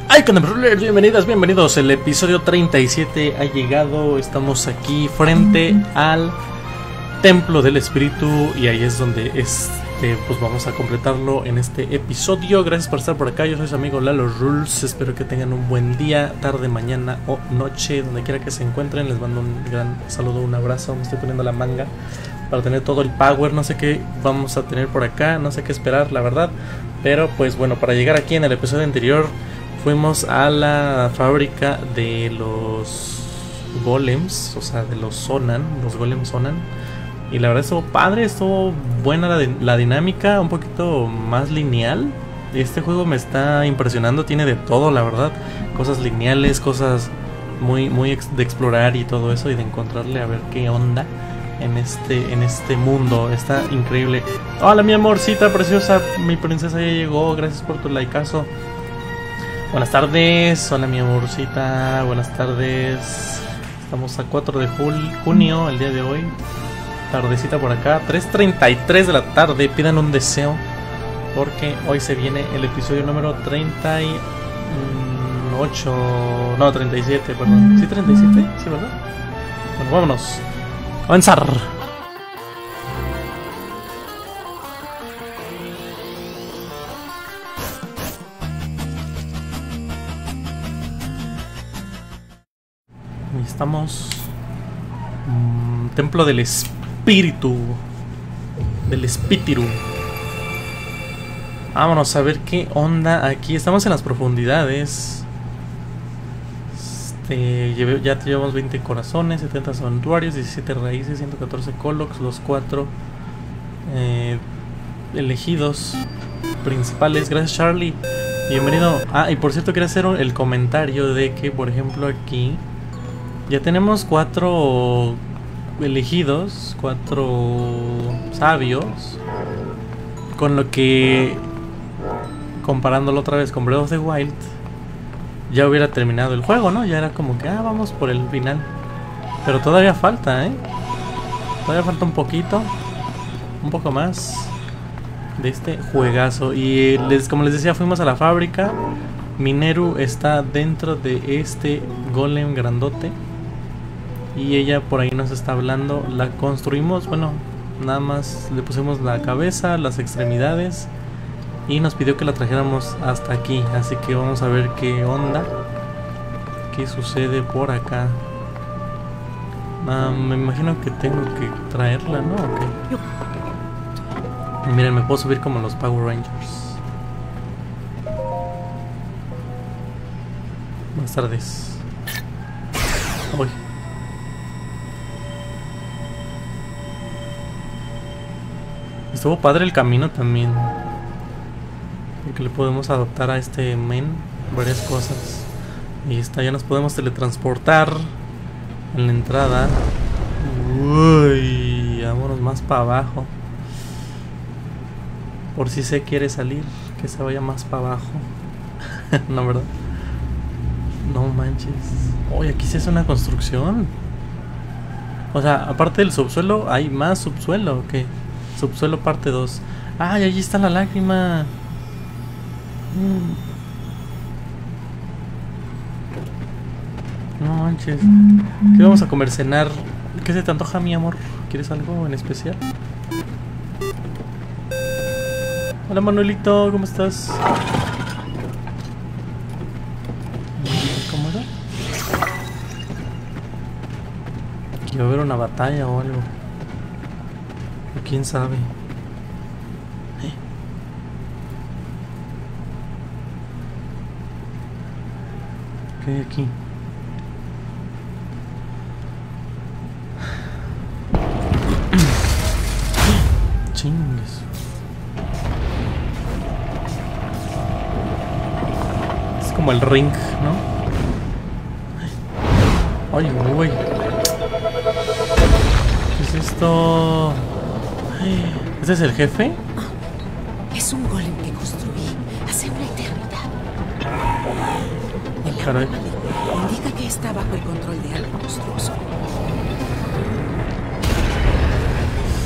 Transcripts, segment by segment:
¡Ay, Contemporulers! Bienvenidas, bienvenidos. El episodio 37 ha llegado. Estamos aquí frente al Templo del Espíritu y ahí es donde pues vamos a completarlo en este episodio. Gracias por estar por acá. Yo soy su amigo Lalo Rules. Espero que tengan un buen día, tarde, mañana o noche, donde quiera que se encuentren. Les mando un gran saludo, un abrazo. Me estoy poniendo la manga para tener todo el power. No sé qué vamos a tener por acá, no sé qué esperar, la verdad. Pero pues bueno, para llegar aquí en el episodio anterior fuimos a la fábrica de los golems, o sea, de los golems Sonan. Y la verdad estuvo padre, estuvo buena la dinámica, un poquito más lineal. Este juego me está impresionando, tiene de todo, la verdad. Cosas lineales, cosas muy de explorar y todo eso, y de encontrarle a ver qué onda en este mundo. Está increíble. Hola, mi amorcita preciosa, mi princesa ya llegó, gracias por tu likeazo. Buenas tardes, hola mi amorcita, buenas tardes. Estamos a 4 de junio, el día de hoy. Tardecita por acá, 3:33 de la tarde. Pidan un deseo, porque hoy se viene el episodio número 38. No, 37, perdón. ¿Sí, 37? Sí, ¿verdad? Bueno, vámonos. Avanzar. Estamos Templo del Espíritu. Vámonos a ver qué onda aquí. Estamos en las profundidades. Ya llevamos 20 corazones, 70 santuarios, 17 raíces, 114 colocs, los 4 elegidos principales. Gracias, Charlie, bienvenido. Y por cierto, quería hacer el comentario de que, por ejemplo, aquí ya tenemos 4 elegidos, 4 sabios, con lo que, comparándolo otra vez con Breath of the Wild, ya hubiera terminado el juego, ¿no? Ya era como que, vamos por el final. Pero todavía falta, todavía falta un poco más de este juegazo. Y como les decía, fuimos a la fábrica. Mineru está dentro de este golem grandote y ella por ahí nos está hablando. La construimos, bueno, nada más le pusimos la cabeza, las extremidades, y nos pidió que la trajéramos hasta aquí. Así que vamos a ver qué onda, qué sucede por acá. Me imagino que tengo que traerla, ¿no? Okay. Miren, me puedo subir como los Power Rangers. Buenas tardes. Uy. Estuvo padre el camino también, porque le podemos adaptar a este men varias cosas. Y ya nos podemos teletransportar en la entrada. Uy, vámonos más para abajo. Por si se quiere salir, que se vaya más para abajo. No, ¿verdad? No manches. Oye, aquí se hace una construcción. O sea, aparte del subsuelo, hay más subsuelo. ¿O qué? Subsuelo parte 2. ¡Ay, allí está la lágrima! No manches. ¿Qué vamos a comer? Cenar. ¿Qué se te antoja, mi amor? ¿Quieres algo en especial? Hola, Manuelito, ¿cómo estás? ¿Cómo era? Que va a haber una batalla o algo. O quién sabe. ¿Qué hay aquí? Chingues. Es como el ring, ¿no? Ay, güey. ¿Qué es esto? ¿Este es el jefe? Es un golem que construí hace una eternidad. El Caray. indica que está bajo el control de algo monstruoso.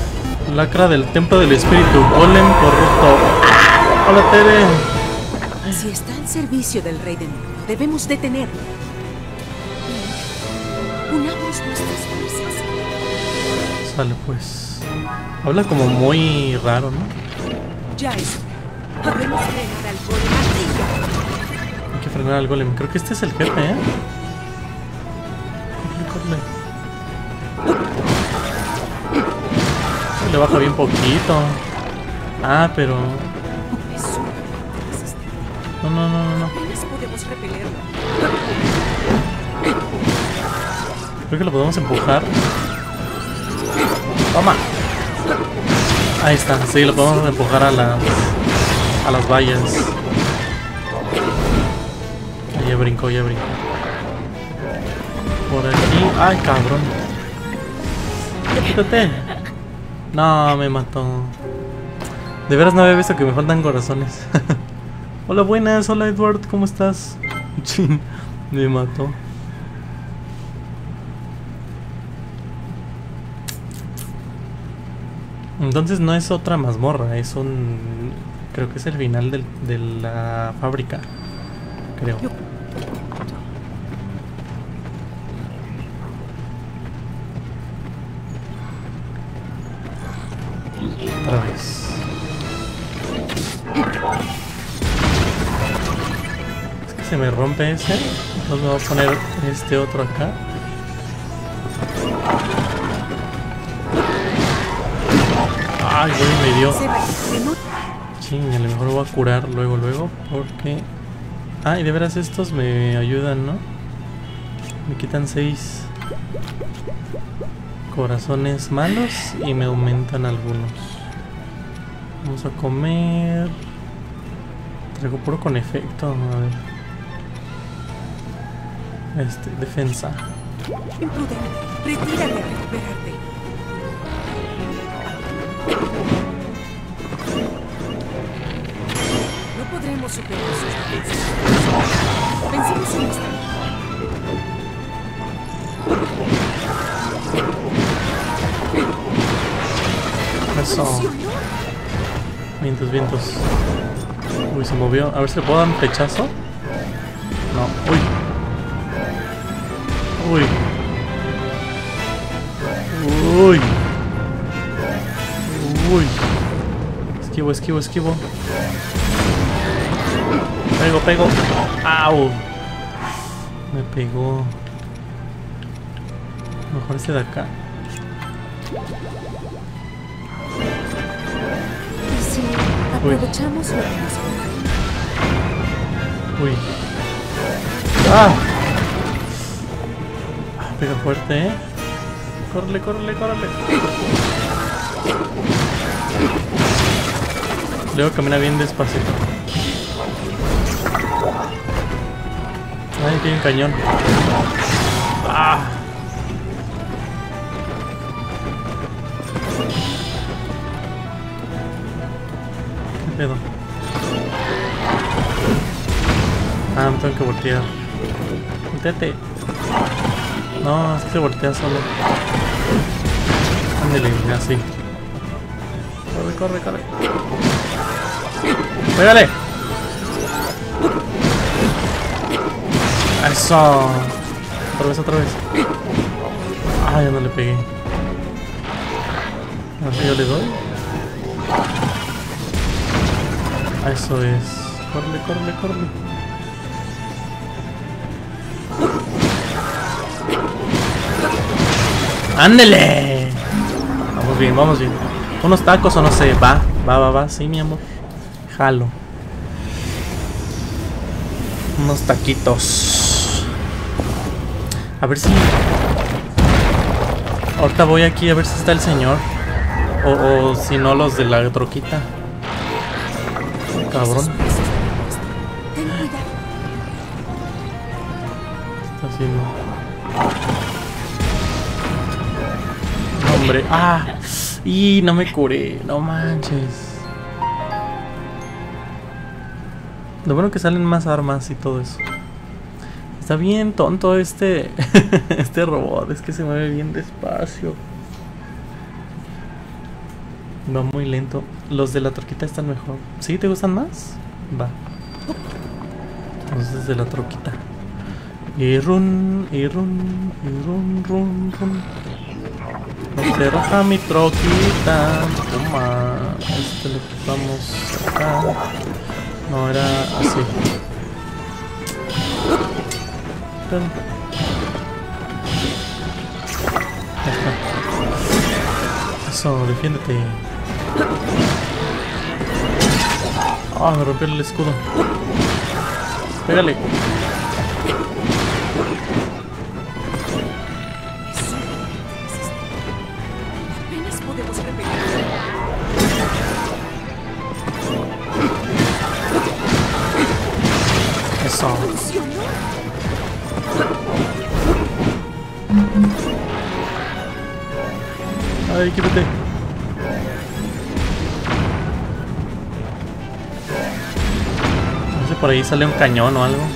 Lacra del Templo del Espíritu, golem corrupto. Hola, Tere. Si está al servicio del Rey Demonio, debemos detenerlo. Unamos nuestras fuerzas. Sale pues. Habla como muy raro, ¿no? Ya es. Habemos frenar al golem aquí. Hay que frenar al golem. Creo que este es el jefe, ¿eh? Corre. Le baja bien poquito. Ah, pero... No. Apenas podemos repelerlo. Creo que lo podemos empujar. Toma. Ahí está, sí, lo podemos empujar a las vallas. Ya brincó. Por aquí. Ay, cabrón. Quítate. No, me mató. De veras no había visto que me faltan corazones. Hola, buenas. Hola, Edward. ¿Cómo estás? Chin, me mató. Entonces no es otra mazmorra, es un... Creo que es el final de la fábrica. Creo. Otra vez. Es que se me rompe ese. Entonces me voy a poner este otro acá. Ay, güey, me dio. Ching, a lo mejor voy a curar luego, porque... Ah, y de veras estos me ayudan, ¿no? Me quitan 6 corazones malos y me aumentan algunos. Vamos a comer... Traigo puro con efecto, a ver. Defensa. Imprudente, retírate a recuperarte. No podremos superar sus defensas. Pensemos en esto. Eso. Vientos. Uy, se movió. A ver si le puedo dar un flechazo. No. Uy. Esquivo. Pego. Au. Me pegó. Mejor este de acá. ¿Y si aprovechamos lo que nos queda? Uy. ¡Ah! Pega fuerte, ¿eh? Córrele. Luego camina bien despacio. Ay, tiene un cañón. ¡Ah! ¿Qué pedo? Ah, me tengo que voltear. Volteate. No, es que se voltea solo. Ándale, así. Corre. ¡Pégale! ¡Eso! Otra vez. Ah, ya no le pegué. Así yo le doy. Eso es. Córrele. ¡Ándele! Vamos bien. Unos tacos o no sé. Va. Sí, mi amor. Jalo. Unos taquitos. A ver si... Ahorita voy aquí a ver si está el señor. O si no, los de la troquita. Cabrón. Ten cuidado. Está haciendo... Hombre. ¡Ah! Y no me curé. No manches. Lo bueno que salen más armas y todo eso. Está bien tonto este robot. Es que se mueve bien despacio. Va muy lento. Los de la torquita están mejor. ¿Sí? ¿Te gustan más? Va. Vamos desde la troquita. Y run, y run, y run, run, run. No se raja mi troquita. Toma. Este lo quitamos acá. No, era así. Ven. Ahí está. Eso, defiéndete. Ah, me rompió el escudo. Pégale. Apenas podemos repetir. Eso. ¿Funcionó? Ay, quítate. No sé, por ahí sale un cañón o algo.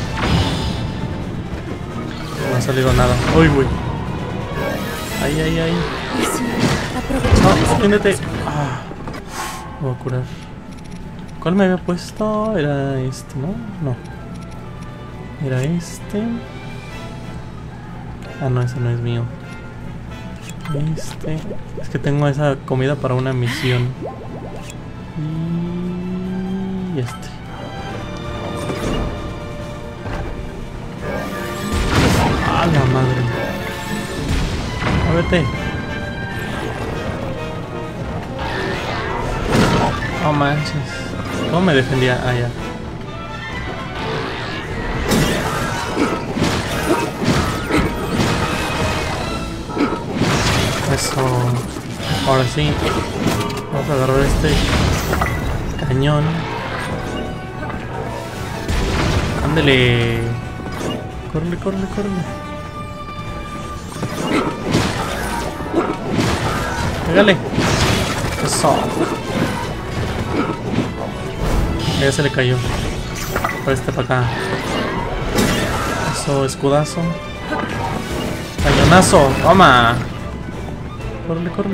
No ha salido nada. Uy, güey. Ay, ay, ay. Y sí, aprovechamos. No, defiéndete. Ah, me voy a curar. ¿Cuál me había puesto? Era este, ¿no? No. Era este. Ah, no, ese no es mío. Este. Es que tengo esa comida para una misión. Y este. ¡Ah, la madre! A vete. Oh, manches. ¿Cómo me defendía? Ah, ya. Eso. Ahora sí. Vamos a agarrar este cañón. Ándale. Córrele, córrele, córrele. Pégale. Eso. Ya se le cayó. Para este para acá. Eso, escudazo. Cañonazo. Toma. Córrele, córrele.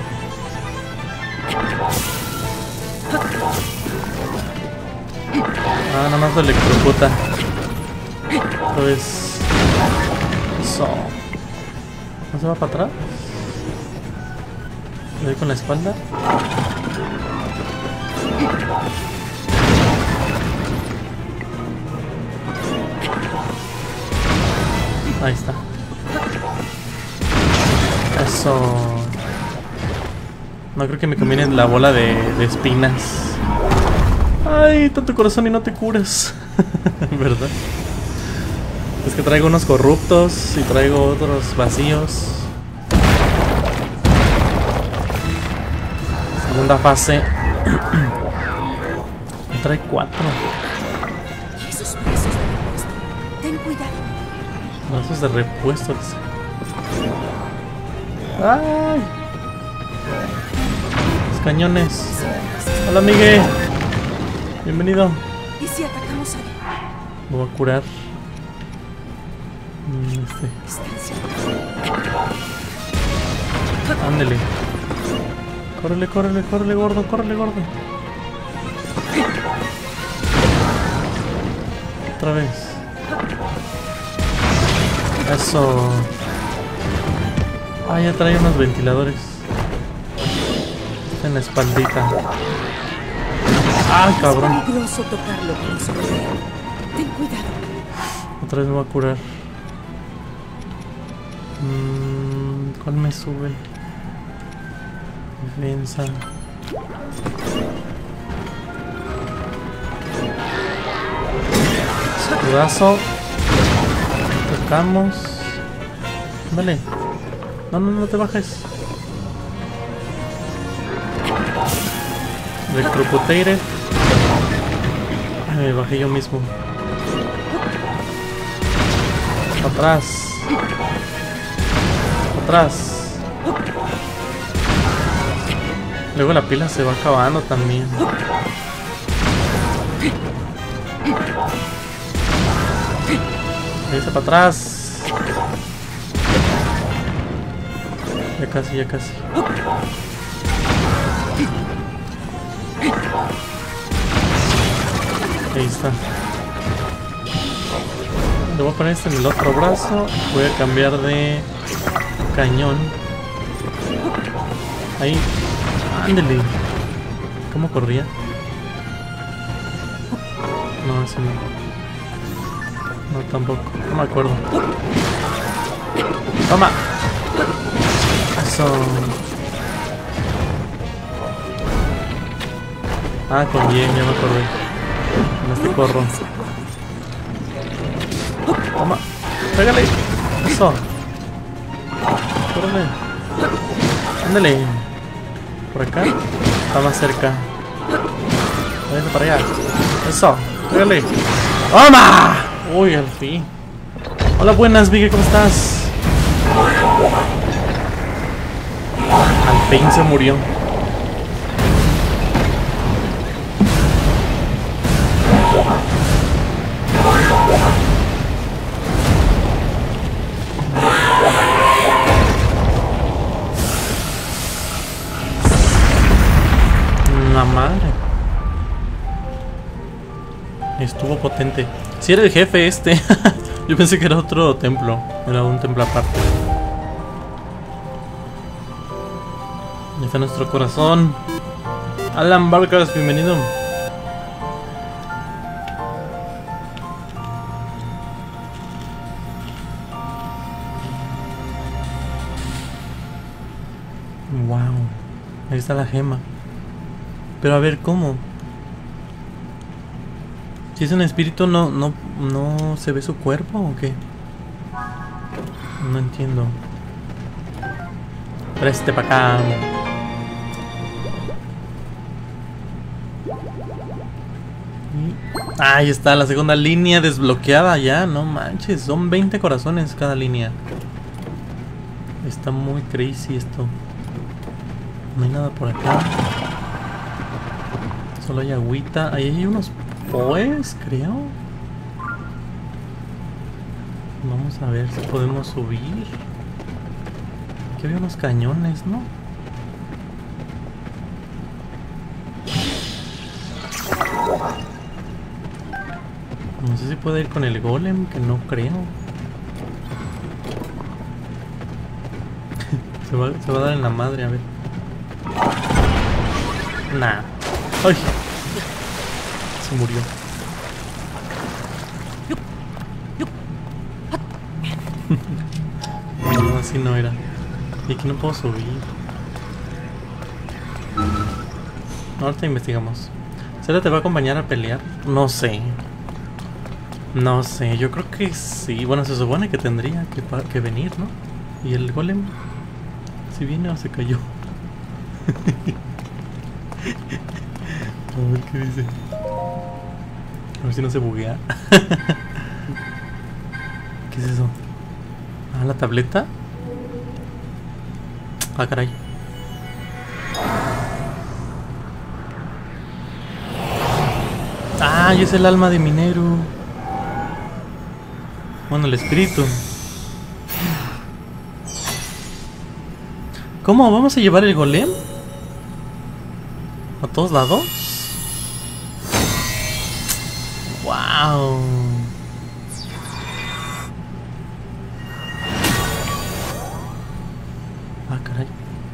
Ah, nada más lo electrocuta. Otra vez. Eso. ¿No se va para atrás? Le doy con la espalda. Ahí está. Eso. No creo que me conviene la bola de espinas. Ay, tanto corazón y no te curas. ¿Verdad? Es que traigo unos corruptos y traigo otros vacíos. Segunda fase. Trae 4. Y esos brazos de repuesto. Ten cuidado. Brazos de repuesto. ¡Ay! Los cañones. Hola, Miguel. Bienvenido. ¿Y si atacamos ahí? Me voy a curar. Distancia. Ándele. Córrele, córrele, córrele, gordo, córrele, gordo. Otra vez. Eso. Ah, ya trae unos ventiladores. En la espaldita. Ah, cabrón. Es peligroso tocarlo con su poder. Ten cuidado. Otra vez me voy a curar. ¿Cuál me sube? Defensa. Escudazo. Tocamos. Vale. No, no, no te bajes. Electrocutated. Ay, me bajé yo mismo. Atrás. Atrás. Luego la pila se va acabando también. Ahí está para atrás. Ya casi, ya casi. Ahí está. Le voy a poner este en el otro brazo. Voy a cambiar de cañón. Ahí. Ándale. ¿Cómo corría? No, ese no. No, tampoco. No me acuerdo. ¡Toma! Eso. Ah, con bien, ya me acordé. Con este corro. Toma. Pégale. Eso. Córrele. Ándale. Por acá. Está más cerca. Váyase para allá. Eso. Pégale. ¡Toma! Uy, al fin. Hola, buenas, Vicky, ¿cómo estás? Al fin se murió. La madre. Estuvo potente. Si era el jefe este. Yo pensé que era otro templo. Era un templo aparte. Ahí está nuestro corazón. Alan Vargas, bienvenido. Wow. Ahí está la gema. Pero a ver, ¿cómo? Si es un espíritu, no se ve su cuerpo o qué? No entiendo. Preste para acá. Ahí está, la segunda línea desbloqueada ya. No manches, son 20 corazones cada línea. Está muy crazy esto. No hay nada por acá. Solo hay agüita. Ahí hay unos poes, creo. Vamos a ver si podemos subir. Aquí había unos cañones, ¿no? No sé si puedo ir con el golem, que no creo. se va a dar en la madre, a ver. Nah. ¡Ay! Se murió. No, así no era. Y aquí no puedo subir. Ahorita investigamos. ¿Sara te va a acompañar a pelear? No sé. No sé, yo creo que sí. Bueno, se supone que tendría que venir, ¿no? ¿Y el golem? ¿Si viene o se cayó? A ver qué dice. A ver si no se buguea. ¿Qué es eso? Ah, la tableta. Ah, caray. Ah, y es el alma de Mineru. Bueno, el espíritu. ¿Cómo? ¿Vamos a llevar el golem? ¿A todos lados? ¡Wow! Ah, caray.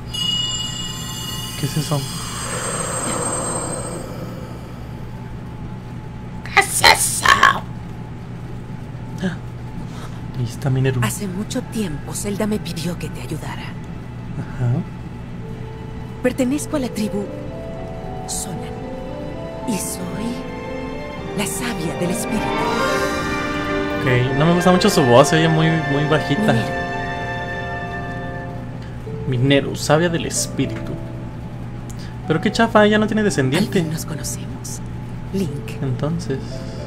¿Qué es eso? ¿Qué es eso? Ahí está Mineru. Hace mucho tiempo Zelda me pidió que te ayudara. Ajá. Pertenezco a la tribu Sonan y soy la sabia del espíritu. Ok, no me gusta mucho su voz, se oye muy bajita. Mineru, sabia del espíritu. Pero qué chafa, ella no tiene descendiente. Al fin nos conocemos, Link. Entonces.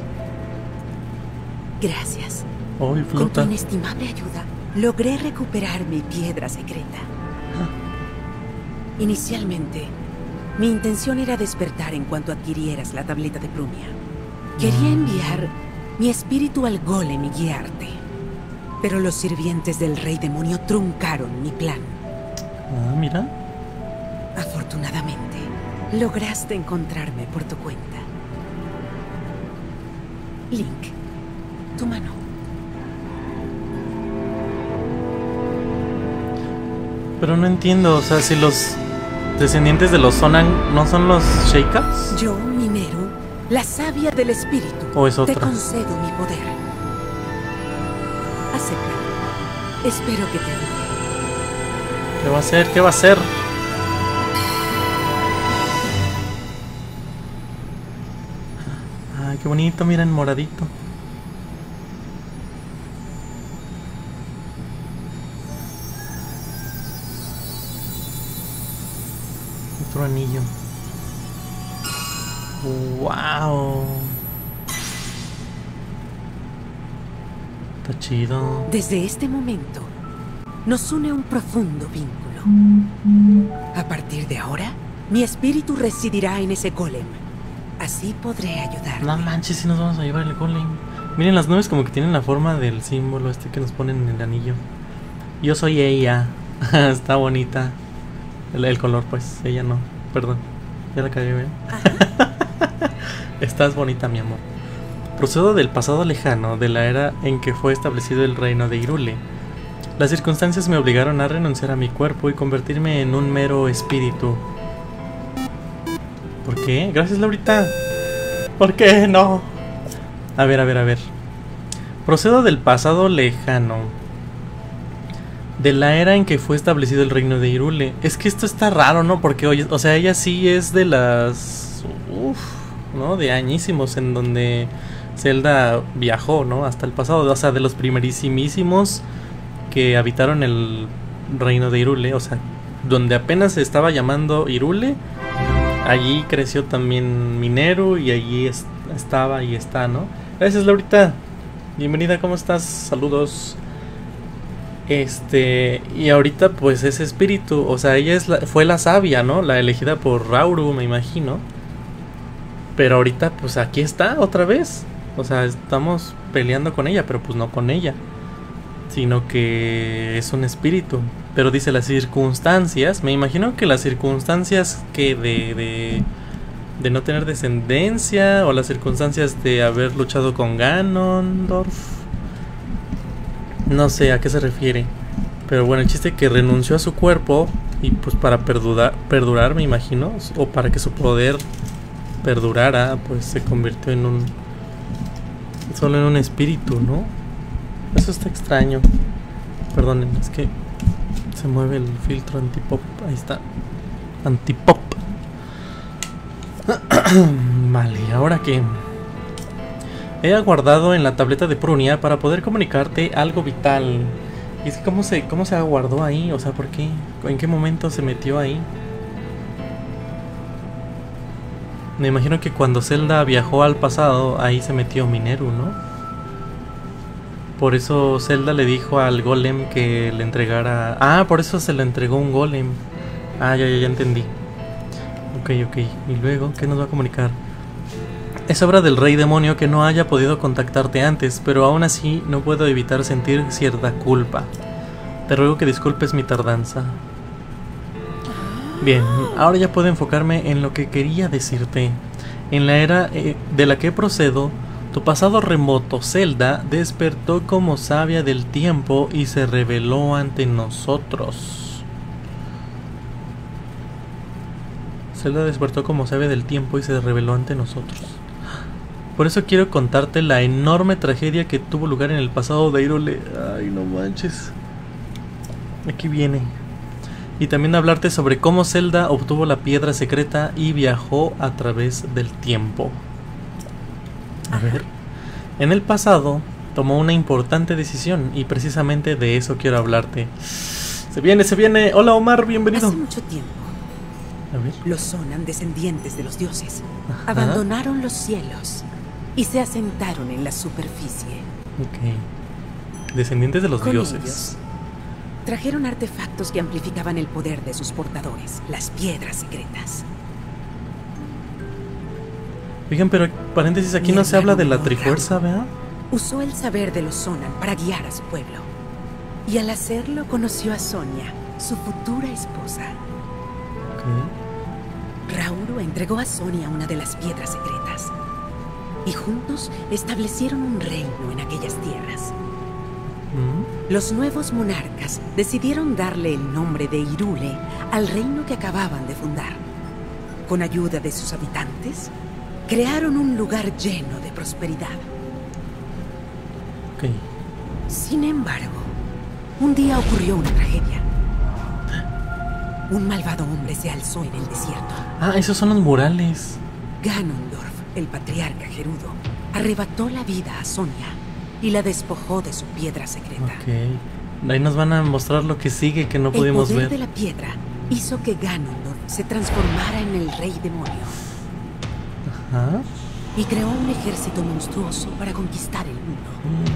Gracias. Oh, y Con tu flota. inestimable ayuda, logré recuperar mi piedra secreta. Inicialmente, mi intención era despertar en cuanto adquirieras la tableta de Prumia. Quería enviar mi espíritu al golem y guiarte. Pero los sirvientes del rey demonio truncaron mi plan. Ah, mira. Afortunadamente, lograste encontrarme por tu cuenta. Link, tu mano. Pero no entiendo, o sea, si los descendientes de los Sonan no son los Sheikahs. Yo, Mineru, la sabia del espíritu, ¿O es otra? te concedo mi poder. Acepta. Espero que te ayude. ¿Qué va a hacer? ¿Qué va a hacer? Ay, qué bonito, miren, moradito. Otro anillo. Wow. Está chido. Desde este momento, nos une un profundo vínculo. A partir de ahora, mi espíritu residirá en ese golem. Así podré ayudar. No manches, si nos vamos a llevar el golem. Miren, las nubes como que tienen la forma del símbolo este que nos ponen en el anillo. Yo soy ella. Está bonita. El color, pues. Ella no. Perdón. Ya la cagué, ¿ven? Estás bonita, mi amor. Procedo del pasado lejano, de la era en que fue establecido el reino de Hyrule. Las circunstancias me obligaron a renunciar a mi cuerpo y convertirme en un mero espíritu. ¿Por qué? Gracias, Laurita. ¿Por qué no? A ver. Procedo del pasado lejano, de la era en que fue establecido el reino de Hyrule. Es que esto está raro, ¿no? Porque, oye, o sea, ella sí es de las... ¿no? De añísimos en donde Zelda viajó, ¿no? Hasta el pasado. O sea, de los primerísimos que habitaron el reino de Hyrule. O sea, donde apenas se estaba llamando Hyrule. Allí creció también Mineru y allí estaba y está, ¿no? Gracias, Laurita. Bienvenida, ¿cómo estás? Saludos. Y ahorita pues ese espíritu, o sea, ella fue la sabia, ¿no? La elegida por Rauru, me imagino. Pero ahorita pues aquí está otra vez. O sea, estamos peleando con ella, pero pues no con ella, sino que es un espíritu. Pero dice las circunstancias, me imagino que las circunstancias que de no tener descendencia, o las circunstancias de haber luchado con Ganondorf. No sé a qué se refiere. Pero bueno, el chiste es que renunció a su cuerpo. Y pues para perdurar, me imagino. O para que su poder perdurara, pues se convirtió en un... solo en un espíritu, ¿no? Eso está extraño. Perdonen, es que se mueve el filtro antipop. Ahí está. Antipop. Vale, ¿ahora qué? He aguardado en la tableta de Prunia para poder comunicarte algo vital. Y es que ¿cómo se aguardó ahí? O sea, ¿por qué? ¿En qué momento se metió ahí? Me imagino que cuando Zelda viajó al pasado, ahí se metió Mineru, ¿no? Por eso Zelda le dijo al golem que le entregara... Ah, por eso se le entregó un golem. Ah, ya entendí. Ok. ¿Y luego qué nos va a comunicar? Es obra del rey demonio que no haya podido contactarte antes, pero aún así no puedo evitar sentir cierta culpa. Te ruego que disculpes mi tardanza. Bien, ahora ya puedo enfocarme en lo que quería decirte. En la era de la que procedo, tu pasado remoto, Zelda, despertó como sabia del tiempo y se reveló ante nosotros. Zelda despertó como sabia del tiempo y se reveló ante nosotros. Por eso quiero contarte la enorme tragedia que tuvo lugar en el pasado de Hyrule. Ay, no manches. Aquí viene. Y también hablarte sobre cómo Zelda obtuvo la piedra secreta y viajó a través del tiempo. A ver. En el pasado tomó una importante decisión y precisamente de eso quiero hablarte. Se viene. Hola, Omar, bienvenido. Hace mucho tiempo, A ver. los Sonan, descendientes de los dioses, Ajá. abandonaron los cielos y se asentaron en la superficie. Ok. Descendientes de los Con dioses. ellos, trajeron artefactos que amplificaban el poder de sus portadores, las piedras secretas. Oigan, pero paréntesis, aquí Mi no se habla de la hermano Trifuerza, ¿verdad? Usó el saber de los Sonan para guiar a su pueblo. Y al hacerlo conoció a Sonia, su futura esposa. Ok. Rauru entregó a Sonia una de las piedras secretas. Y juntos establecieron un reino en aquellas tierras. Los nuevos monarcas decidieron darle el nombre de Hyrule al reino que acababan de fundar. Con ayuda de sus habitantes, crearon un lugar lleno de prosperidad. Ok. Sin embargo, un día ocurrió una tragedia. Un malvado hombre se alzó en el desierto. Ah, esos son los murales. Ganondorf, el patriarca Gerudo, arrebató la vida a Sonia y la despojó de su piedra secreta. Ok. Ahí nos van a mostrar lo que sigue que no pudimos El poder ver. de la piedra hizo que Ganondorf se transformara en el rey demonio. Ajá. Y creó un ejército monstruoso para conquistar el mundo.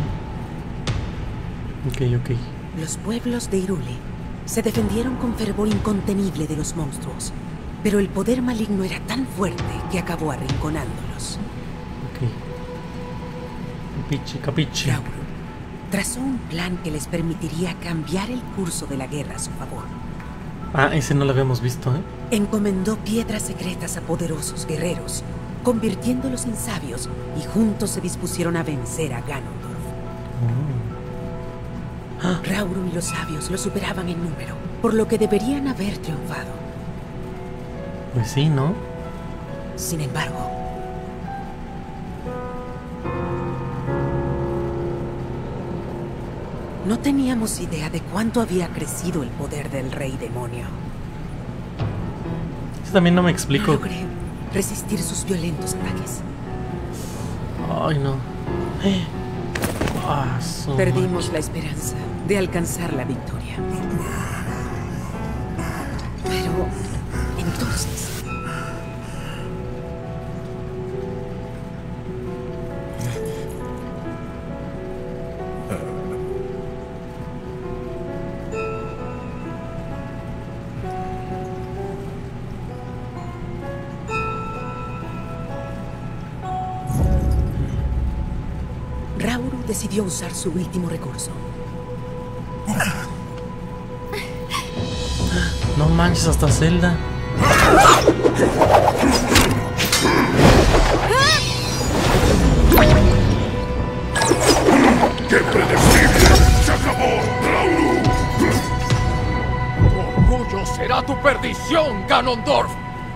Ok. Los pueblos de Hyrule se defendieron con fervor incontenible de los monstruos, pero el poder maligno era tan fuerte que acabó arrinconándolos. Ok. Capiche. Rauru trazó un plan que les permitiría cambiar el curso de la guerra a su favor. Ah, ese no lo habíamos visto, ¿eh? Encomendó piedras secretas a poderosos guerreros, convirtiéndolos en sabios, y juntos se dispusieron a vencer a Ganondorf. Rauru y los sabios lo superaban en número, por lo que deberían haber triunfado. Pues sí, ¿no? Sin embargo, no teníamos idea de cuánto había crecido el poder del rey demonio. Eso también no me No explico. logré resistir sus violentos ataques. Ay, no. Ah, su Perdimos la esperanza de alcanzar la victoria. Pero entonces, Rauru decidió usar su último recurso. No manches, hasta Zelda. ¡Qué predecible! ¡Se acabó, Rauru! Tu orgullo será tu perdición, Ganondorf.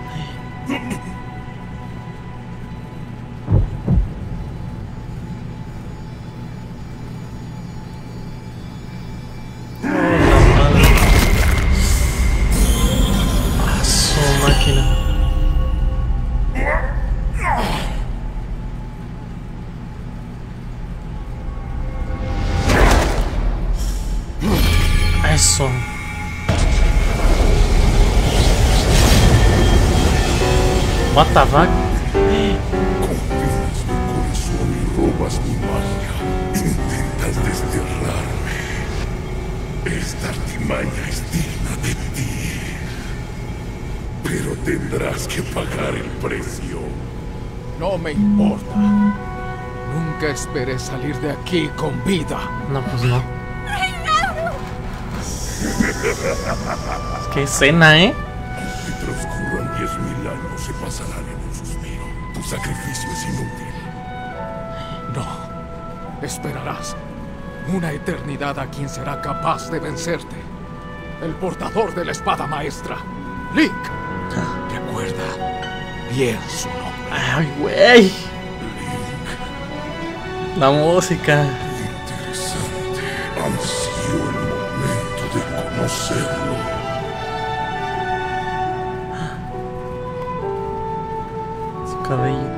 Ah, su máquina. Eso. What the fuck? Confinas mi corazón y robas mi magia. Intentas desterrarme. Esta artimaña es digna de ti. Pero tendrás que pagar el precio. No me importa. Nunca esperé salir de aquí con vida. No, pues no. Qué escena, ¿eh? Si transcurran 10.000 años, se pasarán en un suspiro. Tu sacrificio es inútil. No. Esperarás una eternidad a quien será capaz de vencerte. El portador de la espada maestra, Link. Recuerda bien su nombre. Ay, güey. La música. Interesante. Ansío el momento de conocerlo. Su cabello.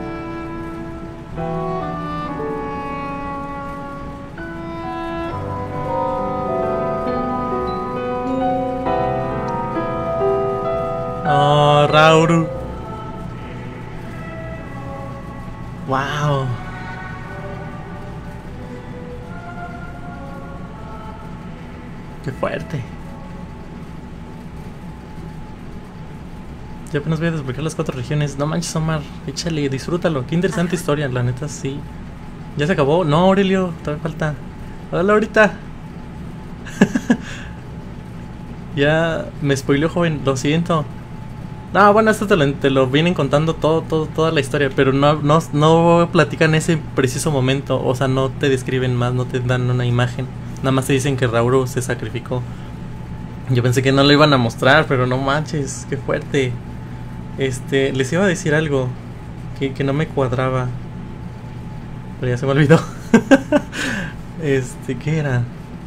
Oh, Rauru. Wow. Qué fuerte. Ya apenas voy a desbloquear las 4 regiones. No manches, Omar. Échale, disfrútalo. Qué interesante historia, la neta, sí. ¿Ya se acabó? No, Aurelio, todavía falta. Hola, ahorita. Ya me spoileó, joven, lo siento. No, bueno, esto te lo vienen contando toda la historia, pero no platican ese preciso momento. O sea, no te describen más, no te dan una imagen. Nada más te dicen que Rauru se sacrificó. Yo pensé que no lo iban a mostrar, pero no manches, qué fuerte. Les iba a decir algo que no me cuadraba, pero ya se me olvidó. ¿Qué era?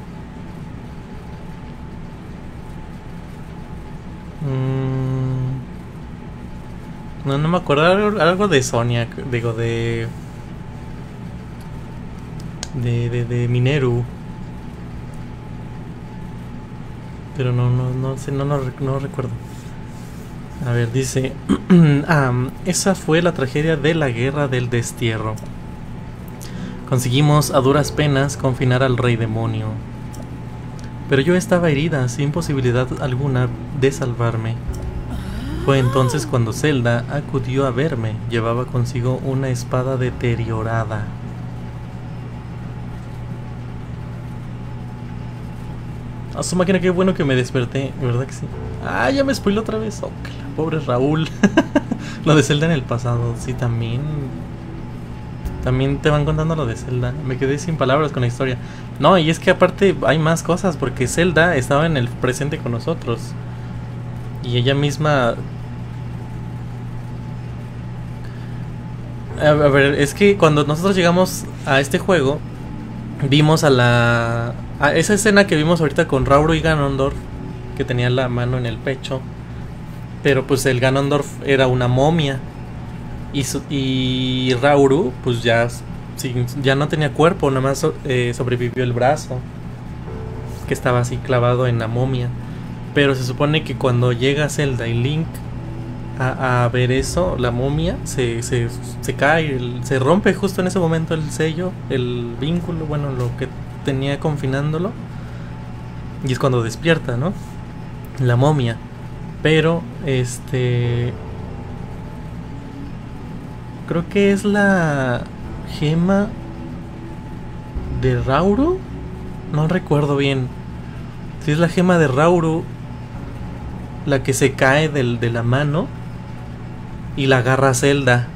No me acuerdo, algo de Sonia, digo, de Mineru. Pero no sé, no recuerdo. A ver, dice esa fue la tragedia de la guerra del destierro. Conseguimos a duras penas confinar al rey demonio, pero yo estaba herida, sin posibilidad alguna de salvarme. Fue entonces cuando Zelda acudió a verme. Llevaba consigo una espada deteriorada. A su máquina, qué bueno que me desperté, ¿verdad que sí? Ah, ya me spoiló otra vez. Oh, pobre Raúl. Lo de Zelda en el pasado, sí, también te van contando lo de Zelda. Me quedé sin palabras con la historia. No, y es que aparte hay más cosas, porque Zelda estaba en el presente con nosotros. Y ella misma... A ver, es que cuando nosotros llegamos a este juego, vimos a esa escena que vimos ahorita con Rauru y Ganondorf, que tenía la mano en el pecho. Pero pues el Ganondorf era una momia. Y Rauru pues ya no tenía cuerpo, nada más sobrevivió el brazo, que estaba así clavado en la momia. Pero se supone que cuando llega Zelda y Link a ver eso, la momia se cae, se rompe justo en ese momento el sello, el vínculo, bueno, lo que tenía confinándolo. Y es cuando despierta, ¿no? La momia. Pero creo que es la gema de Rauru. No recuerdo bien. Si es la gema de Rauru la que se cae de la mano y la agarra Zelda.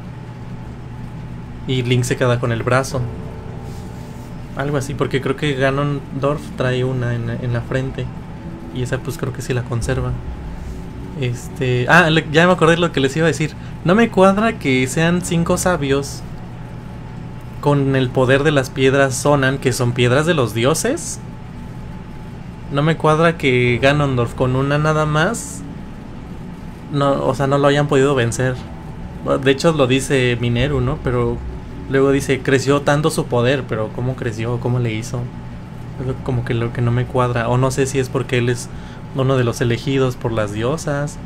Y Link se queda con el brazo. Algo así, porque creo que Ganondorf trae una en la frente. Y esa pues creo que sí la conserva. Ya me acordé de lo que les iba a decir. No me cuadra que sean 5 sabios con el poder de las piedras Sonan, que son piedras de los dioses. No me cuadra que Ganondorf con una nada más no lo hayan podido vencer. De hecho lo dice Mineru, ¿no? Pero luego dice, creció tanto su poder, pero ¿cómo creció? ¿Cómo le hizo? Como que lo que no me cuadra. O no sé si es porque él es uno de los elegidos por las diosas,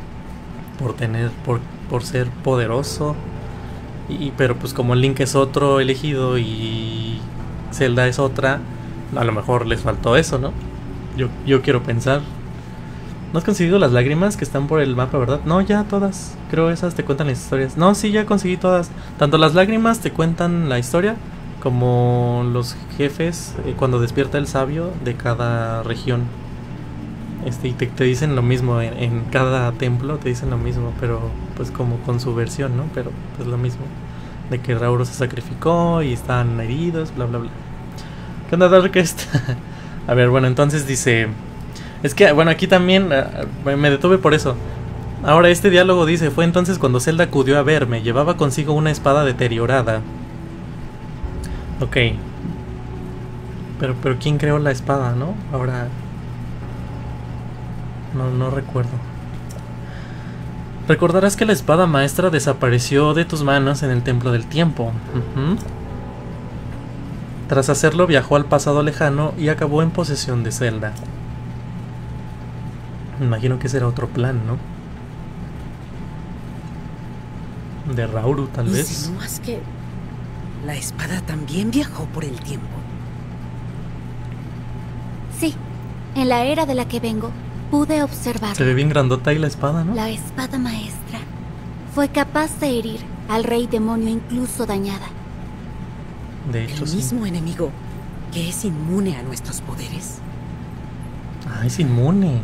por ser poderoso. Pero pues como Link es otro elegido y Zelda es otra, a lo mejor les faltó eso, ¿no? Yo quiero pensar. ¿No has conseguido las lágrimas que están por el mapa, verdad? No, ya todas. Creo esas te cuentan las historias. No, sí, ya conseguí todas. Tanto las lágrimas te cuentan la historia, como los jefes cuando despierta el sabio de cada región. Y te dicen lo mismo en cada templo, te dicen lo mismo, pero pues como con su versión, ¿no? Pero pues lo mismo, de que Rauru se sacrificó y están heridos, bla bla bla. ¿Qué onda, Darkest? A ver, bueno, entonces dice... Es que, bueno, aquí también me detuve por eso. Ahora este diálogo dice, fue entonces cuando Zelda acudió a verme, llevaba consigo una espada deteriorada. Ok. Pero ¿quién creó la espada, no? Ahora... No recuerdo. Recordarás que la espada maestra desapareció de tus manos en el Templo del Tiempo. Tras hacerlo viajó al pasado lejano y acabó en posesión de Zelda. Me imagino que ese era otro plan, ¿no? De Rauru, tal vez. ¿Insinúas que la espada también viajó por el tiempo? Sí, en la era de la que vengo, pude observarlo. Se ve bien grandota ahí la espada, ¿no? La espada maestra fue capaz de herir al rey demonio incluso dañada. De hecho, ¿El mismo enemigo que es inmune a nuestros poderes? Ah, es inmune.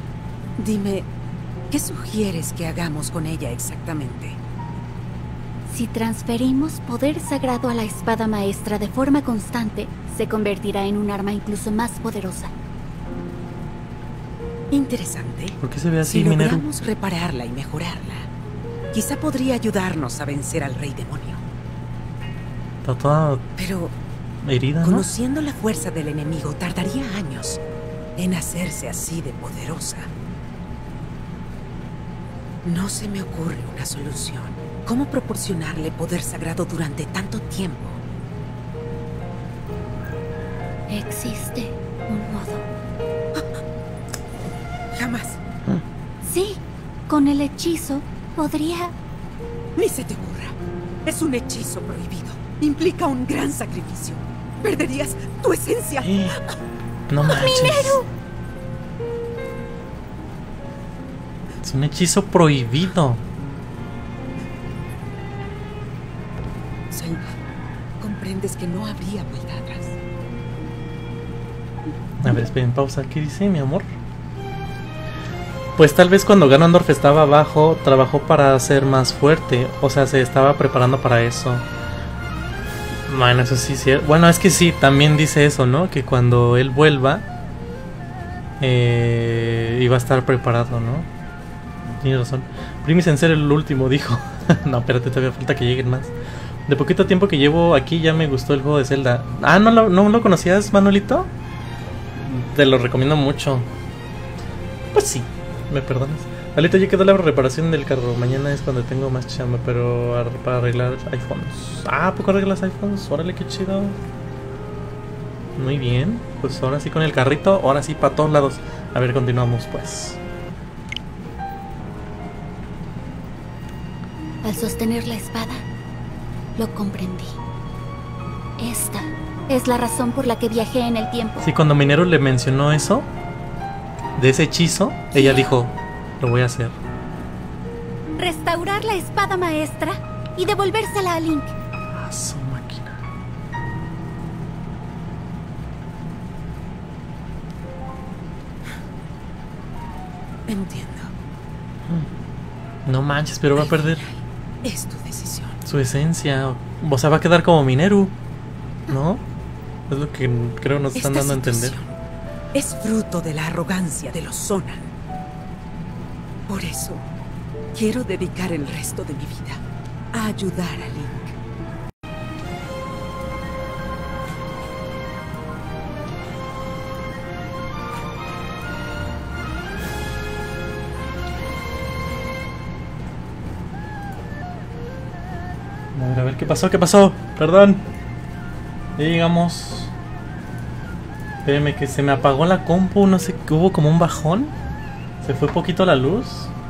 Dime, ¿qué sugieres que hagamos con ella exactamente? Si transferimos poder sagrado a la espada maestra de forma constante, se convertirá en un arma incluso más poderosa. Interesante. ¿Por qué se ve así, si Mineru? logramos repararla y mejorarla, quizá podría ayudarnos a vencer al rey demonio. Está toda Pero herida, ¿no? conociendo la fuerza del enemigo, tardaría años en hacerse así de poderosa. No se me ocurre una solución. ¿Cómo proporcionarle poder sagrado durante tanto tiempo? Existe un modo. Jamás. Sí, con el hechizo podría... Ni se te ocurra. Es un hechizo prohibido. Implica un gran sacrificio. Perderías tu esencia. No manches. ¡Mineru! Es un hechizo prohibido. Selma, comprendes que no habría vuelta atrás. A ver, esperen, pausa. ¿Qué dice, mi amor? Pues tal vez cuando Ganondorf estaba abajo, trabajó para ser más fuerte. O sea, se estaba preparando para eso. Bueno, eso sí, sí. Bueno, es que sí, también dice eso, ¿no? Que cuando él vuelva, iba a estar preparado, ¿no? Tienes razón. Primis en ser el último, dijo. No, espérate, todavía falta que lleguen más. De poquito tiempo que llevo aquí ya me gustó el juego de Zelda. Ah, ¿no lo conocías, Manuelito? Te lo recomiendo mucho. Pues sí, me perdonas. Alito, ya quedó la reparación del carro. Mañana es cuando tengo más chamba, pero para arreglar iPhones. Ah, ¿a poco arreglas iPhones? Órale, qué chido. Muy bien. Pues ahora sí con el carrito, ahora sí para todos lados. A ver, continuamos pues. Al sostener la espada, lo comprendí. Esta es la razón por la que viajé en el tiempo. Sí, cuando Mineru le mencionó eso, de ese hechizo, ella dijo, lo voy a hacer. Restaurar la espada maestra y devolvérsela a Link. A su máquina. Entiendo. No manches, pero va a perder Es tu decisión. su esencia. O sea, va a quedar como Mineru, ¿no? Es lo que creo nos están Esta dando a entender. situación es fruto de la arrogancia de los Zonan. Por eso, quiero dedicar el resto de mi vida a ayudar a Link. A ver, ¿qué pasó? ¿Qué pasó? Perdón. Ya llegamos. Espérame que se me apagó la compu, no sé, hubo como un bajón. Se fue poquito la luz.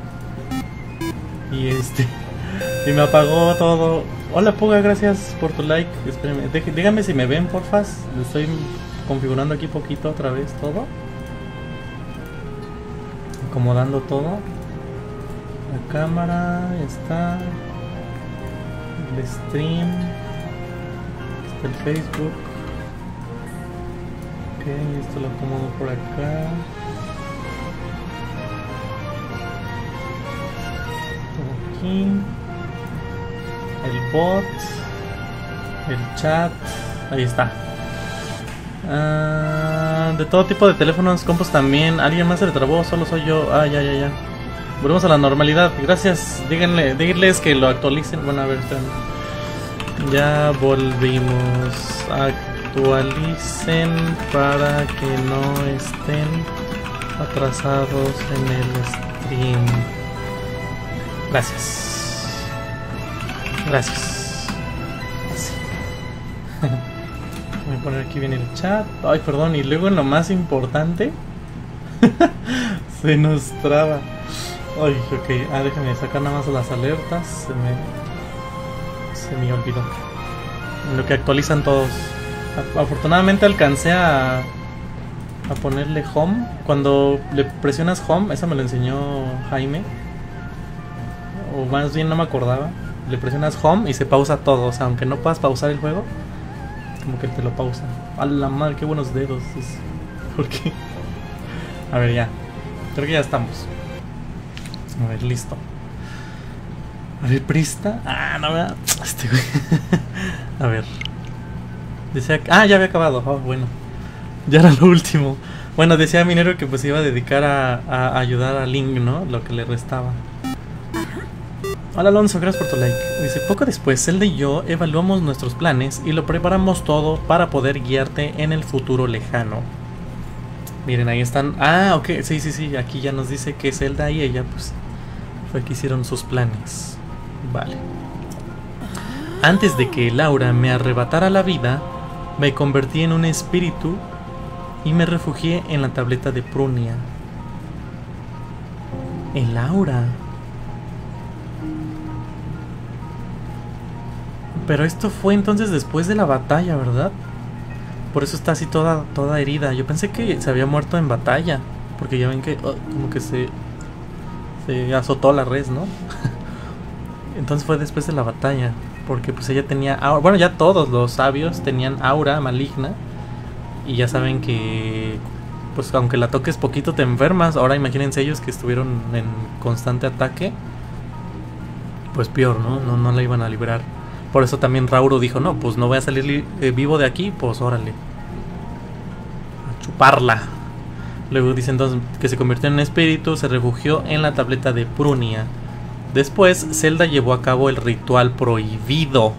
Y y me apagó todo. Hola Puga, gracias por tu like. Espérenme, díganme si me ven, porfas. Estoy configurando aquí poquito otra vez todo. Acomodando todo. La cámara está. El stream. Está el Facebook. Ok, esto lo acomodo por acá. Aquí. El bot. El chat. Ahí está. De todo tipo de teléfonos, compos también. ¿Alguien más se le trabó? Solo soy yo. Ah, ya. Volvemos a la normalidad. Gracias. Díganles que lo actualicen. Bueno, a ver, espérame. Ya volvimos. Actualicen para que no estén atrasados en el stream. Gracias. Así. Voy a poner aquí bien el chat. Ay, perdón. Y luego en lo más importante se nos traba. Ay, ok. Déjame sacar nada más las alertas. Se me olvidó. En lo que actualizan todos. Afortunadamente alcancé a ponerle home. Cuando le presionas home, eso me lo enseñó Jaime. O más bien no me acordaba. Le presionas home y se pausa todo. O sea, aunque no puedas pausar el juego, como que te lo pausa. A la madre, qué buenos dedos. ¿Por qué? A ver, ya. Creo que ya estamos. A ver, listo. A ver, Prista. Ah, no, ¿verdad? Este güey. A ver. Decía... Ah, ya había acabado. Oh, bueno. Ya era lo último. Bueno, decía Minero que pues iba a dedicar a ayudar a Link, ¿no? Lo que le restaba. Hola Alonso, gracias por tu like. Dice, poco después Zelda y yo evaluamos nuestros planes y lo preparamos todo para poder guiarte en el futuro lejano. Miren, ahí están. Ah, ok, sí, aquí ya nos dice que Zelda y ella pues fue que hicieron sus planes. Vale. Antes de que Laura me arrebatara la vida, me convertí en un espíritu y me refugié en la tableta de Prunia. En Laura. Pero esto fue entonces después de la batalla, ¿verdad? Por eso está así toda herida. Yo pensé que se había muerto en batalla, porque ya ven que como que se azotó la res, ¿no? Entonces fue después de la batalla, porque pues ella tenía aura. Bueno, ya todos los sabios tenían aura maligna. Y ya saben que pues aunque la toques poquito te enfermas. Ahora imagínense ellos que estuvieron en constante ataque. Pues peor, ¿no? No la iban a liberar. Por eso también Rauro dijo, no, pues no voy a salir vivo de aquí, pues órale. A chuparla. Luego dice entonces que se convirtió en espíritu, se refugió en la tableta de Prunia. Después Zelda llevó a cabo el ritual prohibido.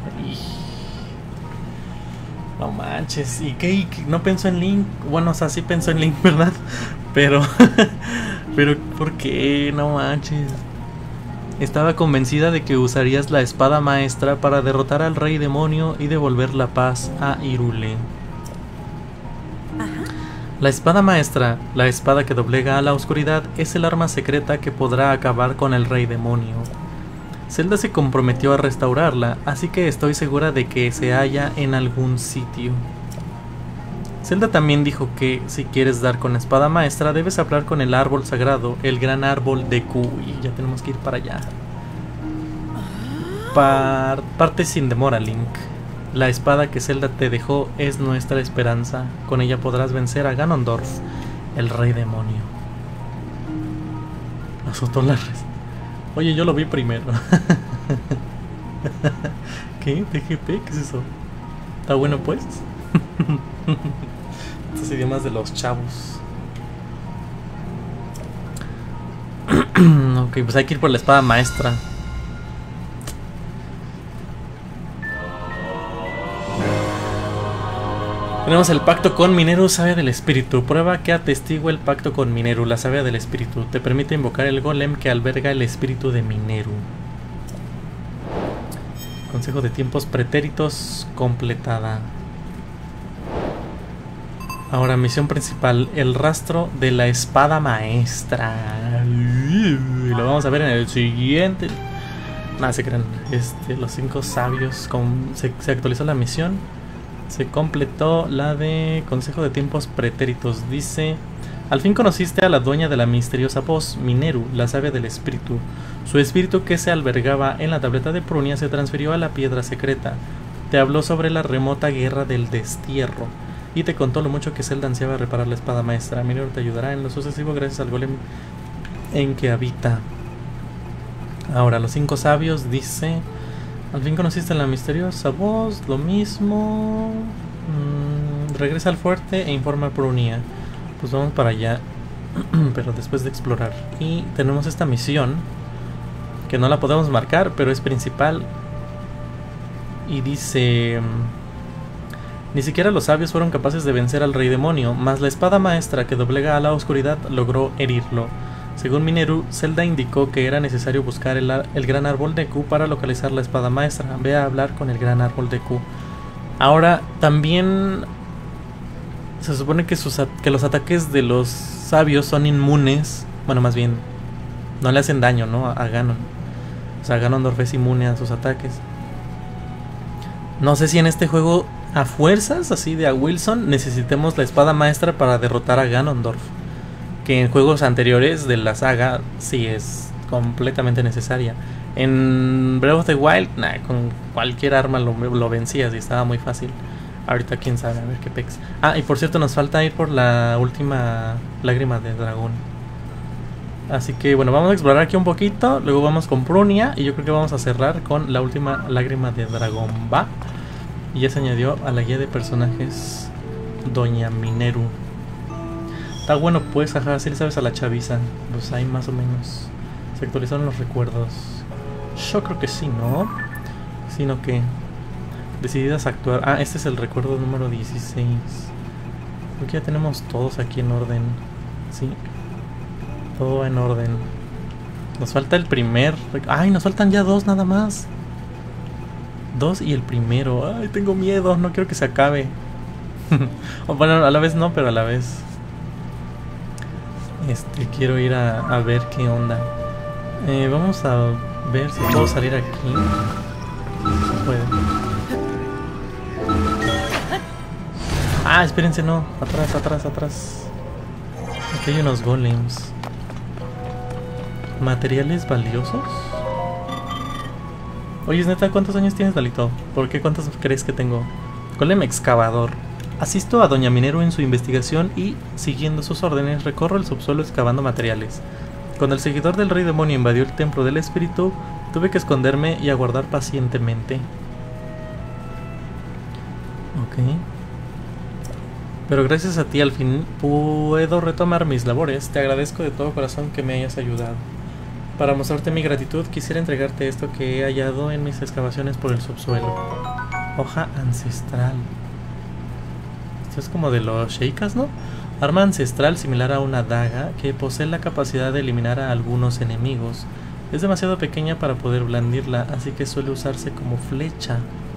No manches, ¿y qué? No pensó en Link. Bueno, o sea, sí pensó en Link, ¿verdad? Pero ¿por qué? No manches. Estaba convencida de que usarías la espada maestra para derrotar al rey demonio y devolver la paz a Hyrule. La espada maestra, la espada que doblega a la oscuridad, es el arma secreta que podrá acabar con el rey demonio. Zelda se comprometió a restaurarla, así que estoy segura de que se halla en algún sitio. Zelda también dijo que si quieres dar con la espada maestra debes hablar con el árbol sagrado, el gran árbol de Deku. Y ya tenemos que ir para allá. Parte sin demora, Link. La espada que Zelda te dejó es nuestra esperanza. Con ella podrás vencer a Ganondorf, el rey demonio. Azotó la res. Oye, yo lo vi primero. ¿Qué? ¿TGP? ¿Qué es eso? ¿Está bueno pues? Estos idiomas de los chavos. Ok, pues hay que ir por la espada maestra. Tenemos el pacto con Mineru, savia del espíritu. Prueba que atestigua el pacto con Mineru, la savia del espíritu. Te permite invocar el golem que alberga el espíritu de Mineru. Consejo de tiempos pretéritos completada. Ahora, misión principal, el rastro de la espada maestra. Lo vamos a ver en el siguiente. Nada, se crean. Los 5 sabios. Se actualizó la misión. Se completó la de consejo de tiempos pretéritos. Dice: al fin conociste a la dueña de la misteriosa voz, Mineru, la savia del espíritu. Su espíritu, que se albergaba en la tableta de Prunia, se transfirió a la piedra secreta. Te habló sobre la remota guerra del destierro y te contó lo mucho que Zelda ansiaba reparar la espada maestra. Mineru te ayudará en lo sucesivo gracias al golem en que habita. Ahora, los 5 sabios dice: al fin conociste a la misteriosa voz, lo mismo. Regresa al fuerte e informa a Prunia. Pues vamos para allá, pero después de explorar. Y tenemos esta misión, que no la podemos marcar, pero es principal. Y dice: ni siquiera los sabios fueron capaces de vencer al rey demonio, mas la espada maestra que doblega a la oscuridad logró herirlo. Según Mineru, Zelda indicó que era necesario buscar el gran árbol de Deku para localizar la espada maestra. Ve a hablar con el gran árbol de Deku. Ahora, también se supone que los ataques de los sabios son inmunes. Bueno, más bien, no le hacen daño, ¿no? A Ganon. O sea, Ganondorf es inmune a sus ataques. No sé si en este juego, a fuerzas, así de a Wilson, necesitemos la espada maestra para derrotar a Ganondorf. Que en juegos anteriores de la saga sí es completamente necesaria. En Breath of the Wild, con cualquier arma lo vencías y estaba muy fácil. Ahorita quién sabe, a ver qué pex. Ah, y por cierto nos falta ir por la última lágrima de dragón. Así que bueno, vamos a explorar aquí un poquito. Luego vamos con Prunia. Y yo creo que vamos a cerrar con la última lágrima de dragón. Va. Y ya se añadió a la guía de personajes Doña Mineru. Está bueno pues, ajá, si le sabes a la chaviza. Pues ahí más o menos se actualizaron los recuerdos. Yo creo que sí, ¿no? Sino que decididas a actuar. Ah, este es el recuerdo número 16. Creo que ya tenemos todos aquí en orden. Sí, todo en orden. Nos falta el primer. Ay, nos faltan ya dos nada más. Dos y el primero. Ay, tengo miedo, no quiero que se acabe. Bueno, a la vez no, pero a la vez quiero ir a ver qué onda. Vamos a ver si puedo salir aquí. No puede. Ah, espérense, no. Atrás, atrás, atrás. Aquí hay unos golems. ¿Materiales valiosos? Oye, neta, ¿cuántos años tienes, Dalito? ¿Por qué? ¿Cuántos crees que tengo? Golem excavador. Asisto a Doña Mineru en su investigación y, siguiendo sus órdenes, recorro el subsuelo excavando materiales. Cuando el seguidor del rey demonio invadió el templo del espíritu, tuve que esconderme y aguardar pacientemente. Ok. Pero gracias a ti al fin puedo retomar mis labores. Te agradezco de todo corazón que me hayas ayudado. Para mostrarte mi gratitud, quisiera entregarte esto que he hallado en mis excavaciones por el subsuelo. Hoja ancestral. Esto es como de los Sheikas, ¿no? Arma ancestral similar a una daga que posee la capacidad de eliminar a algunos enemigos. Es demasiado pequeña para poder blandirla, así que suele usarse como flecha.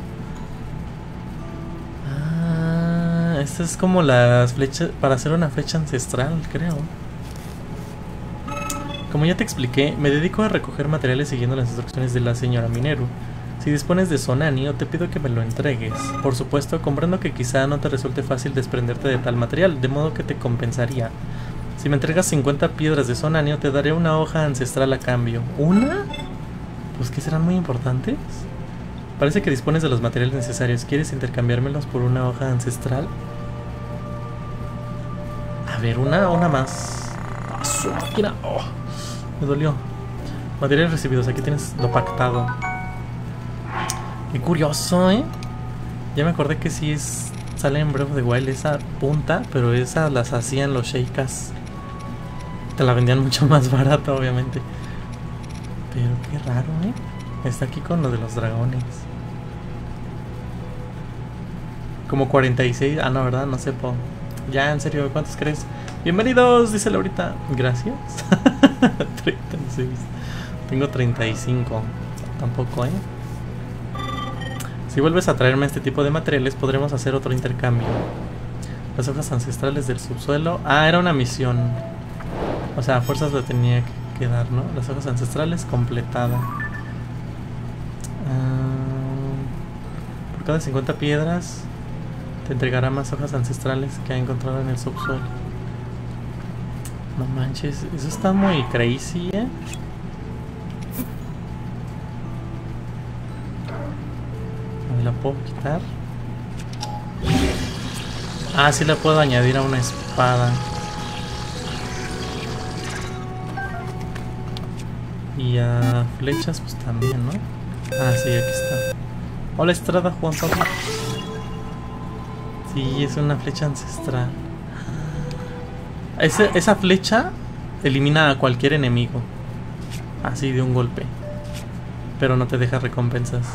Ah, esta es como las flechas para hacer una flecha ancestral, creo. Como ya te expliqué, me dedico a recoger materiales siguiendo las instrucciones de la señora Mineru. Si dispones de sonanio, te pido que me lo entregues. Por supuesto, comprendo que quizá no te resulte fácil desprenderte de tal material, de modo que te compensaría. Si me entregas 50 piedras de sonanio, te daré una hoja ancestral a cambio. ¿Una? Pues que serán muy importantes. Parece que dispones de los materiales necesarios. ¿Quieres intercambiármelos por una hoja ancestral? A ver, una más. ¡Ah, su máquina! Oh, me dolió. Materiales recibidos, aquí tienes lo pactado. Qué curioso, ¿eh? Ya me acordé que sí sale en Breath of the Wild esa punta, pero esas las hacían los Sheikas. Te la vendían mucho más barata, obviamente. Pero qué raro, ¿eh? Está aquí con lo de los dragones. Como 46. Ah, no, ¿verdad? No sé, po. Ya, en serio, ¿cuántos crees? Bienvenidos, dice Laurita. Gracias. 36. Tengo 35. Tampoco, ¿eh? Si vuelves a traerme este tipo de materiales, podremos hacer otro intercambio. Las hojas ancestrales del subsuelo. Ah, era una misión. O sea, a fuerzas la tenía que dar, ¿no? Las hojas ancestrales completada. Por cada 50 piedras te entregará más hojas ancestrales que ha encontrado en el subsuelo. No manches, eso está muy crazy, ¿eh? ¿La puedo quitar? Ah, sí la puedo añadir a una espada. Y a flechas pues también, ¿no? Ah, sí, aquí está. Hola Estrada, Juan Pablo. Sí, es una flecha ancestral. Esa flecha elimina a cualquier enemigo. Así de un golpe. Pero no te deja recompensas.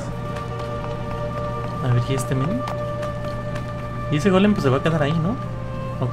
A ver, ¿y este men? Y ese golem pues se va a quedar ahí, ¿no? Ok.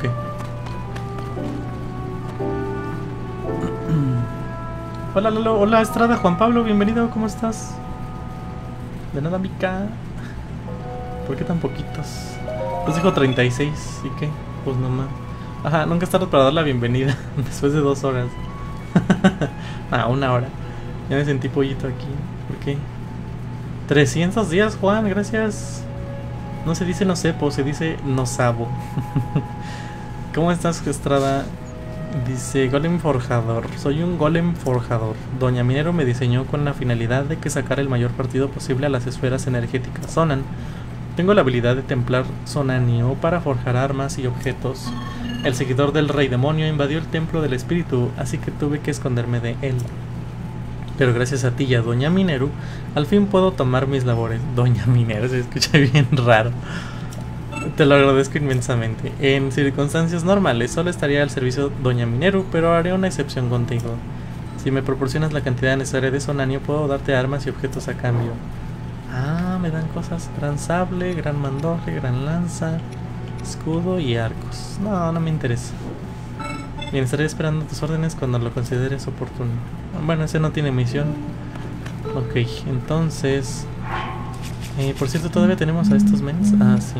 Hola Lalo, hola Estrada, Juan Pablo, bienvenido, ¿cómo estás? De nada, Mica. ¿Por qué tan poquitos? Pues dijo 36, ¿y qué? Pues nomás. Ajá, nunca es tarde para dar la bienvenida. Después de 2 horas. Ah, 1 hora. Ya me sentí pollito aquí. ¿Por qué? 300 días, Juan, gracias. No se dice no sepo, se dice no sabo. ¿Cómo estás, Estrada? Dice golem forjador. Soy un golem forjador. Doña Minero me diseñó con la finalidad de que sacara el mayor partido posible a las esferas energéticas Sonan. Tengo la habilidad de templar sonanio para forjar armas y objetos. El seguidor del rey demonio invadió el templo del espíritu, así que tuve que esconderme de él. Pero gracias a ti y a Doña Mineru, al fin puedo tomar mis labores. Doña Mineru, se escucha bien raro. Te lo agradezco inmensamente. En circunstancias normales solo estaría al servicio Doña Mineru, pero haré una excepción contigo. Si me proporcionas la cantidad necesaria de sonanio, puedo darte armas y objetos a cambio. Ah, me dan cosas. Gran sable, gran mandoble, gran lanza, escudo y arcos. No, no me interesa. Bien, estaré esperando tus órdenes cuando lo consideres oportuno. Bueno, ese no tiene misión. Ok, entonces... por cierto, todavía tenemos a estos mens. Ah, sí.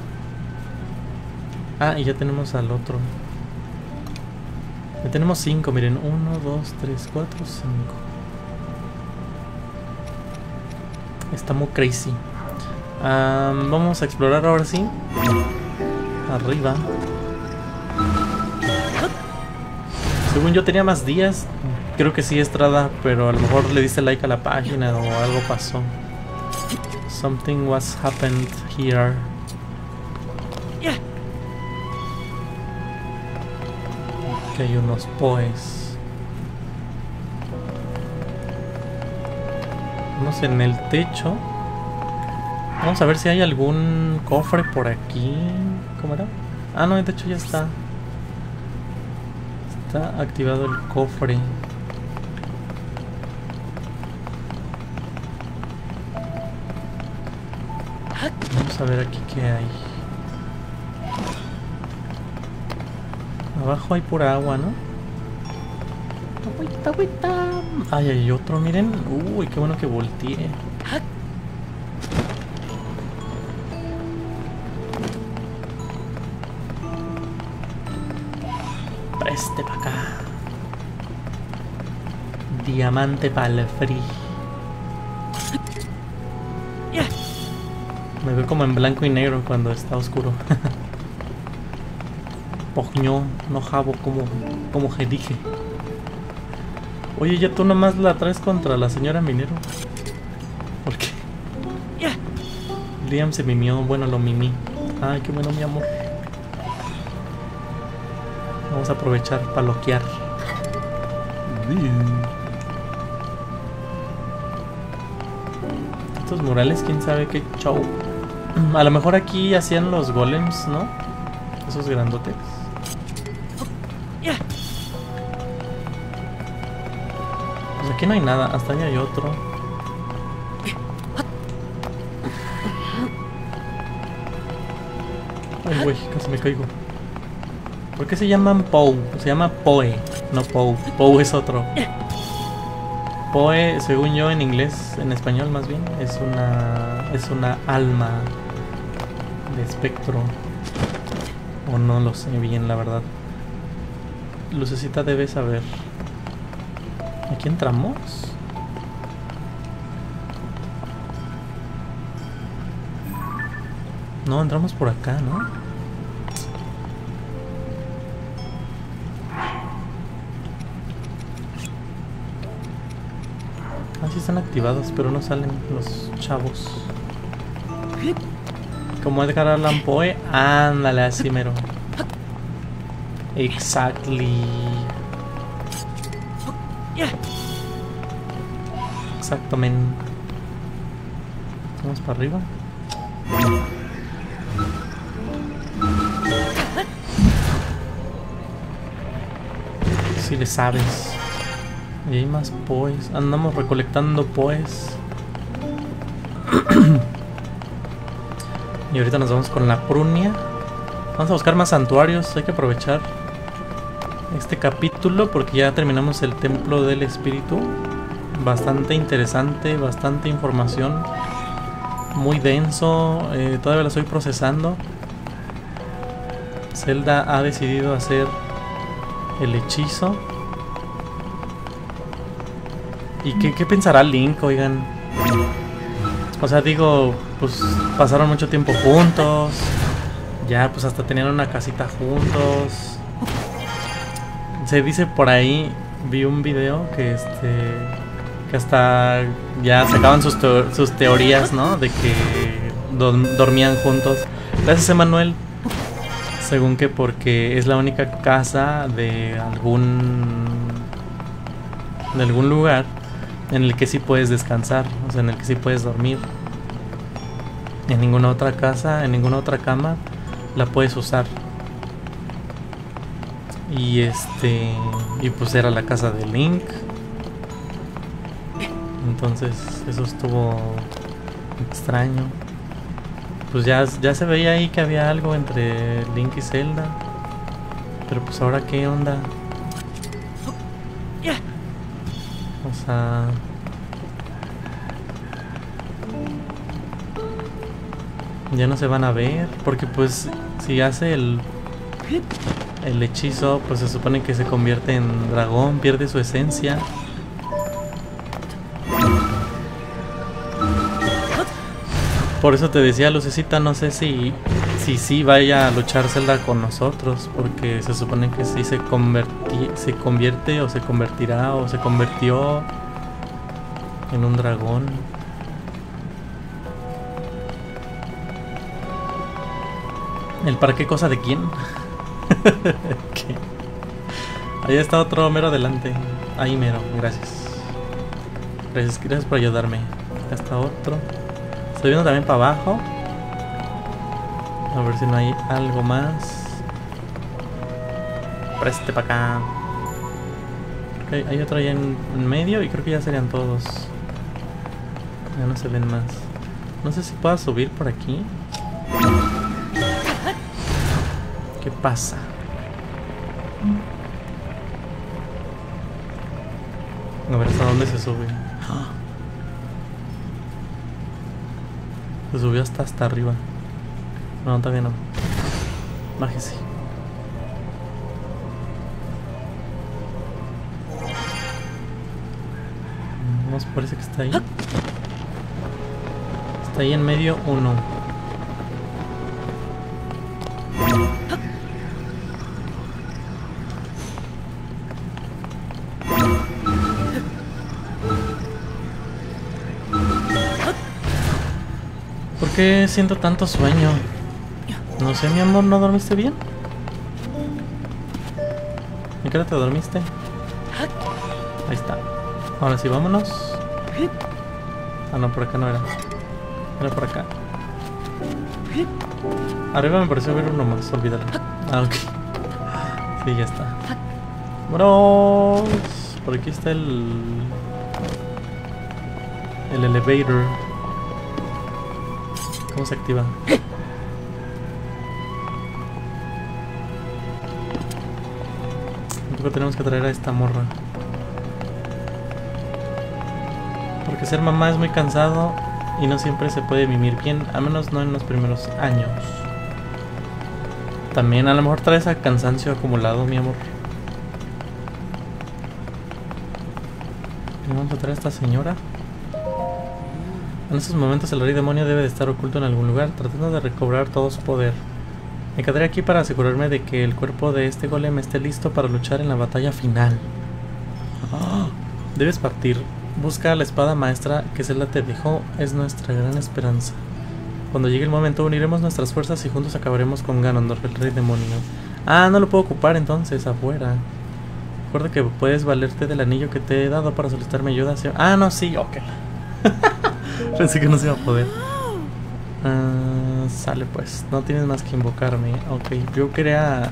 Ah, y ya tenemos al otro. Ya tenemos 5, miren. 1, 2, 3, 4, 5. Está muy crazy. Vamos a explorar ahora sí. Arriba. Según yo tenía más días. Creo que sí, Estrada. Pero a lo mejor le diste like a la página o algo pasó. Something was happened here. Aquí hay unos poes. Vamos en el techo. Vamos a ver si hay algún cofre por aquí. ¿Cómo era? Ah, no, de hecho ya está. Está activado el cofre. Vamos a ver aquí qué hay. Abajo hay pura agua, ¿no? Agüita, agüita. Ay, hay otro, miren. Uy, qué bueno que volteé. Preste para acá. Diamante para el free. Me veo como en blanco y negro cuando está oscuro. Poño, no jabo como que dije. Oye, ya tú nomás la traes contra la señora Minero. ¿Por qué? Liam se mimió, bueno, lo mimí. Ay, qué bueno, mi amor. Vamos a aprovechar para loquear. Estos murales, quién sabe qué show. A lo mejor aquí hacían los golems, ¿no? Esos grandotes. Pues aquí no hay nada, hasta allá hay otro. Ay, güey, casi me caigo. ¿Por qué se llaman Poe? Se llama Poe, no Poe. Poe es otro. Poe, según yo en inglés, en español más bien, es una alma de espectro. O no lo sé bien, la verdad. Lucecita debe saber. ¿Aquí entramos? No, entramos por acá, ¿no? Ah, sí están activados, pero no salen los chavos. Como Edgar Allan Poe. Ándale, así mero. Exactly. Exactamente. Vamos para arriba. Si le sabes. Y hay más poes. Andamos recolectando poes. Y ahorita nos vamos con la prunia. Vamos a buscar más santuarios. Hay que aprovechar este capítulo porque ya terminamos el templo del espíritu. Bastante interesante, bastante información. Muy denso. Todavía lo estoy procesando. Zelda ha decidido hacer el hechizo. ¿Y qué pensará Link, oigan? O sea, digo, pues pasaron mucho tiempo juntos. Ya, pues hasta tenían una casita juntos. Se dice por ahí, vi un video que que hasta ya sacaban sus teorías, ¿no? De que dormían juntos. Gracias, Emanuel. Según que porque es la única casa de algún lugar en el que sí puedes descansar, o sea, en el que sí puedes dormir. En ninguna otra casa, en ninguna otra cama la puedes usar. Y y pues era la casa de Link. Entonces eso estuvo extraño. Pues ya se veía ahí que había algo entre Link y Zelda. Pero pues ahora qué onda. O sea, ya no se van a ver. Porque pues si hace el hechizo, pues se supone que se convierte en dragón, pierde su esencia. Por eso te decía, Lucecita, no sé si vaya a luchar Zelda con nosotros, porque se supone que sí se convierte o se convertirá o se convirtió en un dragón. ¿El para qué cosa de quién? ¿Qué? Ahí está otro mero adelante. Ahí mero, gracias. Gracias por ayudarme. Acá está otro. Estoy viendo también para abajo. A ver si no hay algo más. Preste para acá. Okay, hay otro ahí en medio y creo que ya serían todos. Ya no se ven más. No sé si puedo subir por aquí. ¿Qué pasa? A ver hasta dónde se sube. Se subió hasta arriba. No, todavía no. Bájese. Nos parece que está ahí. Está ahí en medio uno. ¿Por qué siento tanto sueño? No sé, mi amor, ¿no dormiste bien? ¿En qué hora te dormiste? Ahí está. Ahora sí, vámonos. Ah, no, por acá no era. Era por acá. Arriba me pareció ver uno más, olvídalo. Ah, ok. Sí, ya está. ¡Vámonos! Por aquí está el elevator. ¿Cómo se activa? Tampoco tenemos que traer a esta morra. Porque ser mamá es muy cansado y no siempre se puede vivir bien, a menos no en los primeros años. También a lo mejor traes a cansancio acumulado, mi amor. Y vamos a traer a esta señora. En estos momentos el rey demonio debe de estar oculto en algún lugar, tratando de recobrar todo su poder. Me quedaré aquí para asegurarme de que el cuerpo de este golem esté listo para luchar en la batalla final. Debes partir. Busca la espada maestra que Zelda te dejó, es nuestra gran esperanza. Cuando llegue el momento uniremos nuestras fuerzas y juntos acabaremos con Ganondorf, el rey demonio. Ah, no lo puedo ocupar entonces, afuera. Recuerda que puedes valerte del anillo que te he dado para solicitarme ayuda. Ah, no, sí, ok. Pensé que no se iba a poder. Sale pues, no tienes más que invocarme. Ok, yo quería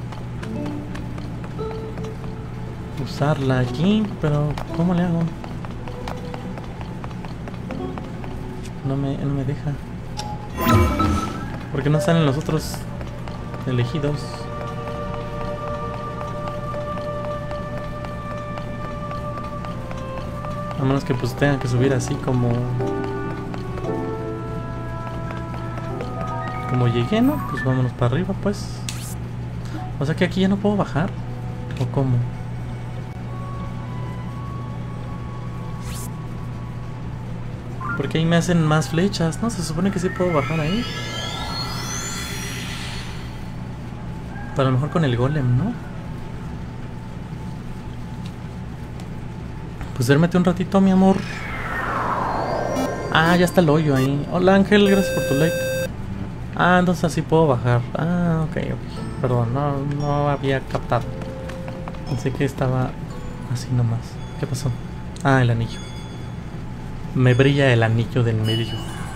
usarla aquí, pero ¿cómo le hago? No me deja. Porque no salen los otros elegidos. A menos que pues tenga que subir así como llegué, ¿no? Pues vámonos para arriba, pues. O sea que aquí ya no puedo bajar. ¿O cómo? Porque ahí me hacen más flechas, ¿no? Se supone que sí puedo bajar ahí. Pero a lo mejor con el golem, ¿no? Pues duérmete un ratito, mi amor. Ah, ya está el hoyo ahí. Hola Ángel, gracias por tu like. Ah, entonces así puedo bajar. Ah, ok, ok. Perdón, no había captado. Pensé que estaba así nomás. ¿Qué pasó? Ah, el anillo. Me brilla el anillo del medio.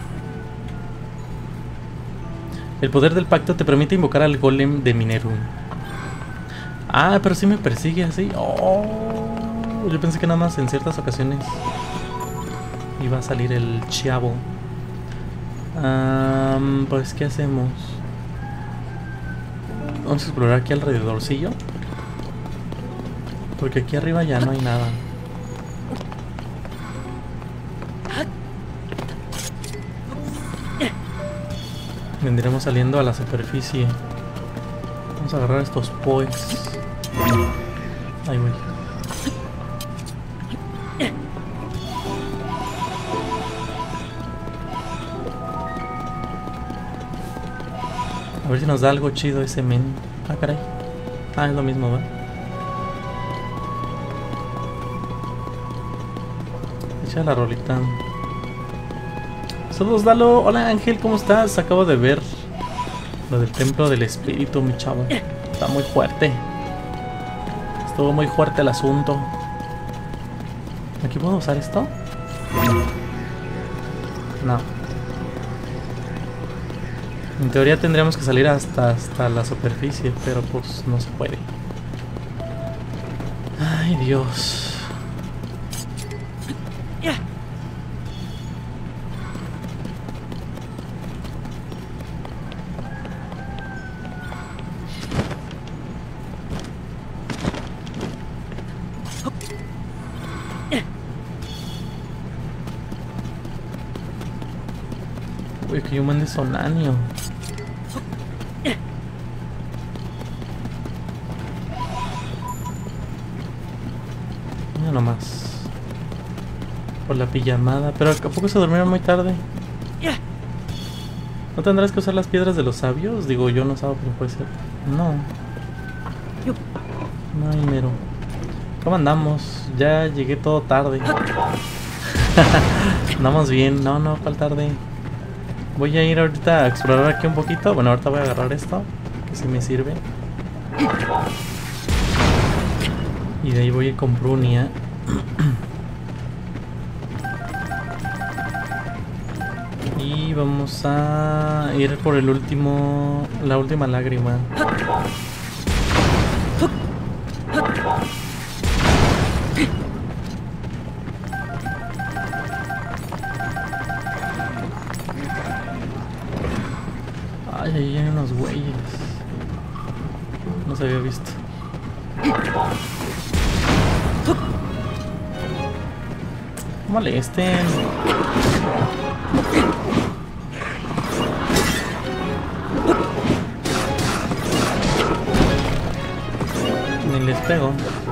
El poder del pacto te permite invocar al golem de Minerum. Ah, pero sí me persigue así. Oh, yo pensé que nada más en ciertas ocasiones iba a salir el chavo. Pues ¿qué hacemos? Vamos a explorar aquí alrededorcillo, porque aquí arriba ya no hay nada. Vendremos saliendo a la superficie. Vamos a agarrar estos poes. Ahí voy. A ver si nos da algo chido ese men. Ah, caray. Ah, es lo mismo, ¿verdad? Echa la rolita. Saludos, Dalo. Hola, Ángel, ¿cómo estás? Acabo de ver lo del templo del espíritu, mi chavo. Está muy fuerte. Estuvo muy fuerte el asunto. ¿Aquí puedo usar esto? No. En teoría tendríamos que salir hasta la superficie, pero pues no se puede. Ay, Dios. Uy, que yo mande sonanio. Mira nomás. Por la pijamada. Pero ¿a poco se durmieron muy tarde? ¿No tendrás que usar las piedras de los sabios? Digo, yo no sabo, pero puede ser. No. No hay mero. ¿Cómo andamos? Ya llegué todo tarde. Andamos bien. No, ¿cuál tarde? Voy a ir ahorita a explorar aquí un poquito. Bueno, ahorita voy a agarrar esto, que sí me sirve. Y de ahí voy a ir con Brunia. Y vamos a ir por el último... la última lágrima. Ay, ahí hay unos güeyes. No se había visto. No molesten. Ni les pego.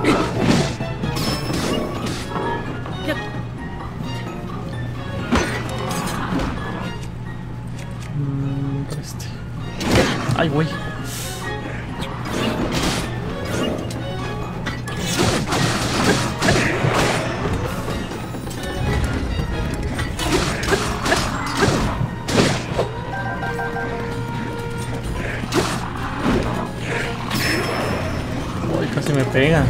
Ay, güey. Uy, casi me pega.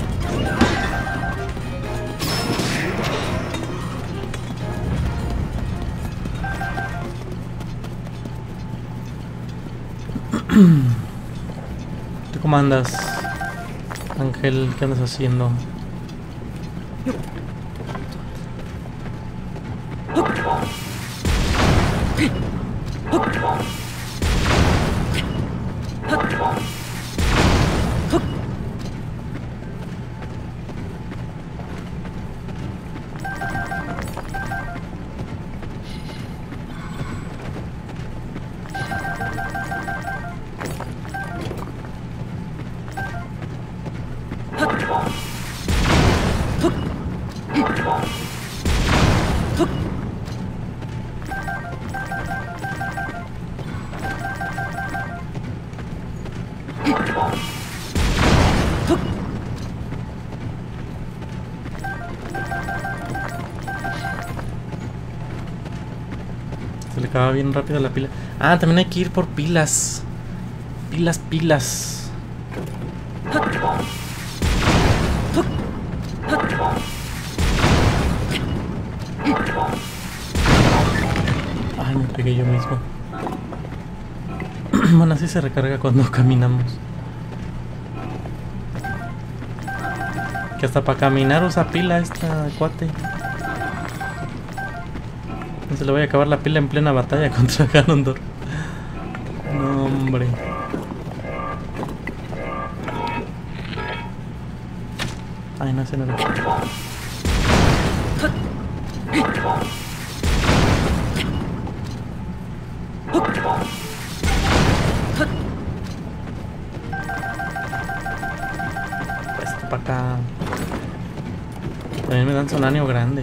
¿Tú cómo andas, Ángel? ¿Qué andas haciendo? acaba bien rápido la pila. Ah, también hay que ir por pilas. Pilas. Ay, me pegué yo mismo. Bueno, así se recarga cuando caminamos. Que hasta para caminar usa pila esta cuate. No se le voy a acabar la pila en plena batalla contra Ganondorf. No, hombre. Ay, no, ese no era. Pues para acá. También me dan sonáneo grande.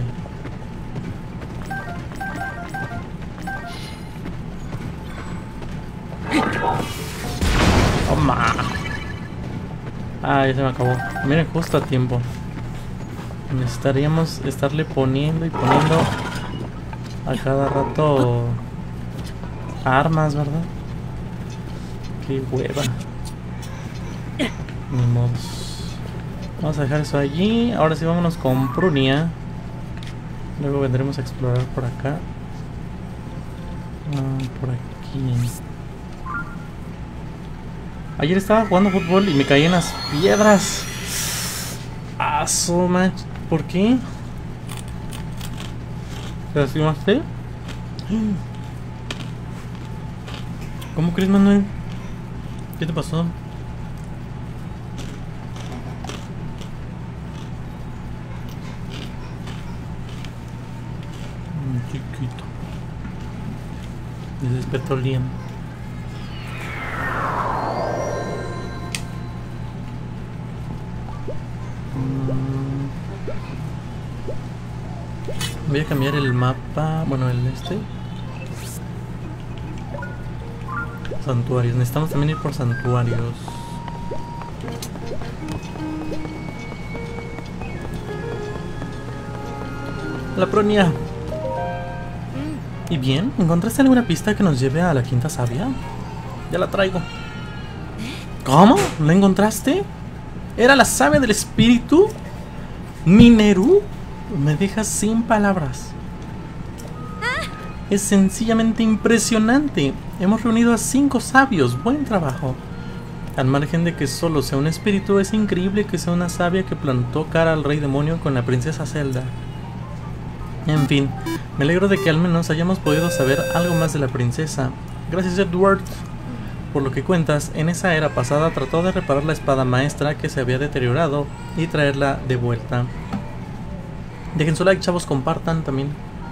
¡Toma! Ah, ya se me acabó. Miren, justo a tiempo. Necesitaríamos estarle poniendo y poniendo a cada rato armas, ¿verdad? Qué hueva. Ni modos. Vamos a dejar eso allí. Ahora sí vámonos con Prunia. Luego vendremos a explorar por acá. Por aquí. Ayer estaba jugando fútbol y me caí en las piedras. ¡Aso, man! ¿Por qué? ¿Te lastimaste? ¿Cómo crees, Manuel? ¿Qué te pasó? Chiquito. Es petróleo. Voy a cambiar el mapa. Bueno, el santuarios. Necesitamos también ir por santuarios. La Prunia. ¿Y bien? ¿Encontraste alguna pista que nos lleve a la Quinta Sabia? Ya la traigo. ¿Cómo? ¿La encontraste? ¿Era la sabia del espíritu? ¿Mineru? Me dejas sin palabras. Es sencillamente impresionante. Hemos reunido a 5 sabios. Buen trabajo. Al margen de que solo sea un espíritu, es increíble que sea una sabia que plantó cara al rey demonio con la princesa Zelda. En fin, me alegro de que al menos hayamos podido saber algo más de la princesa. Gracias, Edward. Por lo que cuentas, en esa era pasada trató de reparar la espada maestra que se había deteriorado y traerla de vuelta. Dejen su like, chavos, compartan también.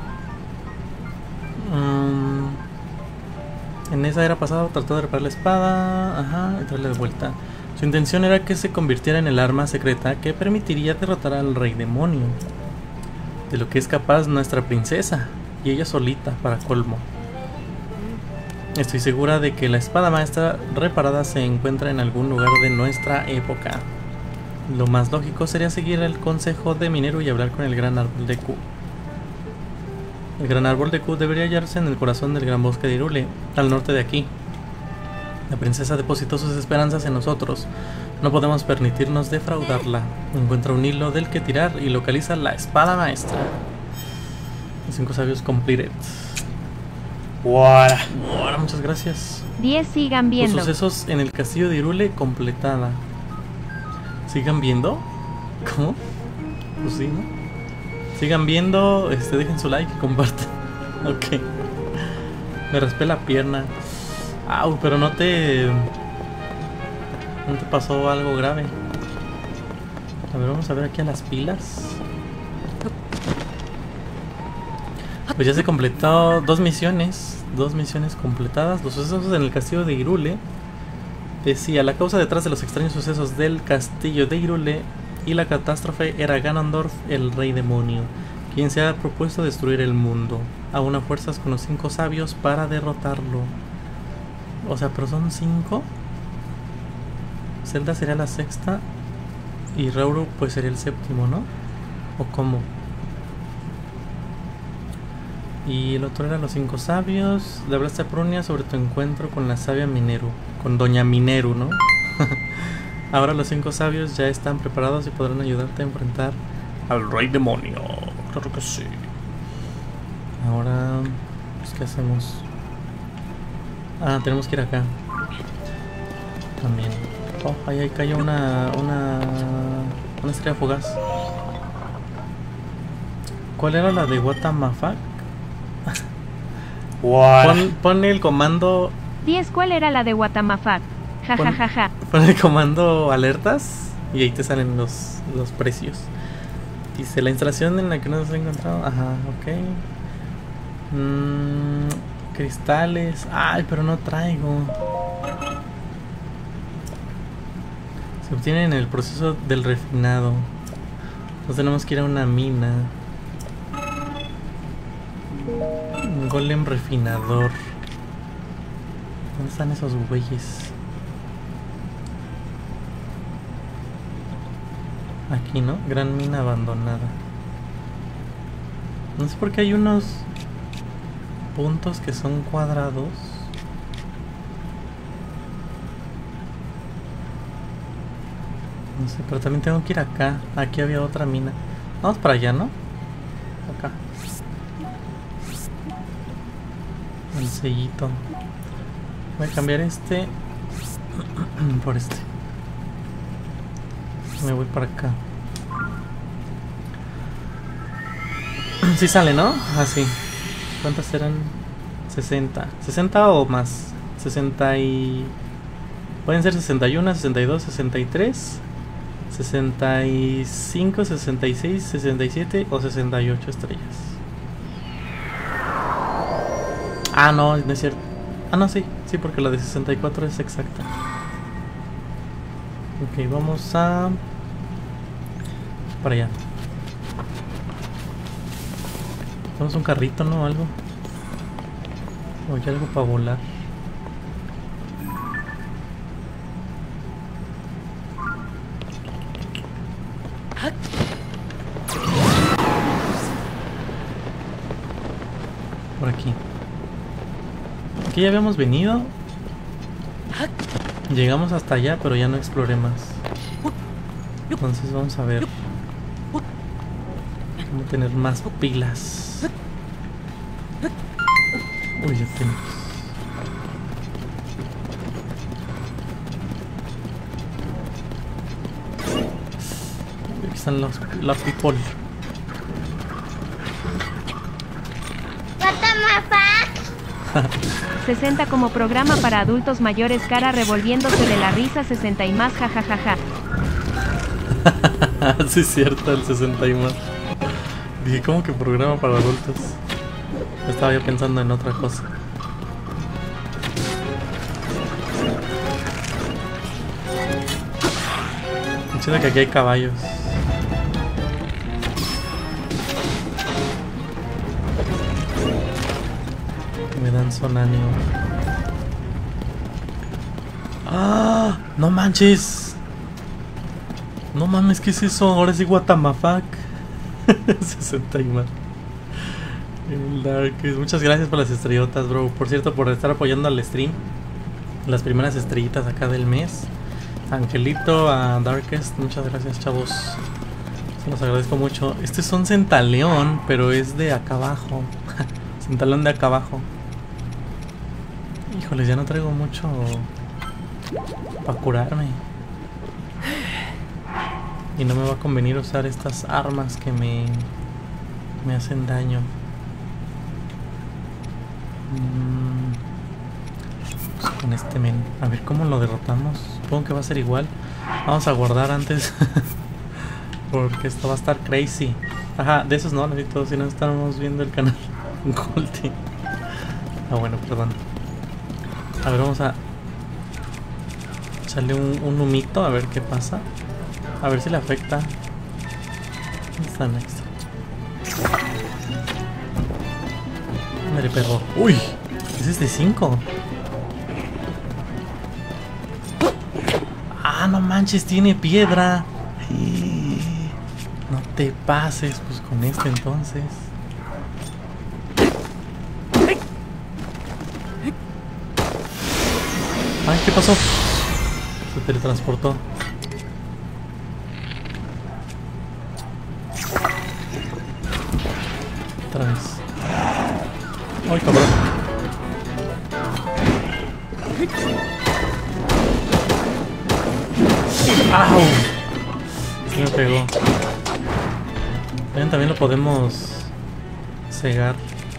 En esa era pasada trató de reparar la espada, ajá, y traerla de vuelta. Su intención era que se convirtiera en el arma secreta que permitiría derrotar al rey demonio. De lo que es capaz nuestra princesa, y ella solita, para colmo. Estoy segura de que la espada maestra reparada se encuentra en algún lugar de nuestra época. Lo más lógico sería seguir el consejo de Mineru y hablar con el gran árbol de Ku. El gran árbol de Ku debería hallarse en el corazón del gran bosque de Hyrule, al norte de aquí. La princesa depositó sus esperanzas en nosotros. No podemos permitirnos defraudarla. Encuentra un hilo del que tirar y localiza la espada maestra. Los 5 sabios completed. ¡Guara! Muchas gracias. 10 sigan viendo. Los sucesos en el castillo de Hyrule completada. ¿Sigan viendo? ¿Cómo? Pues sí, ¿no? Sigan viendo, dejen su like y compartan. Ok. Me raspé la pierna. Au, pero no te pasó algo grave. A ver, vamos a ver aquí a las pilas. Pues ya se completó 2 misiones. 2 misiones completadas. Los sucesos en el castillo de Hyrule. Decía, la causa detrás de los extraños sucesos del castillo de Hyrule y la catástrofe era Ganondorf, el rey demonio, quien se ha propuesto destruir el mundo. Aúna fuerzas con los 5 sabios para derrotarlo. O sea, pero son 5. Zelda sería la 6ª y Rauru pues sería el 7º, ¿no? ¿O cómo? Y el otro era los 5 sabios. Le hablaste a Prunia sobre tu encuentro con la sabia Mineru. Con Doña Mineru, ¿no? Ahora los 5 sabios ya están preparados y podrán ayudarte a enfrentar al Rey Demonio. Claro que sí. Ahora, pues, ¿qué hacemos? Ah, tenemos que ir acá. También. Oh, ahí cayó una estrella fugaz. ¿Cuál era la de Watamafak? Pon el comando. 10. ¿Cuál era la de Watamafak? Ja ja ja ja. Pon el comando alertas y ahí te salen los precios. Dice la instalación en la que nos hemos encontrado. Ajá, ok. Cristales. Ay, pero no traigo. Se obtiene en el proceso del refinado. Entonces tenemos que ir a una mina. Un golem refinador. ¿Dónde están esos güeyes? Aquí, ¿no? Gran mina abandonada. No sé por qué hay unos puntos que son cuadrados. No sé, pero también tengo que ir acá. Aquí había otra mina. Vamos para allá, ¿no? Acá. El sellito. Voy a cambiar este por este. Me voy para acá. Sí sale, ¿no? Ah, sí. ¿Cuántas eran? 60. 60 o más. 60 y... Pueden ser 61, 62, 63, 65, 66, 67 o 68 estrellas. Ah, no, no es cierto. Ah, no, sí. Sí, porque la de 64 es exacta. Ok, vamos a... para allá. Tenemos un carrito, ¿no? Algo. O ya algo para volar. Por aquí. Aquí ya habíamos venido. Llegamos hasta allá, pero ya no exploré más. Entonces vamos a ver cómo tener más pilas. Uy, ya tenemos. Aquí están la people. 60 como programa para adultos mayores, cara revolviéndose de la risa, 60 y más, jajajaja. Sí, es cierto, el 60 y más. Dije, ¿cómo que programa para adultos? Estaba yo pensando en otra cosa. Me chido que aquí hay caballos. Me dan sonáneo. ¡Ah! ¡No manches! No mames, ¿qué es eso? Ahora sí, Watamafak. 60 y más. El Darkest. Muchas gracias por las estrellotas, bro. Por cierto, por estar apoyando al stream. Las primeras estrellitas acá del mes. Angelito, a Darkest. Muchas gracias, chavos. Se los agradezco mucho. Este es un centaleón, pero es de acá abajo. Centaleón de acá abajo. Híjoles, ya no traigo mucho para curarme. Y no me va a convenir usar estas armas que me hacen daño. Pues con este men. A ver cómo lo derrotamos. Supongo que va a ser igual. Vamos a guardar antes. Porque esto va a estar crazy. Ajá, de esos no necesito. Si no estamos viendo el canal Goldie. Ah, bueno, perdón. A ver, vamos a echarle un humito a ver qué pasa. A ver si le afecta. ¿Dónde está next? Madre perro. Uy, ese es de 5. Ah, no manches, tiene piedra. No te pases, pues con este entonces. Ay, ¿qué pasó? Se teletransportó. Otra vez. Ay, cabrón. ¡Au! Sí me pegó. También lo podemos cegar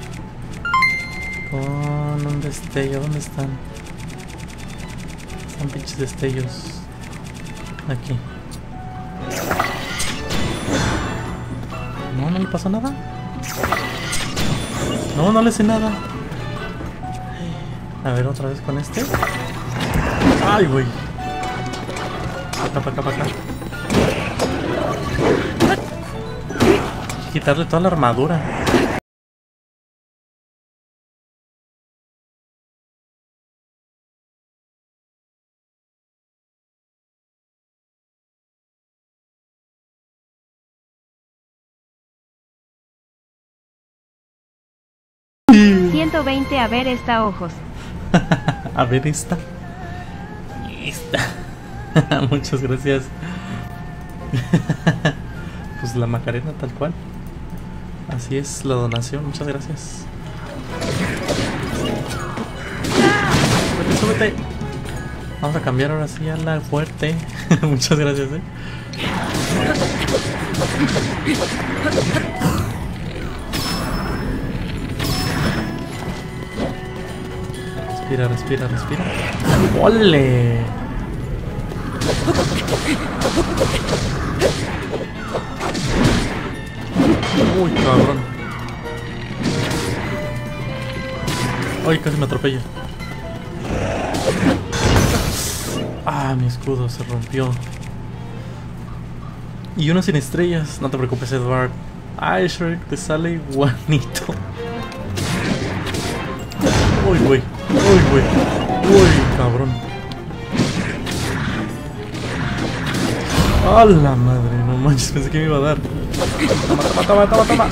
con un destello. ¿Dónde están? Están pinches destellos. Aquí. No, no le pasó nada. No, no le hice nada. A ver, otra vez con este. ¡Ay, güey! Para acá. Hay que quitarle toda la armadura. Mm. 120 a ver esta ojos. A ver esta. Muchas gracias. Pues la Macarena tal cual. Así es la donación, muchas gracias. Súbete. Vamos a cambiar ahora sí a la fuerte. Muchas gracias, Respira. ¡Ole! Uy, cabrón. Ay, casi me atropella. Ah, mi escudo se rompió. Y uno sin estrellas. No te preocupes, Edward. Ay, Shrek, te sale igualito. Uy, güey. Uy, cabrón. ¡A la madre! No manches, pensé que me iba a dar. Toma.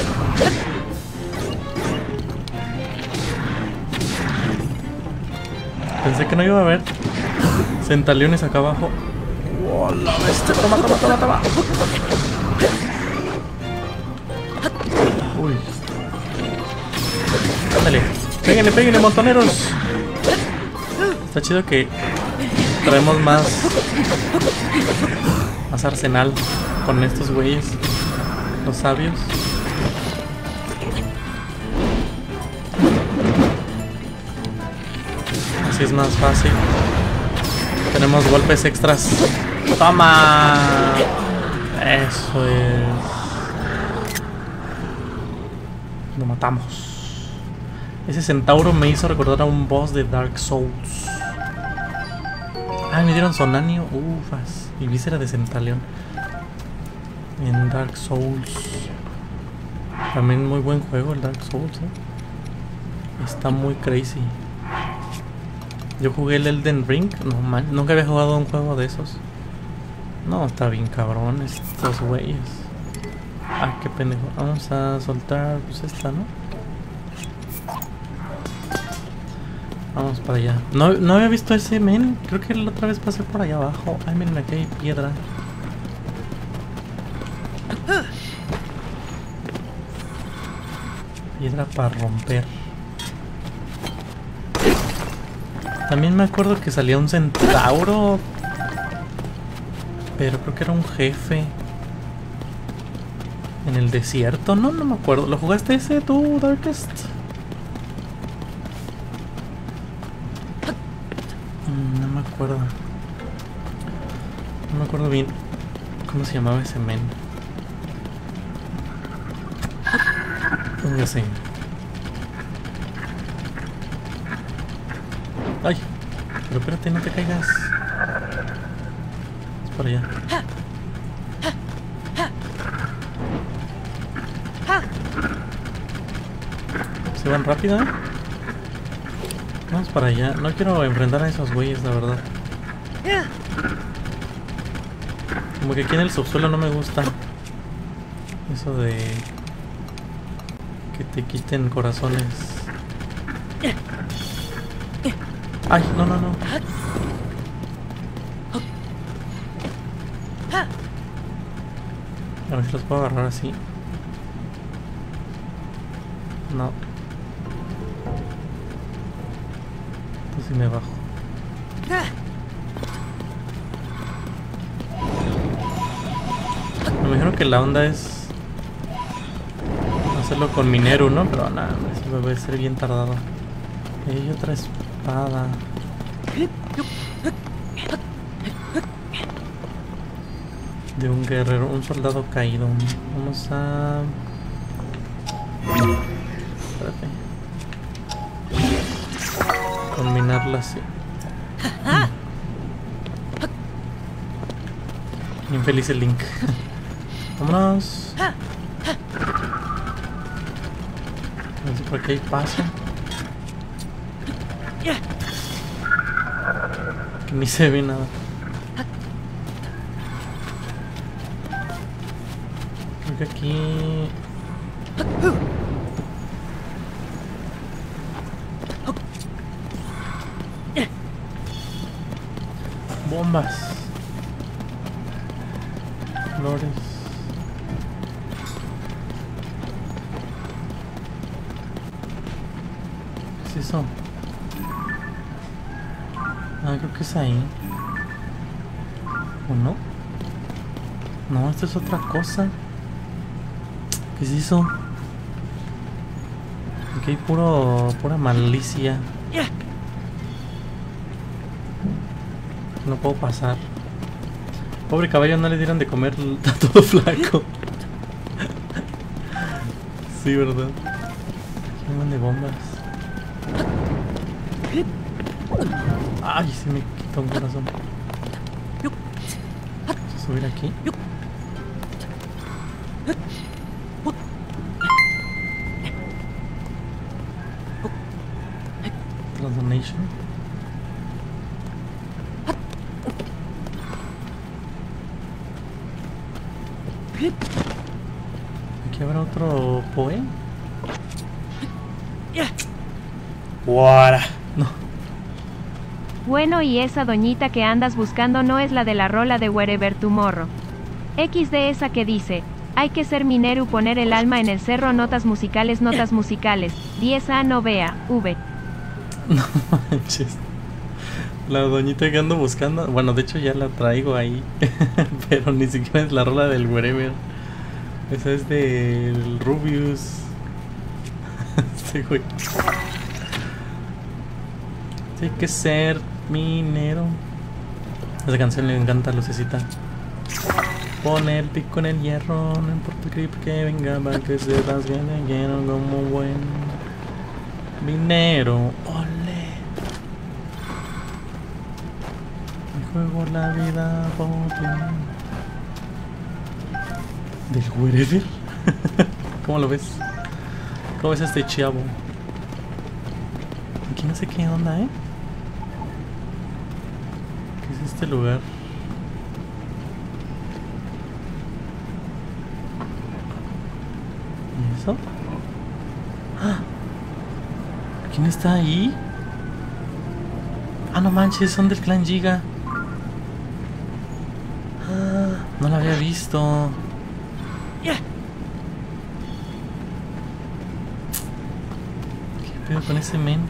Pensé que no iba a haber centaleones acá abajo. ¡Oh, la bestia! Toma. Uy. Ándale. Péguenle, montoneros. Está chido que traemos más arsenal con estos güeyes, los sabios. Así es más fácil. Tenemos golpes extras. ¡Toma! Eso es. Lo matamos. Ese centauro me hizo recordar a un boss de Dark Souls. Ah, me dieron sonanio. Ufas. Y víscera de centaleón en Dark Souls. También muy buen juego el Dark Souls, Está muy crazy. Yo jugué el Elden Ring. No man, nunca había jugado un juego de esos. No, está bien cabrón estos güeyes. Ah, qué pendejo. Vamos a soltar pues esta, ¿no? Vamos para allá. No había visto ese men. Creo que la otra vez pasé por allá abajo. Ay, miren, aquí hay piedra. Piedra para romper. También me acuerdo que salía un centauro. Pero creo que era un jefe. En el desierto. No me acuerdo. ¿Lo jugaste ese tú, Darkest? No me acuerdo bien cómo se llamaba ese men. Ya sé. Ay, pero espérate, no te caigas. Es por allá. Se van rápido, Vamos para allá. No quiero enfrentar a esos güeyes, la verdad. Como que aquí en el subsuelo no me gusta eso de que te quiten corazones. Ay, no, no, no. A ver si los puedo agarrar así. No. Entonces me bajo. Me imagino que la onda es hacerlo con Mineru, ¿no? Pero nada, eso va a ser bien tardado. Hay otra espada. De un guerrero, un soldado caído. Vamos a... Espérate. Combinarla así. Infeliz el Link. Vámonos. A ver si por aquí hay paso. Que ni se ve nada. Creo que aquí... Bombas. Flores. ¿Qué es eso? Ah, creo que es ahí. ¿O no? No, esto es otra cosa. ¿Qué es eso? Aquí hay pura malicia. No puedo pasar. Pobre caballo, no le dieron de comer, está todo flaco. Sí, ¿verdad? Aquí hay un de bombas. Ay, se me quitó un corazón. ¿Vamos a subir aquí? Transformation. Aquí habrá otro Poe. ¡Guara! No. Bueno, y esa doñita que andas buscando no es la de la rola de Wherever Tomorrow. XD esa que dice, hay que ser Mineru, poner el alma en el cerro, notas musicales, 10A no vea, V. No manches. La doñita que ando buscando, bueno, de hecho ya la traigo ahí. Pero ni siquiera es la rola del Wherever. Esa es del Rubius. Sí, güey. Sí, hay que ser minero. Esa canción le encanta a Lucecita. Pone el pico en el hierro, no importa el creep que venga, para que sepas que me quiero como buen minero. Ole. Juego la vida por ti. ¿Del Wherever? ¿Cómo lo ves? ¿Cómo ves este chavo? Aquí no sé qué onda, ¿eh? ¿Qué es este lugar? ¿Y eso? ¡Ah! ¿Quién está ahí? Ah, no manches, son del clan Giga. No la había visto. ¿Qué pedo con ese men?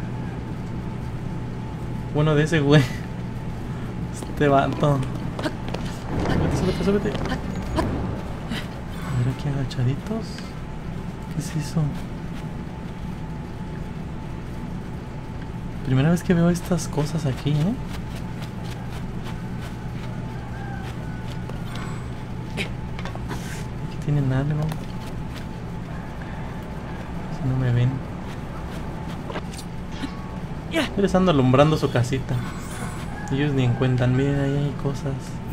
Bueno, de ese güey. Este vato. Súbete, súbete. A ver aquí agachaditos. ¿Qué es eso? Primera vez que veo estas cosas aquí, ¿eh? Tienen algo. Si no me ven. Yo les ando alumbrando su casita. Ellos ni en cuenta. Miren, ahí hay cosas.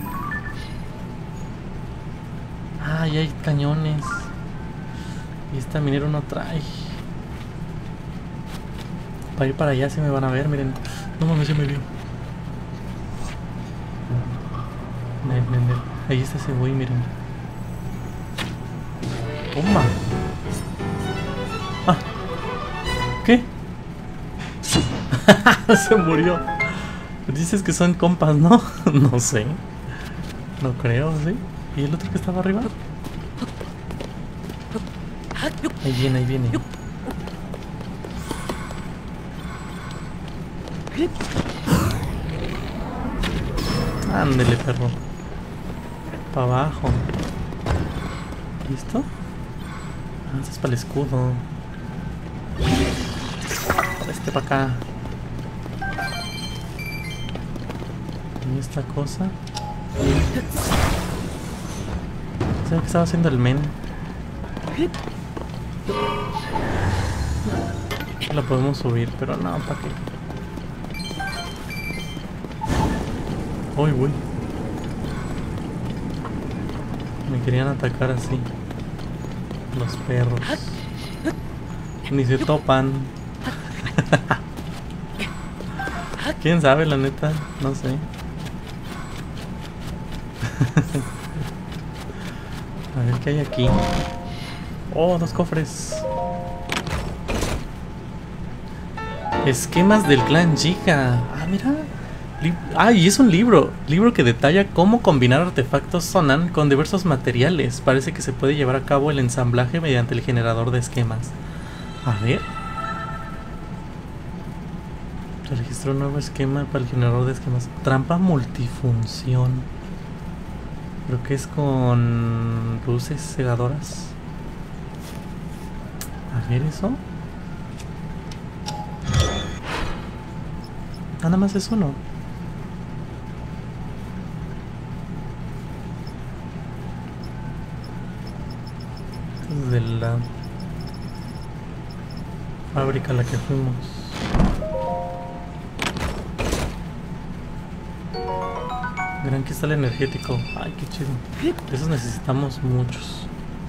Ah, ahí hay cañones. Y esta minero no trae. Para ir para allá se me van a ver, miren. No mames, se me vio. Ahí está ese güey, miren. Toma. Ah. ¿Qué? Se murió. Dices que son compas, ¿no? No sé. No creo, ¿sí? ¿Y el otro que estaba arriba? Ahí viene, ahí viene. Ándele, perro. Para abajo. ¿Listo? Ah, este es para el escudo. Este para acá. ¿Y esta cosa? ¿Sabes qué estaba haciendo el men? La podemos subir, pero no, ¿para qué? Uy, uy. Me querían atacar así. Los perros. Ni se topan. ¿Quién sabe, la neta? No sé. A ver qué hay aquí. Oh, 2 cofres. Esquemas del clan Giga. Ah, mira. Y es un libro. Libro que detalla cómo combinar artefactos Sonan con diversos materiales. Parece que se puede llevar a cabo el ensamblaje mediante el generador de esquemas. A ver. Se registró un nuevo esquema para el generador de esquemas. Trampa multifunción. Creo que es con luces cegadoras. A ver eso. Nada más es uno. De la fábrica a la que fuimos. Gran cristal energético. Ay, qué chido. De esos necesitamos muchos.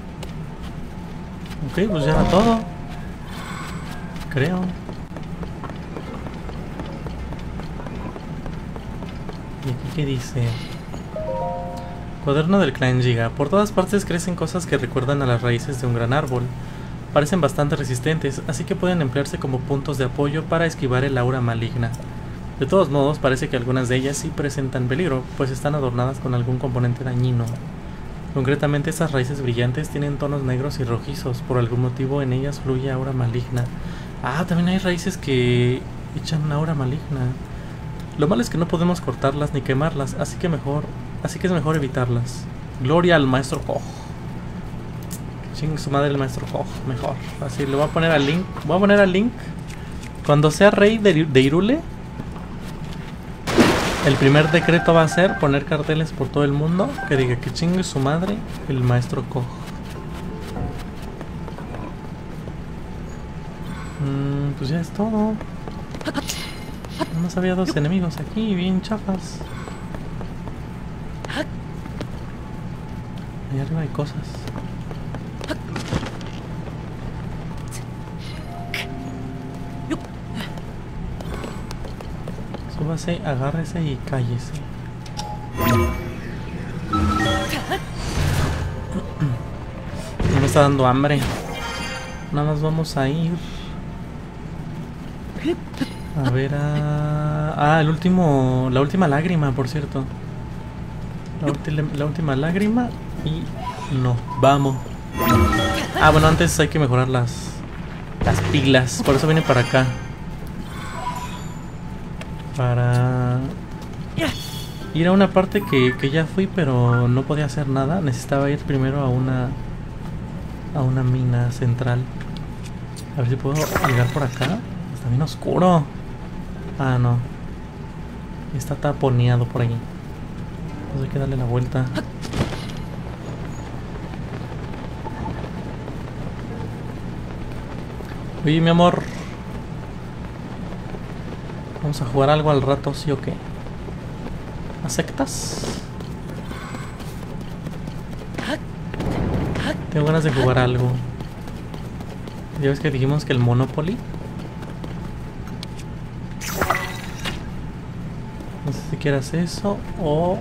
Ok, pues ya era todo. Creo. ¿Y aquí qué dice? Cuaderno del clan Giga. Por todas partes crecen cosas que recuerdan a las raíces de un gran árbol. Parecen bastante resistentes, así que pueden emplearse como puntos de apoyo para esquivar el aura maligna. De todos modos, parece que algunas de ellas sí presentan peligro, pues están adornadas con algún componente dañino. Concretamente, estas raíces brillantes tienen tonos negros y rojizos. Por algún motivo en ellas fluye aura maligna. Ah, también hay raíces que echan aura maligna. Lo malo es que no podemos cortarlas ni quemarlas, así que es mejor evitarlas. Gloria al maestro Koch. Ching su madre el maestro Koch, mejor. Así le voy a poner a Link. Voy a poner a Link. Cuando sea rey de Hyrule, el primer decreto va a ser poner carteles por todo el mundo que diga que chingue su madre el maestro Koch. Pues ya es todo. Nomás había 2 enemigos aquí, bien chafas. Allá arriba hay cosas. Súbase, agárrese y cállese. Ya me está dando hambre. Nada más vamos a ir a ver a... la última lágrima, por cierto. La última lágrima y... no, vamos. Bueno, antes hay que mejorar las pilas. Por eso viene para acá. Para ir a una parte que ya fui, pero no podía hacer nada. Necesitaba ir primero a una mina central. A ver si puedo llegar por acá. Está bien oscuro. Ah, no. Está taponeado por ahí. Entonces hay que darle la vuelta. Oye, mi amor. Vamos a jugar algo al rato, ¿sí o qué? ¿Aceptas? Tengo ganas de jugar algo. Ya ves que dijimos que el Monopoly. No sé si quieras eso o...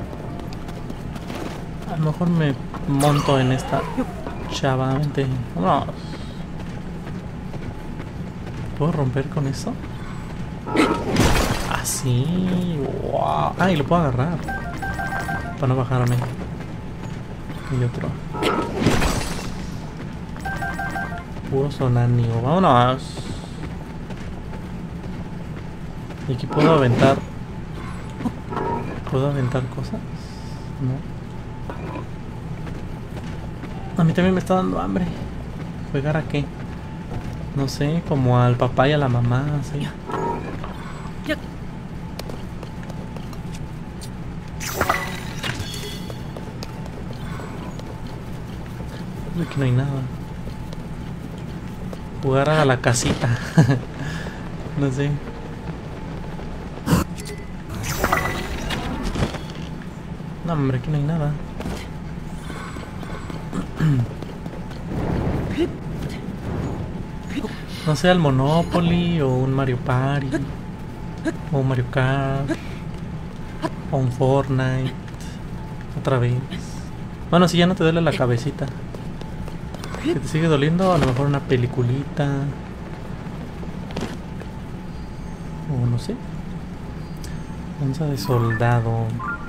a lo mejor me monto en esta chava. Vente. Vámonos. ¿Puedo romper con eso? Así. Wow. Ah, y lo puedo agarrar. Para no bajarme. Y otro. Puro sonanio. Vámonos. Y aquí puedo aventar. ¿Puedo aventar cosas? No. A mí también me está dando hambre. ¿Jugar a qué? No sé, como al papá y a la mamá, así. Aquí no hay nada. Jugar a la casita. No sé. No, hombre, aquí no hay nada. No sé, al Monopoly o un Mario Party o un Mario Kart o un Fortnite. Otra vez. Bueno, si ya no te duele la cabecita. Si te sigue doliendo, a lo mejor una peliculita. O no sé. Lanza de soldado.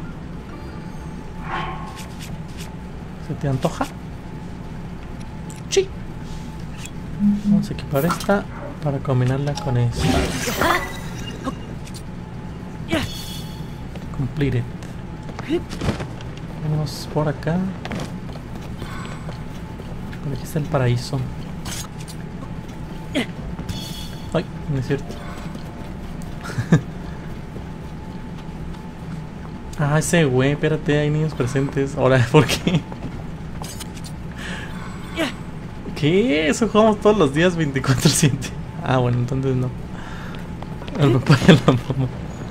¿Se te antoja? Sí. Vamos a equipar esta para combinarla con esta. Completed. Vamos por acá. Por aquí está el paraíso. Ay, no es cierto. Ah, ese güey, espérate, hay niños presentes. Ahora, ¿por qué? ¿Qué? Eso jugamos todos los días 24/7. Ah, bueno, entonces no. El papá y la mamá.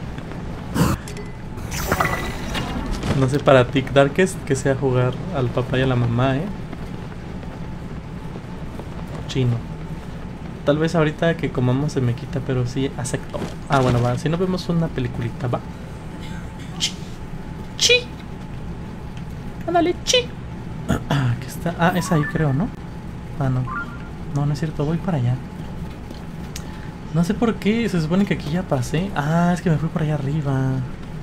No sé, para Tic Darkest que sea jugar al papá y a la mamá, Chino. Tal vez ahorita que comamos se me quita, pero sí acepto. Ah, bueno, va. Si no vemos una peliculita, va. Chi. Ándale, chi. Aquí está. Ah, es ahí creo, ¿no? Ah, no. No, no es cierto. Voy para allá. No sé por qué. Se supone que aquí ya pasé. Ah, es que me fui por allá arriba.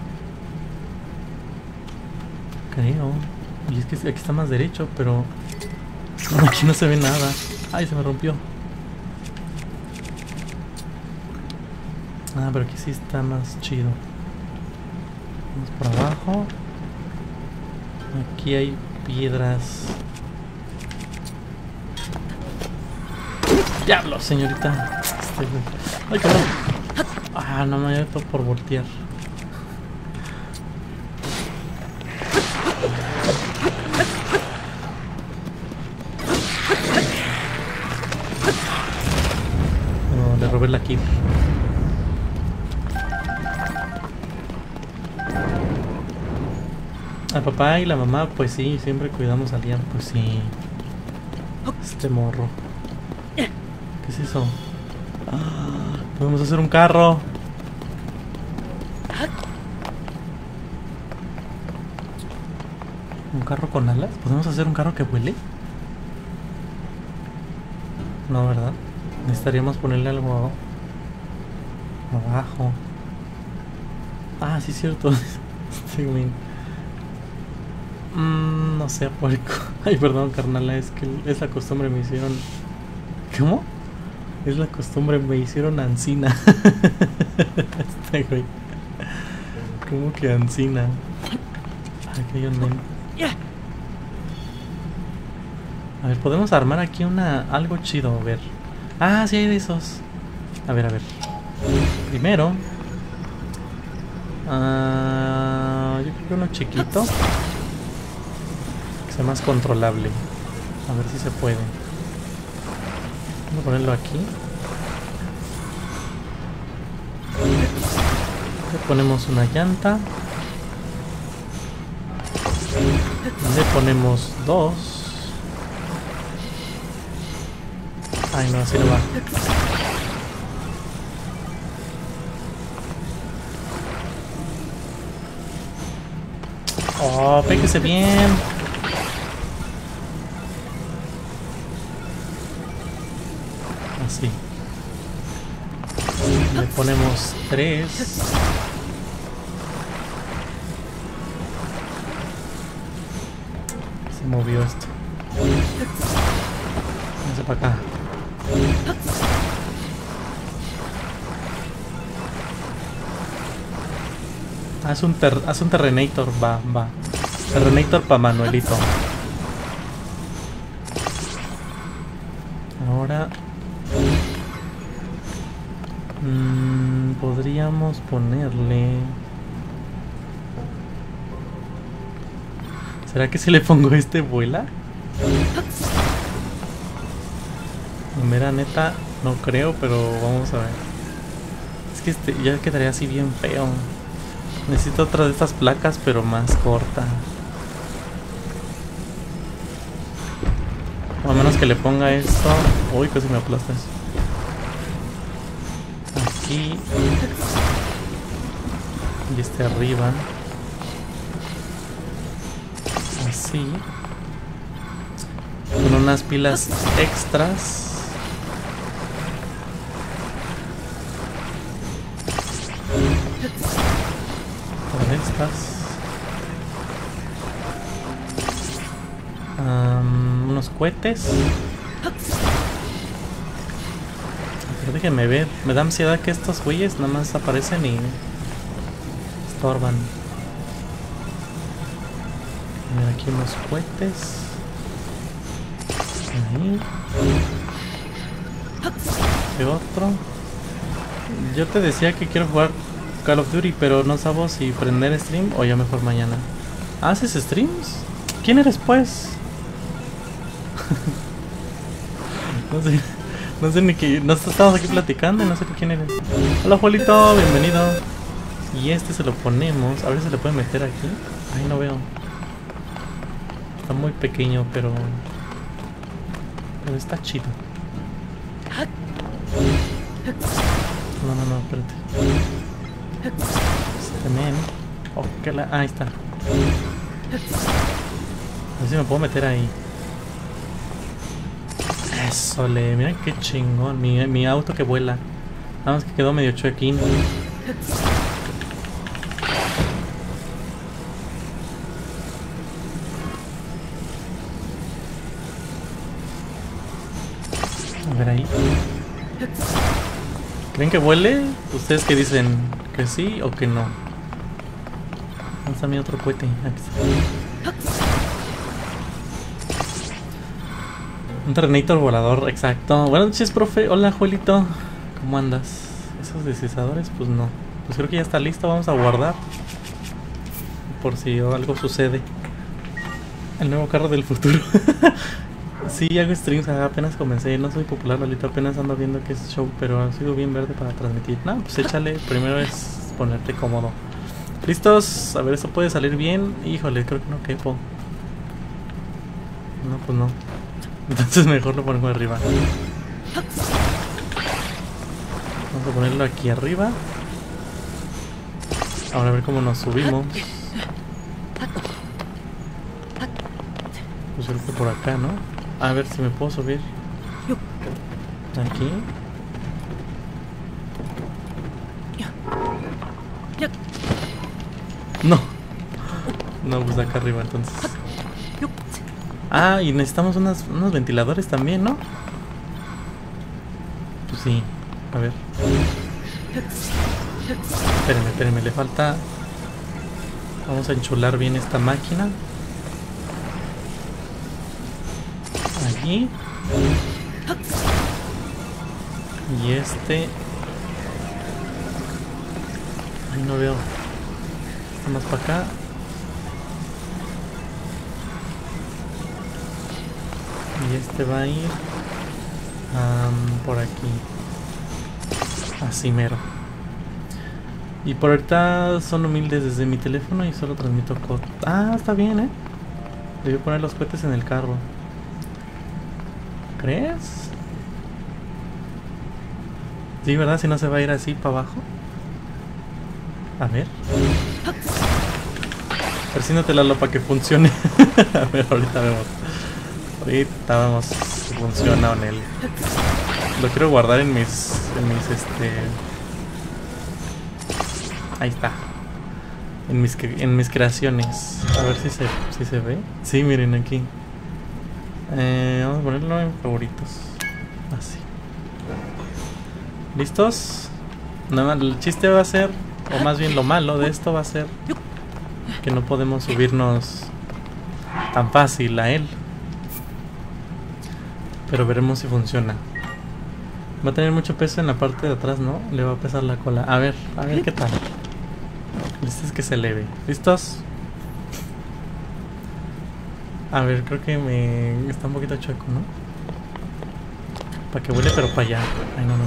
Creo. Y es que aquí está más derecho, pero... No, aquí no se ve nada. Ay, se me rompió. Ah, pero aquí sí está más chido. Vamos por abajo. Aquí hay piedras. ¡Diablo, señorita! ¡Ay, cabrón! Ah, no me había dado por voltear. No, le robé la kill. Al papá y la mamá, pues sí, siempre cuidamos al Liam, pues sí. Este morro. ¿Qué es eso? Ah, podemos hacer un carro. ¿Un carro con alas? ¿Podemos hacer un carro que vuele? No, ¿verdad? Necesitaríamos ponerle algo abajo. Ah, sí, cierto. Sí, güey. No sé, puerco. Ay, perdón, carnala, es que es la costumbre, me hicieron... ¿Cómo? Es la costumbre, me hicieron ancina. Este güey. ¿Cómo que ancina? Aquí hay un men. A ver, podemos armar aquí algo chido, a ver. Ah, sí hay de esos. A ver, a ver. Primero. Yo creo que uno chiquito. Que sea más controlable. A ver si se puede. Vamos a ponerlo aquí. Le ponemos una llanta. Le ponemos dos. Ay, no, así no va. Oh, péguese bien. Así. Le ponemos 3. Se movió esto. Vamos para acá. Haz un Terrenator, va. Terrenator para Manuelito. Ahora podríamos ponerle... ¿Será que si le pongo este vuela? Mira, neta, no creo, pero vamos a ver. Es que este ya quedaría así bien feo. Necesito otra de estas placas, pero más corta. O a menos que le ponga esto. Uy, casi me aplastas. Aquí. Y este arriba. Así. Con unas pilas extras. Con estas. Unos cohetes. Pero déjenme ver. Me da ansiedad que estos güeyes nada más aparecen y estorban. Mira, aquí unos cohetes. Ahí. Y otro. Yo te decía que quiero jugar Call of Duty, pero no sabo si prender stream o ya mejor mañana. ¿Haces streams? ¿Quién eres pues? No sé ni qué. No estamos aquí platicando y no sé quién eres. Hola Juelito, bienvenido. Y este se lo ponemos. A ver si se le puede meter aquí. Ay, no veo. Está muy pequeño, pero está chido. No, espérate. Este men. Oh, que la... ahí está. A ver si me puedo meter ahí. Eso, miren qué chingón. Mi auto que vuela. Nada más que quedó medio chuequín. A ver ahí. ¿Creen que vuele? ¿Ustedes qué dicen? ¿Que sí o que no? ¿Dónde está mi otro cohete? Aquí está. Un Terrenator volador, exacto. Buenas noches, profe. Hola, Juelito. ¿Cómo andas? Esos deslizadores, pues no. Pues creo que ya está listo. Vamos a guardar. Por si algo sucede. El nuevo carro del futuro. Sí, hago streams. Apenas comencé. No soy popular ahorita. Apenas ando viendo que es show. Pero ha sido bien verde para transmitir. No, pues échale. Primero es ponerte cómodo. ¿Listos? A ver, esto puede salir bien. Híjole, creo que no quepo. No, pues no. Entonces mejor lo ponemos arriba. Vamos a ponerlo aquí arriba. Ahora a ver cómo nos subimos. Pues creo que por acá, ¿no? A ver si me puedo subir. Aquí. No. No, pues acá arriba entonces. Ah, y necesitamos unos ventiladores también, ¿no? Pues sí, a ver. Espérenme, le falta... Vamos a enchular bien esta máquina. Allí. Y este... Ay, no veo. Está más para acá. Y este va a ir por aquí. Así mero. Y por ahorita son humildes desde mi teléfono y solo transmito code. Ah, está bien, Debí poner los cohetes en el carro. ¿Crees? Sí, ¿verdad? Si no se va a ir así para abajo. A ver. Persínatela para que funcione. A ver, ahorita vemos. Ahorita vemos si funciona en él. Lo quiero guardar en mis Ahí está. En mis creaciones. A ver si se ve. Sí, miren aquí. Vamos a ponerlo en favoritos. Así. ¿Listos? Nada más, el chiste va a ser, o más bien lo malo de esto va a ser que no podemos subirnos tan fácil a él. Pero veremos si funciona. Va a tener mucho peso en la parte de atrás, ¿no? Le va a pesar la cola. A ver qué tal. Listo, es que se eleve. ¿Listos? A ver, creo que está un poquito chueco, ¿no? Para que vuele, pero para allá. Ay, no.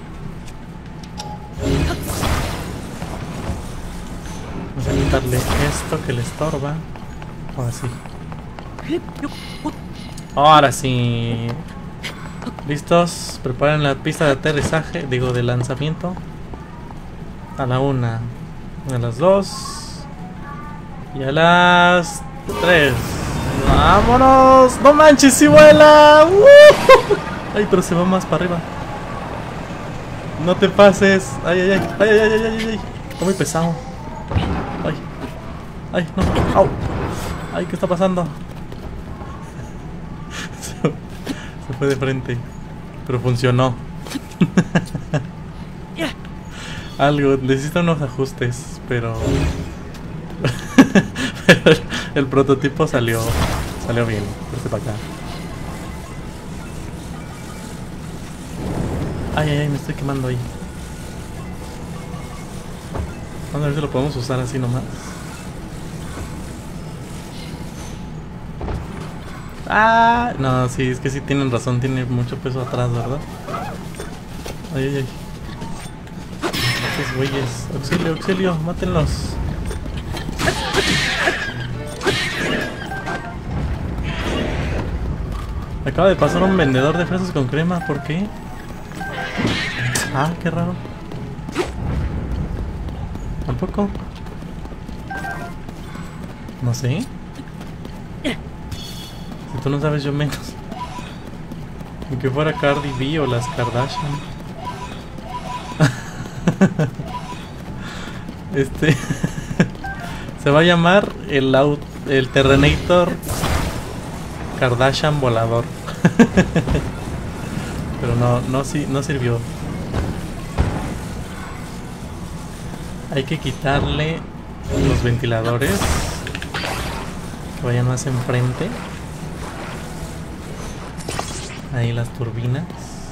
Vamos a quitarle esto que le estorba. Ahora sí. Ahora sí. ¿Listos? Preparen la pista de aterrizaje. Digo, de lanzamiento. A la 1. A las 2. Y a las 3. ¡Vámonos! ¡No manches, si vuela! Ay, pero se va más para arriba. No te pases. Ay. Está muy pesado. Ay, no. Au. Ay, ¿qué está pasando? Se fue de frente. Pero funcionó. Algo, necesita unos ajustes, pero el prototipo salió bien. Este para acá. Ay, me estoy quemando ahí. Vamos a ver si lo podemos usar así nomás. Ah, no, sí, es que sí tienen razón, tiene mucho peso atrás, ¿verdad? Ay. Estos güeyes. Auxilio, mátenlos. Acaba de pasar un vendedor de fresas con crema, ¿por qué? Ah, qué raro. ¿Tampoco? No sé. Si tú no sabes, yo menos. Ni que fuera Cardi B o las Kardashian. Se va a llamar el Terrenator Kardashian volador. Pero no sirvió. Hay que quitarle los ventiladores que vayan más enfrente. Ahí las turbinas.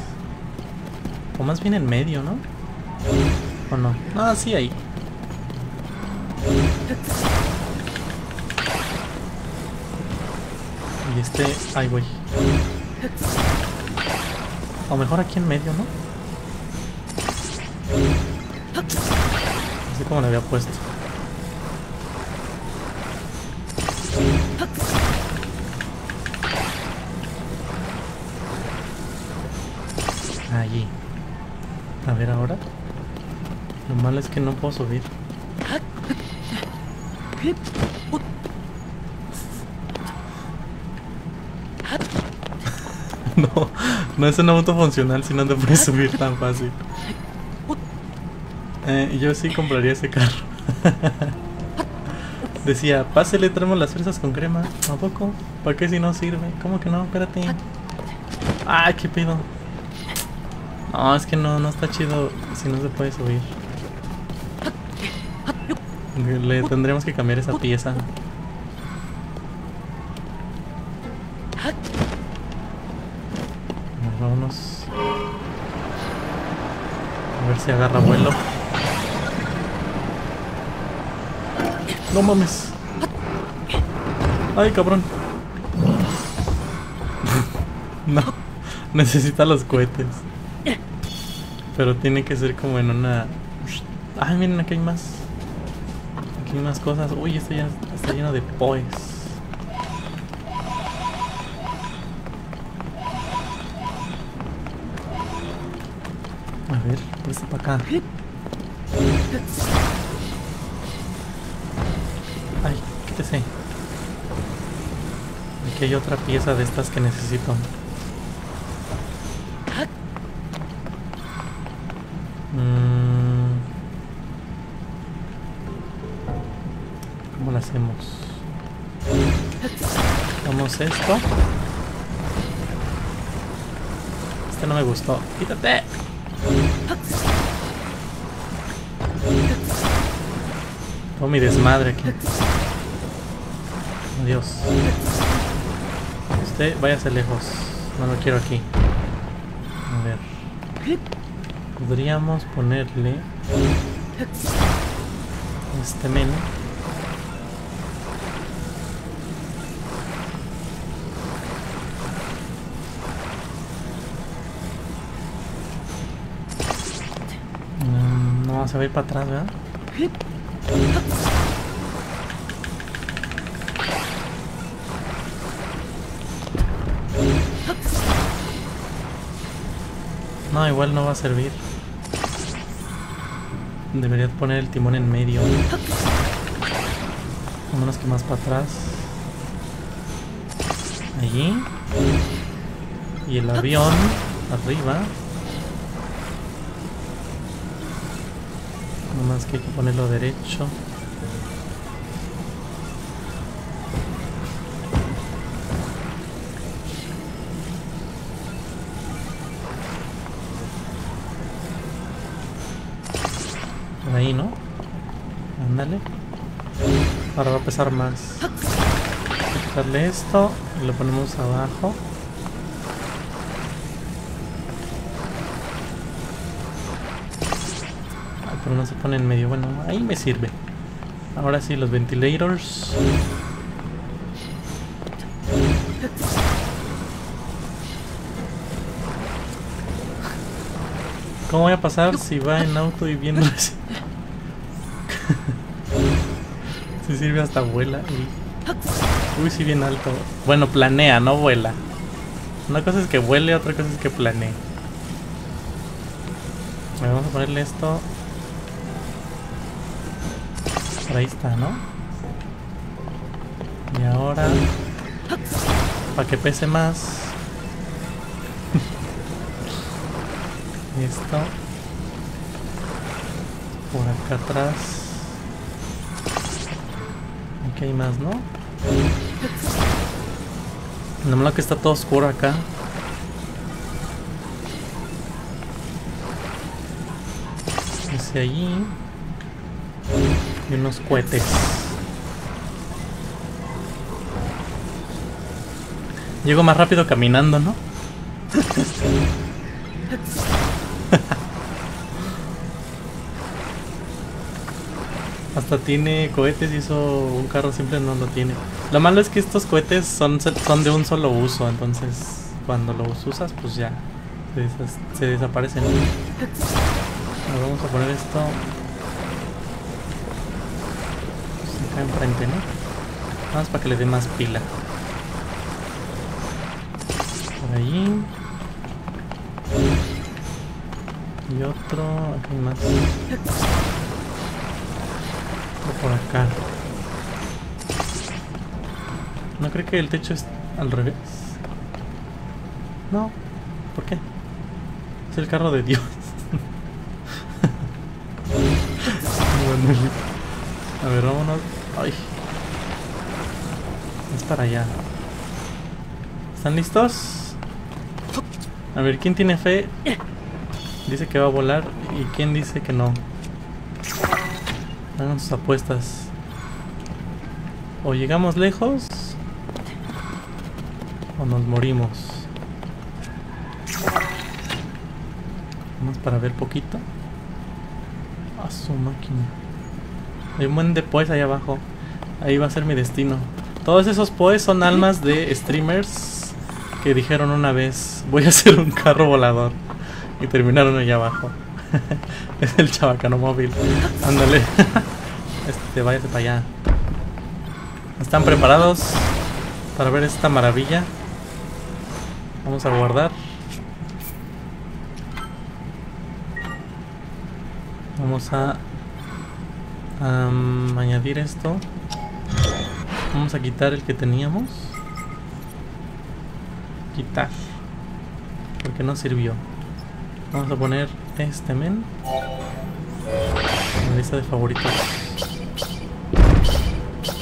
O más bien en medio, ¿no? ¿O no? Ah, sí, ahí. Y ahí voy. O mejor aquí en medio, ¿no? No sé cómo le había puesto. Allí. A ver ahora. Lo malo es que no puedo subir. No es un auto funcional si no te puedes subir tan fácil. Yo sí compraría ese carro. Decía, pásele, traemos las fresas con crema. ¿A poco? ¿Para qué si no sirve? ¿Cómo que no? Espérate. Ay, qué pedo. No, es que no está chido si no se puede subir. Le tendremos que cambiar esa pieza. Vámonos. A ver si agarra vuelo. No mames. Ay, cabrón. No. Necesita los cohetes. Pero tiene que ser como en una... Ay, miren, aquí hay más. Aquí hay más cosas. Uy, esto ya está lleno de poes. A ver, presta para acá. Ay, quítese. Aquí hay otra pieza de estas que necesito. ¿Cómo lo hacemos? Vamos esto. Este no me gustó. ¡Quítate! Todo mi desmadre aquí. Adiós. Usted váyase lejos. No lo quiero aquí. A ver. Podríamos ponerle este menú. No vamos a ver para atrás, ¿verdad? No, igual no va a servir. Debería poner el timón en medio. A menos que más para atrás. Allí. Y el avión arriba. Nomás que hay que ponerlo derecho. Por ahí, ¿no? Ándale. Ahora va a pesar más. Voy a quitarle esto y lo ponemos abajo. Pero no se pone en medio. Bueno, ahí me sirve. Ahora sí, los ventilators. ¿Cómo voy a pasar si va en auto y viendo eso? Si sirve hasta vuela. Uy, sí, bien alto. Bueno, planea, no vuela. Una cosa es que vuele, otra cosa es que planee. Vamos a ponerle esto. Por ahí está, ¿no? Y ahora, para que pese más, esto por acá atrás. Aquí hay más, ¿no? No me lo que está todo oscuro acá. Ese allí. Y unos cohetes. Llego más rápido caminando, ¿no? Hasta tiene cohetes y eso un carro simple no lo tiene. Lo malo es que estos cohetes son de un solo uso, entonces cuando los usas pues ya se desaparecen. Ahora vamos a poner esto acá enfrente, ¿no? Nada más para que le dé más pila. Por allí. Y otro, aquí hay más. Por acá. ¿No cree que el techo es al revés? No. ¿Por qué? Es el carro de Dios. Bueno, a ver, vámonos. Ay. Es para allá. ¿Están listos? A ver, ¿quién tiene fe? Dice que va a volar. ¿Y quién dice que no? Hagan sus apuestas. O llegamos lejos o nos morimos. Vamos para ver poquito. A su máquina. Hay un buen de poes ahí abajo. Ahí va a ser mi destino. Todos esos poes son almas de streamers que dijeron una vez: voy a hacer un carro volador. Y terminaron allá abajo. Es el chabacano móvil. Ándale. Váyase para allá. ¿Están preparados para ver esta maravilla? Vamos a guardar. Vamos a añadir esto. Vamos a quitar el que teníamos. Quitar. Porque no sirvió. Vamos a poner este men en la lista de favoritos.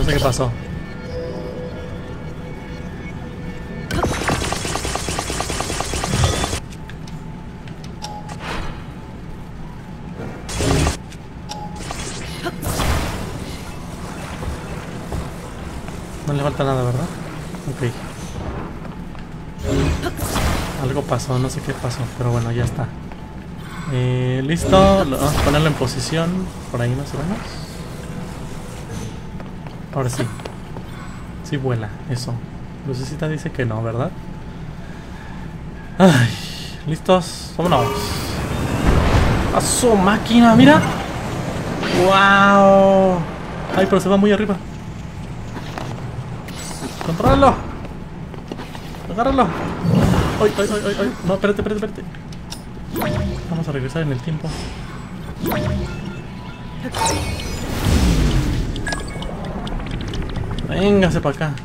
No sé qué pasó. No le falta nada, ¿verdad? Ok. Algo pasó, no sé qué pasó, pero bueno, ya está. Listo, vamos a ponerlo en posición. Por ahí más o menos. Ahora sí. Sí vuela, eso. Lucecita dice que no, ¿verdad? Ay, listos, vámonos. ¡A su máquina! ¡Mira! ¡Wow! Ay, pero se va muy arriba. ¡Contrólalo! ¡Agárralo! ¡Ay, ay, ay, ay! No, espérate, espérate, espérate. Vamos a regresar en el tiempo. Véngase para acá.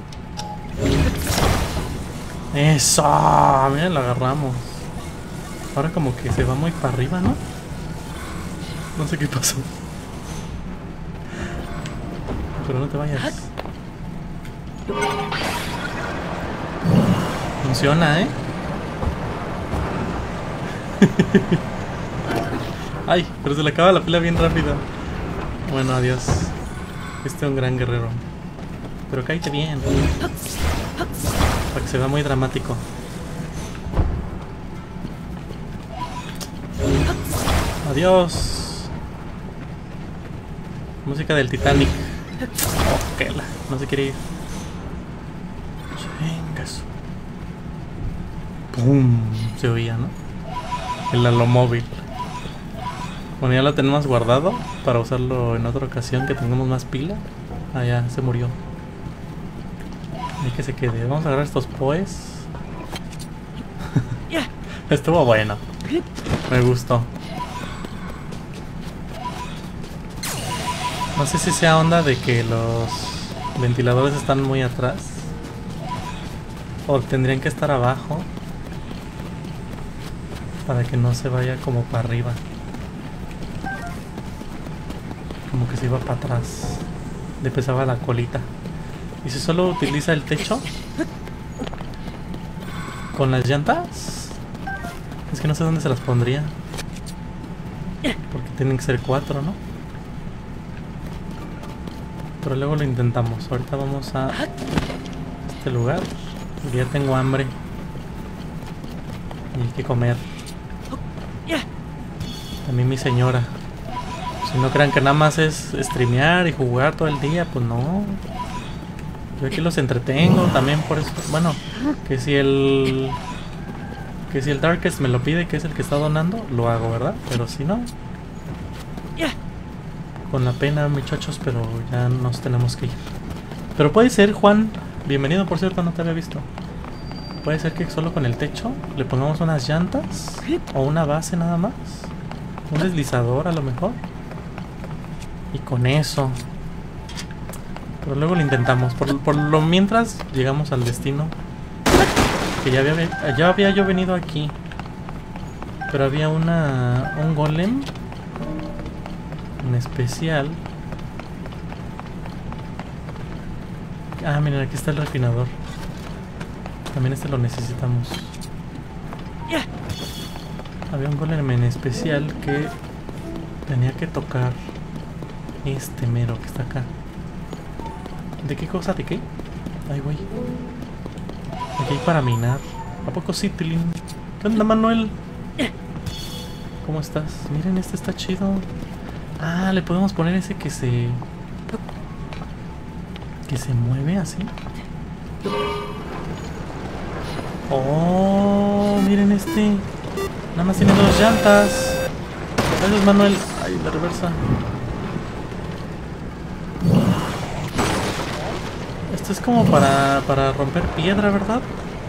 ¡Eso! Miren, lo agarramos. Ahora como que se va muy para arriba, ¿no? No sé qué pasó. Pero no te vayas. Funciona, ¿eh? Ay, pero se le acaba la pila bien rápido. Bueno, adiós. Este es un gran guerrero. Pero cállate bien. Para que se vea muy dramático. Adiós. Música del Titanic. Oh, que la. No se quiere ir. Vengas. ¡Pum! Se oía, ¿no? El alomóvil. Bueno, ya lo tenemos guardado para usarlo en otra ocasión que tengamos más pila. Ah, ya, se murió. Y que se quede. Vamos a agarrar estos poes. Estuvo bueno. Me gustó. No sé si sea onda de que los ventiladores están muy atrás. O tendrían que estar abajo. Para que no se vaya como para arriba. Como que se iba para atrás. Le pesaba la colita. ¿Y si solo utiliza el techo? ¿Con las llantas? Es que no sé dónde se las pondría. Porque tienen que ser 4, ¿no? Pero luego lo intentamos. Ahorita vamos a este lugar. Porque ya tengo hambre. Y hay que comer. También mi señora. Si no crean que nada más es streamear y jugar todo el día, pues no. Yo aquí los entretengo también por eso. Bueno, que si el Darkest me lo pide, que es el que está donando, lo hago, ¿verdad? Pero si no, con la pena, muchachos, pero ya nos tenemos que ir. Pero puede ser, Juan, bienvenido, por cierto, no te había visto. Puede ser que solo con el techo le pongamos unas llantas o una base nada más. Un deslizador a lo mejor. Y con eso. Pero luego lo intentamos. Por lo mientras llegamos al destino. Que ya había yo venido aquí. Pero había un golem en especial. Ah, miren, aquí está el refinador. También este lo necesitamos. Había un golem en especial que tenía que tocar este mero que está acá. ¿De qué cosa? ¿De qué? Ay, güey. Aquí hay para minar. ¿A poco sí, Tilín? ¿Qué onda, Manuel? ¿Cómo estás? Miren, este está chido. Ah, le podemos poner ese que se mueve así. Oh, miren este. Nada más tiene 2 llantas. Gracias, Manuel. Ay, la reversa. Esto es como para romper piedra, ¿verdad?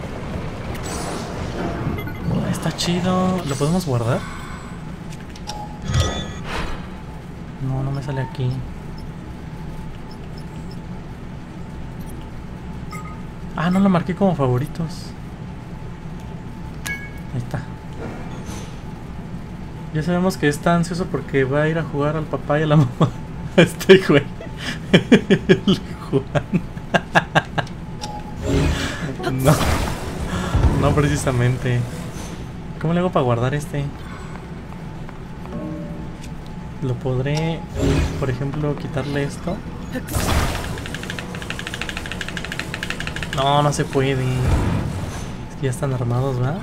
Está chido. ¿Lo podemos guardar? No, no me sale aquí. Ah, no lo marqué como favoritos. Ahí está. Ya sabemos que está ansioso porque va a ir a jugar al papá y a la mamá. Este güey. El Juan. No. No precisamente. ¿Cómo le hago para guardar este? Lo podré, por ejemplo, quitarle esto. No, no se puede. Es que ya están armados, ¿va?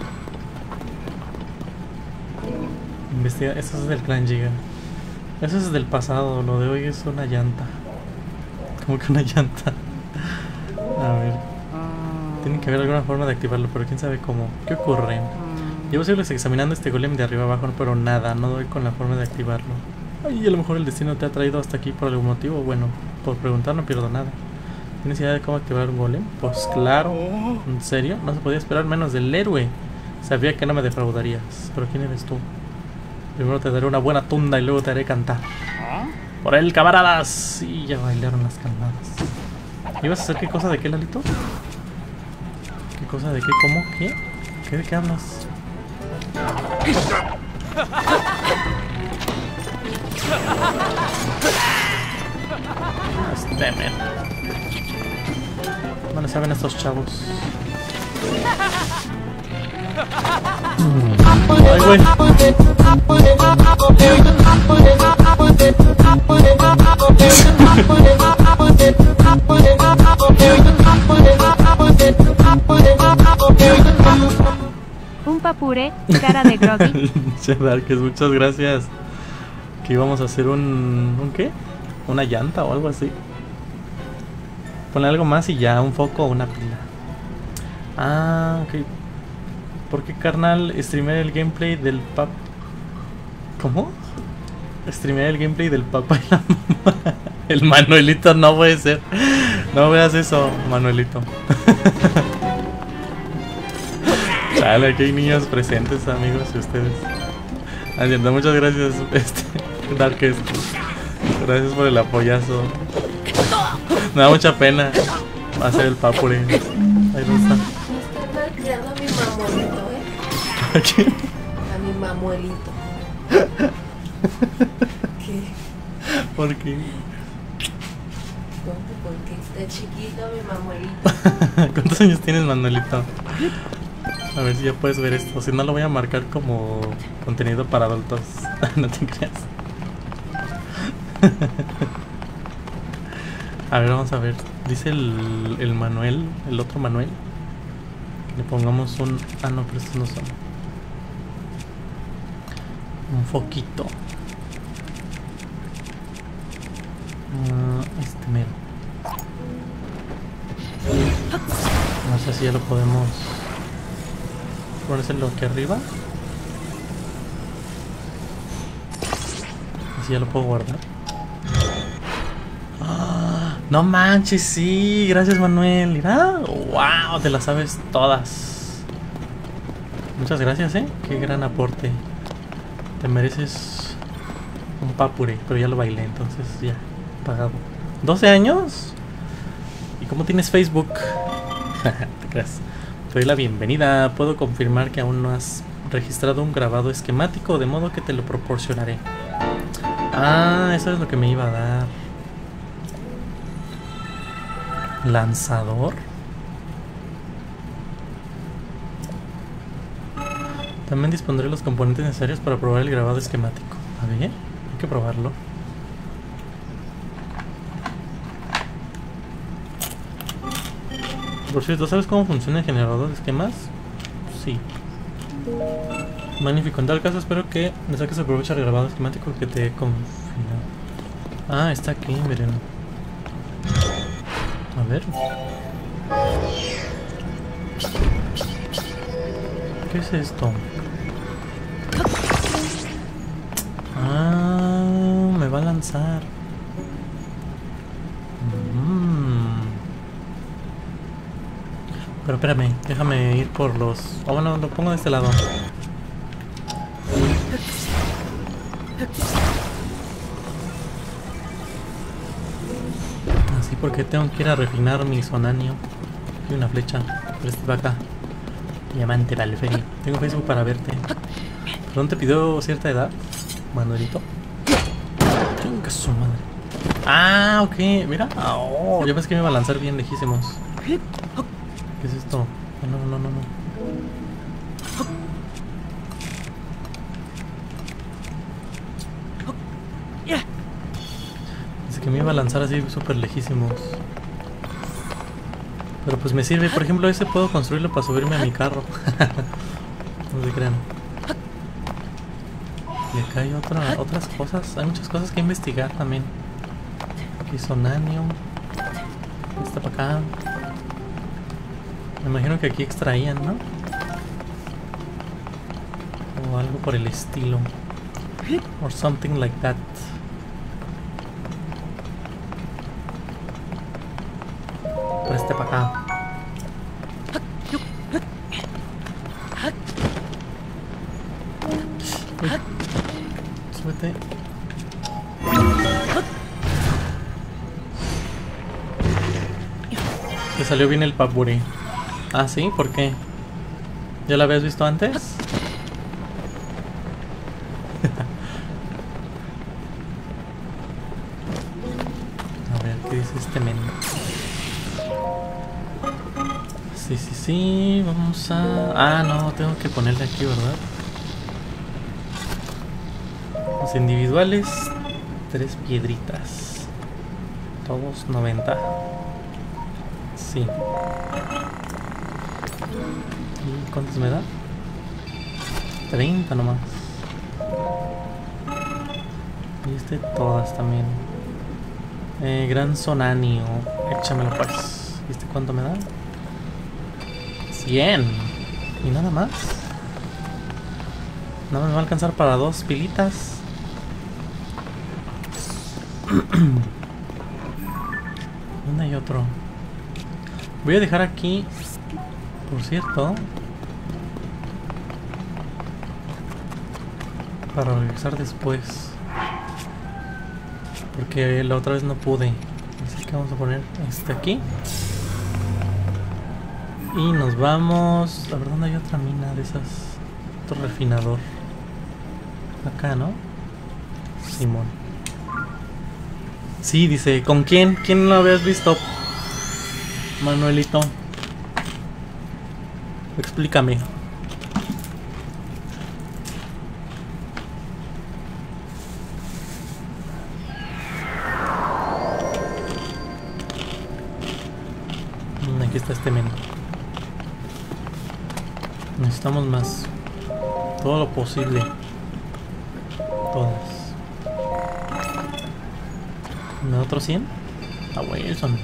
Investiga. Eso es del clan Giga. Eso es del pasado. Lo de hoy es una llanta. ¿Cómo que una llanta? A ver. Tiene que haber alguna forma de activarlo, pero quién sabe cómo. ¿Qué ocurre? Llevo siglos examinando este golem de arriba abajo, pero nada. No doy con la forma de activarlo. Ay, a lo mejor el destino te ha traído hasta aquí por algún motivo. Bueno, por preguntar no pierdo nada. ¿Tienes idea de cómo activar un golem? Pues claro. ¿En serio? No se podía esperar menos del héroe. Sabía que no me defraudarías. ¿Pero quién eres tú? Primero te daré una buena tunda y luego te haré cantar. ¡Por él, camaradas! Sí, ya bailaron las camadas. ¿Ibas a hacer qué cosa de qué, Lalito? ¿Qué cosa de qué? ¿Cómo? ¿Qué? ¿Qué de qué hablas? Men. No le saben a estos chavos. Ay, güey. Un papure, cara de groggy. Darkes, muchas gracias. Que íbamos a hacer ¿un qué? Una llanta o algo así. Ponle algo más y ya, un foco o una pila. Ah, ok. ¿Por qué, carnal, streamear el gameplay del pap? ¿Cómo? Streamear el gameplay del papá y la mamá. El Manuelito no puede ser. No veas eso, Manuelito. Dale, aquí hay niños presentes, amigos, y ustedes. Entiendo, muchas gracias, Darkest. Gracias por el apoyazo. Me da mucha pena hacer el papure. Ahí no está. Me están malcriando a mi mamuelito, ¿A quién? A mi mamuelito. ¿Qué? ¿Por qué? Porque está chiquito mi mamuelito. ¿Cuántos años tienes, Manuelito? A ver si ya puedes ver esto. Si no, lo voy a marcar como contenido para adultos. No te creas. A ver, vamos a ver. Dice el Manuel, el otro Manuel. Le pongamos un... Ah, no, pero estos no son. Un foquito. Este mero. No sé si ya lo podemos ponérselo aquí arriba. Así ya lo puedo guardar. ¡Ah! No manches, sí. Gracias, Manuel. Mira. ¡Wow! Te las sabes todas. Muchas gracias, Qué gran aporte. Te mereces un papure, pero ya lo bailé, entonces ya, pagado. ¿12 años? ¿Y cómo tienes Facebook? ¿Te creas? Te doy la bienvenida. Puedo confirmar que aún no has registrado un grabado esquemático, de modo que te lo proporcionaré. Ah, eso es lo que me iba a dar. Lanzador. También dispondré los componentes necesarios para probar el grabado esquemático. A ver, hay que probarlo. Por cierto, ¿sabes cómo funciona el generador de esquemas? Sí. Magnífico, en tal caso espero que le saques el provecho al grabado esquemático que te he confiado. Ah, está aquí, miren. A ver. ¿Qué es esto? Ah, me va a lanzar. Pero espérame, déjame ir por los... Oh, bueno, lo pongo de este lado. Así porque tengo que ir a refinar mi sonanio. Y una flecha. Pero este va acá. Diamante Valferi. Tengo Facebook para verte. ¿Perdón te pidió cierta edad, Manuelito? Venga su madre. Ah, ok, mira. Oh, yo pensé que me iba a lanzar bien lejísimos. ¿Qué es esto? No, no, no, no. Pensé que me iba a lanzar así súper lejísimos. Pero pues me sirve. Por ejemplo, ese puedo construirlo para subirme a mi carro. No se crean. Y acá hay otras cosas. Hay muchas cosas que investigar también. Aquí sonanio. Está para acá. Me imagino que aquí extraían, ¿no? O algo por el estilo. Or something like that. Preste para acá. Uy. Súbete. Te salió bien el papuri. Ah, ¿sí? ¿Por qué? ¿Ya lo habías visto antes? A ver, ¿qué dice este menú? Sí, sí, sí. Vamos a... Ah, no, tengo que ponerle aquí, ¿verdad? Los individuales, 3 piedritas. Todos 90. Sí. ¿Y cuántos me da? 30 nomás. Y este todas también. Gran sonanio. Échamelo pues. ¿Y este cuánto me da? 100. Y nada más. Nada más me va a alcanzar para 2 pilitas. ¿Dónde hay otro? Voy a dejar aquí, por cierto, para regresar después, porque la otra vez no pude. Así que vamos a poner este aquí y nos vamos. A ver, ¿dónde hay otra mina de esas? Otro refinador. Acá, ¿no? Simón. Sí, dice, ¿con quién? ¿Quién lo habías visto? Manuelito, explícame. Aquí está este menú. Necesitamos más. Todo lo posible. Todas. ¿Me da otro 100? Ah, Wilson.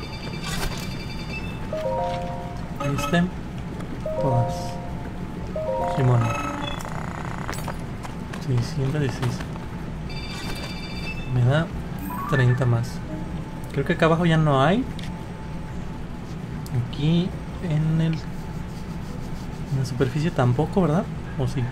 ¿Viste? Todas. Simón. 616. Me da 30 más. Creo que acá abajo ya no hay. Aquí en la superficie tampoco, ¿verdad? ¿O sí?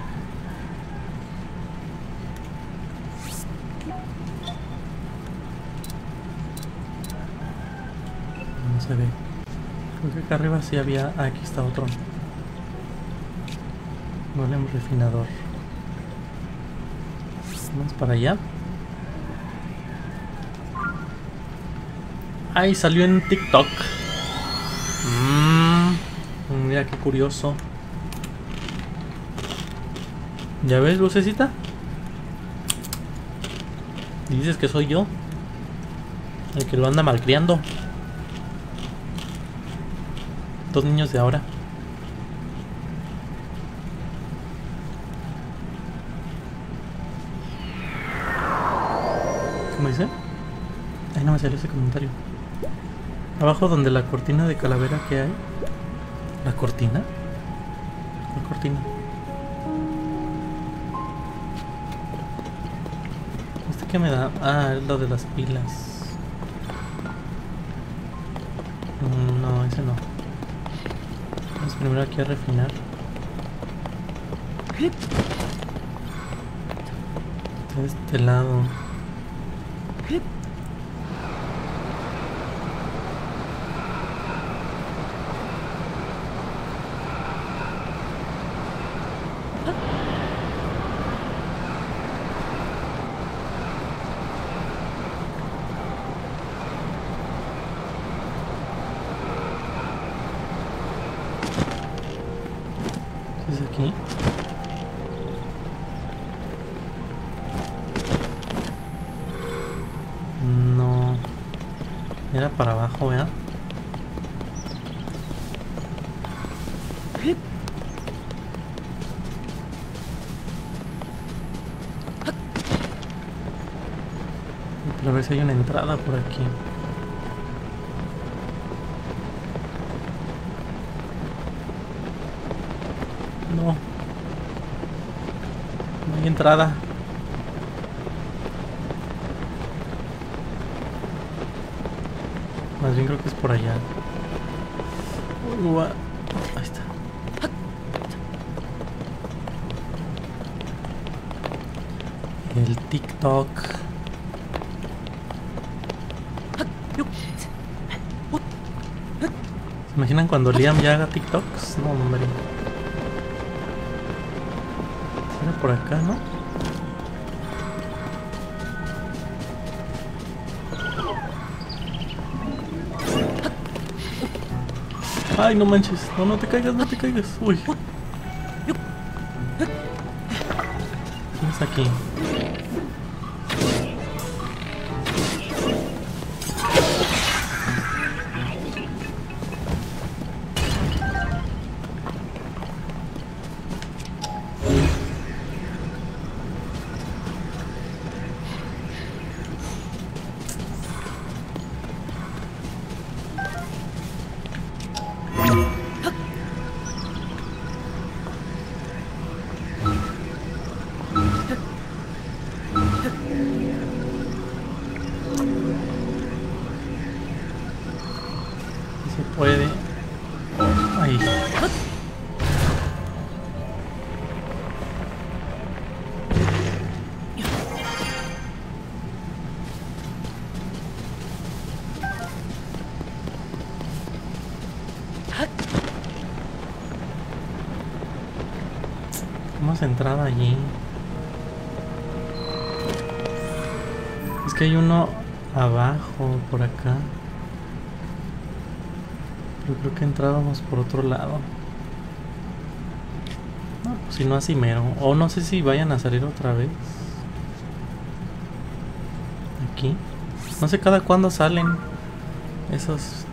No se ve. Creo que acá arriba sí había... Ah, aquí está otro. Golem refinador. Vamos para allá. Ay, salió en TikTok. Mira qué curioso. ¿Ya ves, lucecita? Dices que soy yo el que lo anda malcriando. 2 niños de ahora. ¿Cómo dice? Ay, no me salió ese comentario. Abajo donde la cortina de calavera que hay. ¿La cortina? ¿Cuál cortina? ¿Este qué me da? Ah, es lo de las pilas. No, ese no. Vamos primero aquí a refinar. De este lado. ¿Es aquí? No. Era para abajo, ¿verdad? Pero a ver si hay una entrada por aquí. No. No hay entrada. Más bien creo que es por allá. Ahí está. El TikTok. ¿Se imaginan cuando Liam ya haga TikToks? No, hombre. Era por acá, ¿no? Ay, no manches. No, no te caigas, no te caigas. Uy. ¿Quién es aquí? Puede. Ahí. Hemos entrado allí. Es que hay uno abajo, por acá. Yo creo que entrábamos por otro lado. No, pues si no así mero. O no sé si vayan a salir otra vez. Aquí. No sé cada cuándo salen esos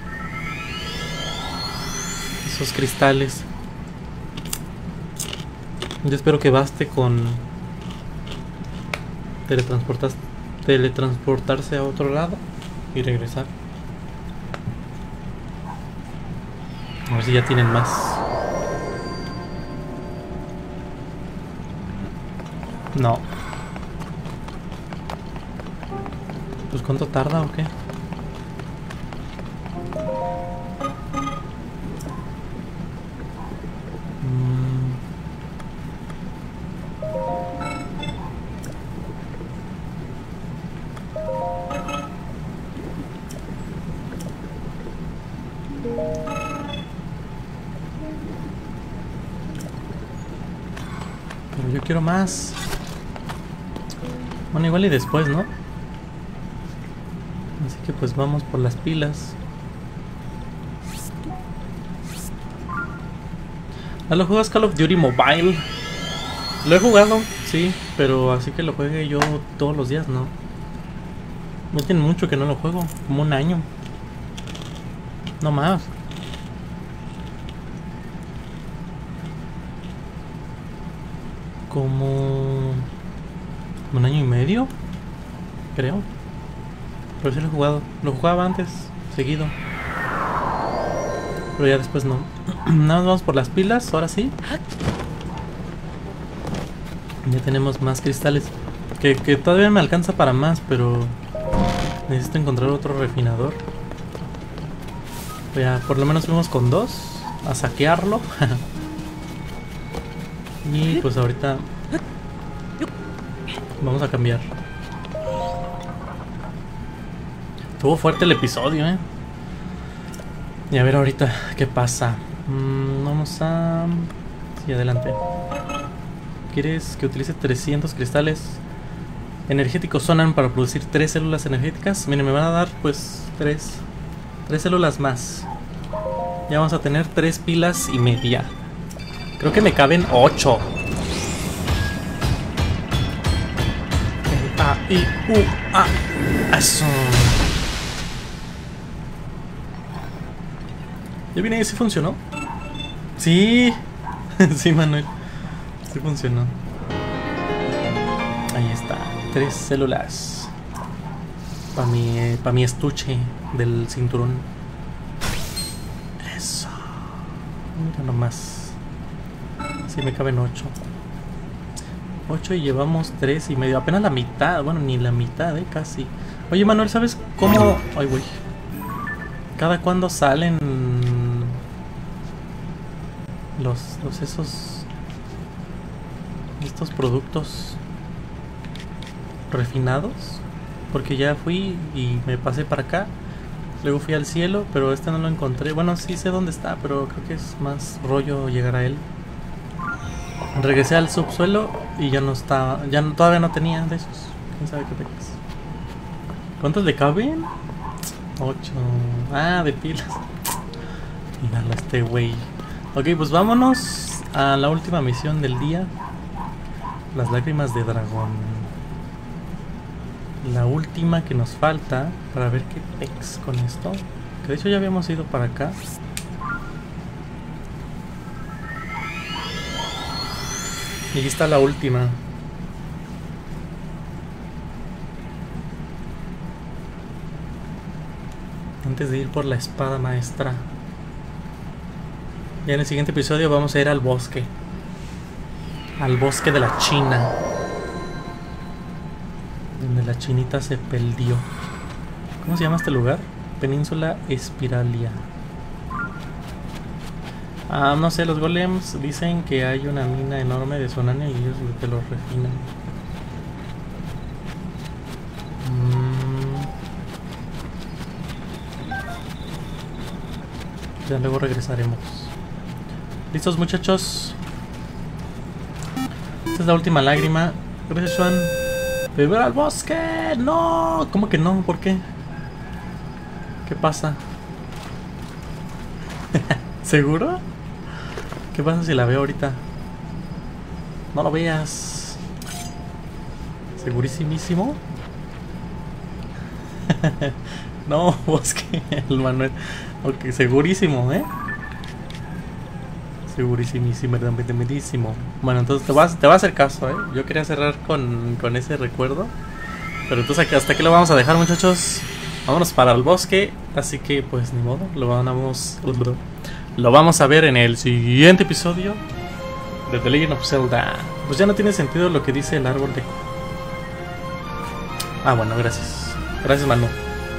cristales. Yo espero que baste con teletransportarse a otro lado y regresar. A ver si ya tienen más. No. Pues ¿cuánto tarda o qué? Pero yo quiero más. Bueno, igual y después, ¿no? Así que pues vamos por las pilas. ¿Lo juegas Call of Duty Mobile? Lo he jugado, sí, pero así que lo juegue yo todos los días, ¿no? No tiene mucho que no lo juego, como un año. No más. Como un año y medio, creo. Pero sí lo he jugado. Lo jugaba antes, seguido. Pero ya después no. Nada más vamos por las pilas, ahora sí. Ya tenemos más cristales. Que todavía me alcanza para más, pero necesito encontrar otro refinador. Ya, por lo menos fuimos con 2 a saquearlo. Y pues ahorita vamos a cambiar. Estuvo fuerte el episodio, Y a ver ahorita qué pasa. Vamos a... Sí, adelante. ¿Quieres que utilice 300 cristales energéticos sonan para producir 3 células energéticas? Miren, me van a dar pues 3 células más. Ya vamos a tener 3 pilas y media. Creo que me caben 8. Eso. ¿Ya viene? ¿Sí funcionó? Sí. Sí, Manuel. Sí funcionó. Ahí está. 3 células. Para mi estuche del cinturón. Eso. Mira nomás. Sí, me caben 8. 8 y llevamos 3 y medio. Apenas la mitad. Bueno, ni la mitad, casi. Oye, Manuel, ¿sabes cómo? Ay, güey. ¿Cada cuándo salen estos productos refinados? Porque ya fui y me pasé para acá. Luego fui al cielo, pero este no lo encontré. Bueno, sí sé dónde está, pero creo que es más rollo llegar a él. Regresé al subsuelo y ya no estaba. Todavía no tenía de esos. ¿Quién sabe qué pegas? ¿Cuántos le caben? 8. Ah, de pilas. Míralo este güey. Ok, pues vámonos a la última misión del día. Las lágrimas de dragón. La última que nos falta para ver qué pex con esto. Que de hecho ya habíamos ido para acá. Y aquí está la última. Antes de ir por la espada maestra. Ya en el siguiente episodio vamos a ir al bosque. Al bosque de la China. Donde la chinita se perdió. ¿Cómo se llama este lugar? Península Espiralia. No sé, los golems dicen que hay una mina enorme de Sonania y ellos te lo refinan. Ya luego regresaremos. ¿Listos, muchachos? Esta es la última lágrima. Gracias, Juan. ¡Beber al bosque! ¡No! ¿Cómo que no? ¿Por qué? ¿Qué pasa? ¿Seguro? ¿Qué pasa si la veo ahorita? No lo veas. ¿Segurísimísimo? No, bosque, el Manuel. Ok, segurísimo, Segurísimísimo. Bueno, entonces te va a hacer caso, Yo quería cerrar con ese recuerdo. Pero entonces hasta aquí lo vamos a dejar, muchachos. Vámonos para el bosque. Así que pues ni modo. Lo vamos a ver en el siguiente episodio de The Legend of Zelda. Pues ya no tiene sentido lo que dice el árbol de... bueno, gracias. Gracias, Manu.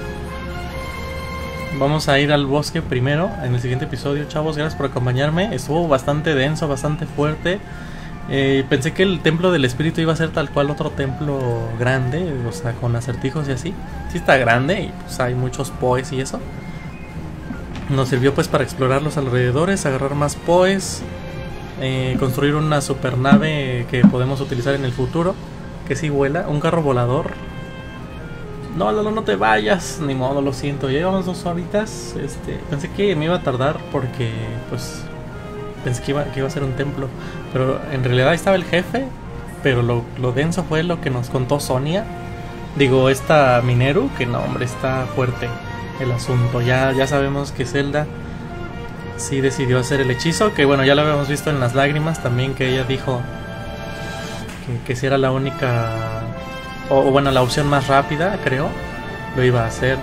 Vamos a ir al bosque primero en el siguiente episodio, chavos. Gracias por acompañarme. Estuvo bastante denso, bastante fuerte. Pensé que el templo del espíritu iba a ser tal cual otro templo grande, o sea, con acertijos y así. Sí está grande y pues hay muchos poes y eso. Nos sirvió pues para explorar los alrededores, agarrar más poes, construir una supernave que podemos utilizar en el futuro, que sí vuela, un carro volador. No te vayas, ni modo, lo siento. Ya llevamos 2 horitas. Pensé que me iba a tardar porque pues pensé que iba a ser un templo, pero en realidad ahí estaba el jefe. Pero lo denso fue lo que nos contó Sonia. Digo, esta Mineru, que no, hombre, está fuerte el asunto. Ya sabemos que Zelda sí decidió hacer el hechizo, que bueno, ya lo habíamos visto en las lágrimas también, que ella dijo que si era la única, o bueno, la opción más rápida, creo, lo iba a hacer.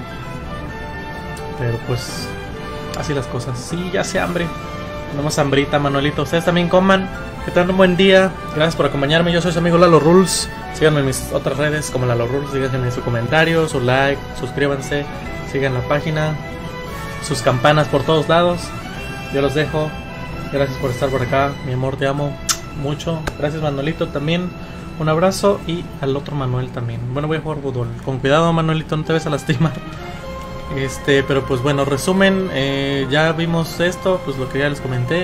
Pero pues así las cosas. Sí, ya hace hambre. Tenemos hambrita, Manuelito. Ustedes también coman. Que tengan un buen día. Gracias por acompañarme. Yo soy su amigo Lalo Rules. Síganme en mis otras redes como Lalo Rules. Díganme su comentario, su like, suscríbanse, sigan la página, sus campanas por todos lados. Yo los dejo. Gracias por estar por acá. Mi amor, te amo mucho. Gracias, Manuelito, también. Un abrazo. Y al otro Manuel también. Bueno, voy a jugar Budol. Con cuidado, Manuelito, no te ves a lastimar. Pero pues bueno, resumen, ya vimos esto, pues lo que ya les comenté.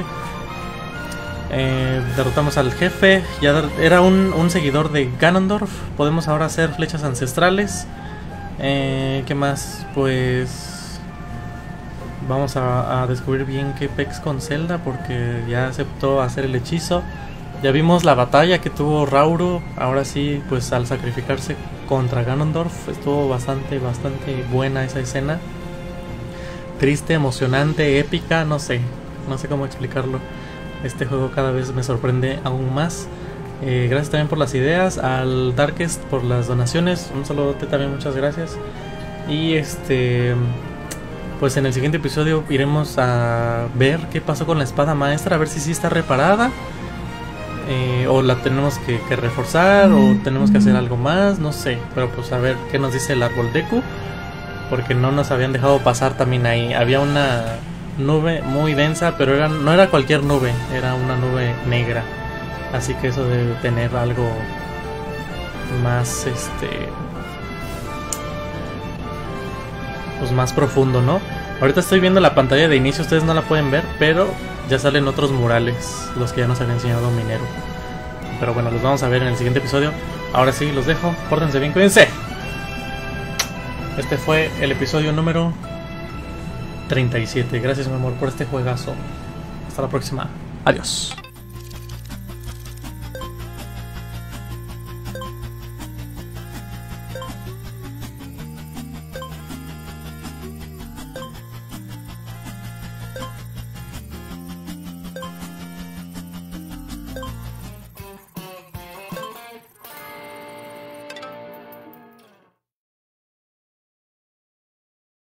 Derrotamos al jefe. Ya era un seguidor de Ganondorf. Podemos ahora hacer flechas ancestrales. ¿Qué más? Pues Vamos a descubrir bien qué pex con Zelda, porque ya aceptó hacer el hechizo. Ya vimos la batalla que tuvo Rauru. Ahora sí, pues al sacrificarse contra Ganondorf, estuvo bastante buena esa escena. Triste, emocionante, épica, no sé cómo explicarlo. Este juego cada vez me sorprende aún más. Gracias también por las ideas, al Darkest por las donaciones, un saludote también, muchas gracias. Y pues en el siguiente episodio iremos a ver qué pasó con la espada maestra, a ver si sí está reparada, o la tenemos que reforzar, o tenemos que hacer algo más, no sé. Pero pues a ver qué nos dice el árbol Deku, porque no nos habían dejado pasar también ahí. Había una nube muy densa, pero no era cualquier nube, era una nube negra. Así que eso debe tener algo más, pues más profundo, ¿no? Ahorita estoy viendo la pantalla de inicio, ustedes no la pueden ver, pero ya salen otros murales, los que ya nos había enseñado Mineru. Pero bueno, los vamos a ver en el siguiente episodio. Ahora sí, los dejo, pórtense bien, cuídense. Este fue el episodio número 37. Gracias, mi amor, por este juegazo. Hasta la próxima. Adiós.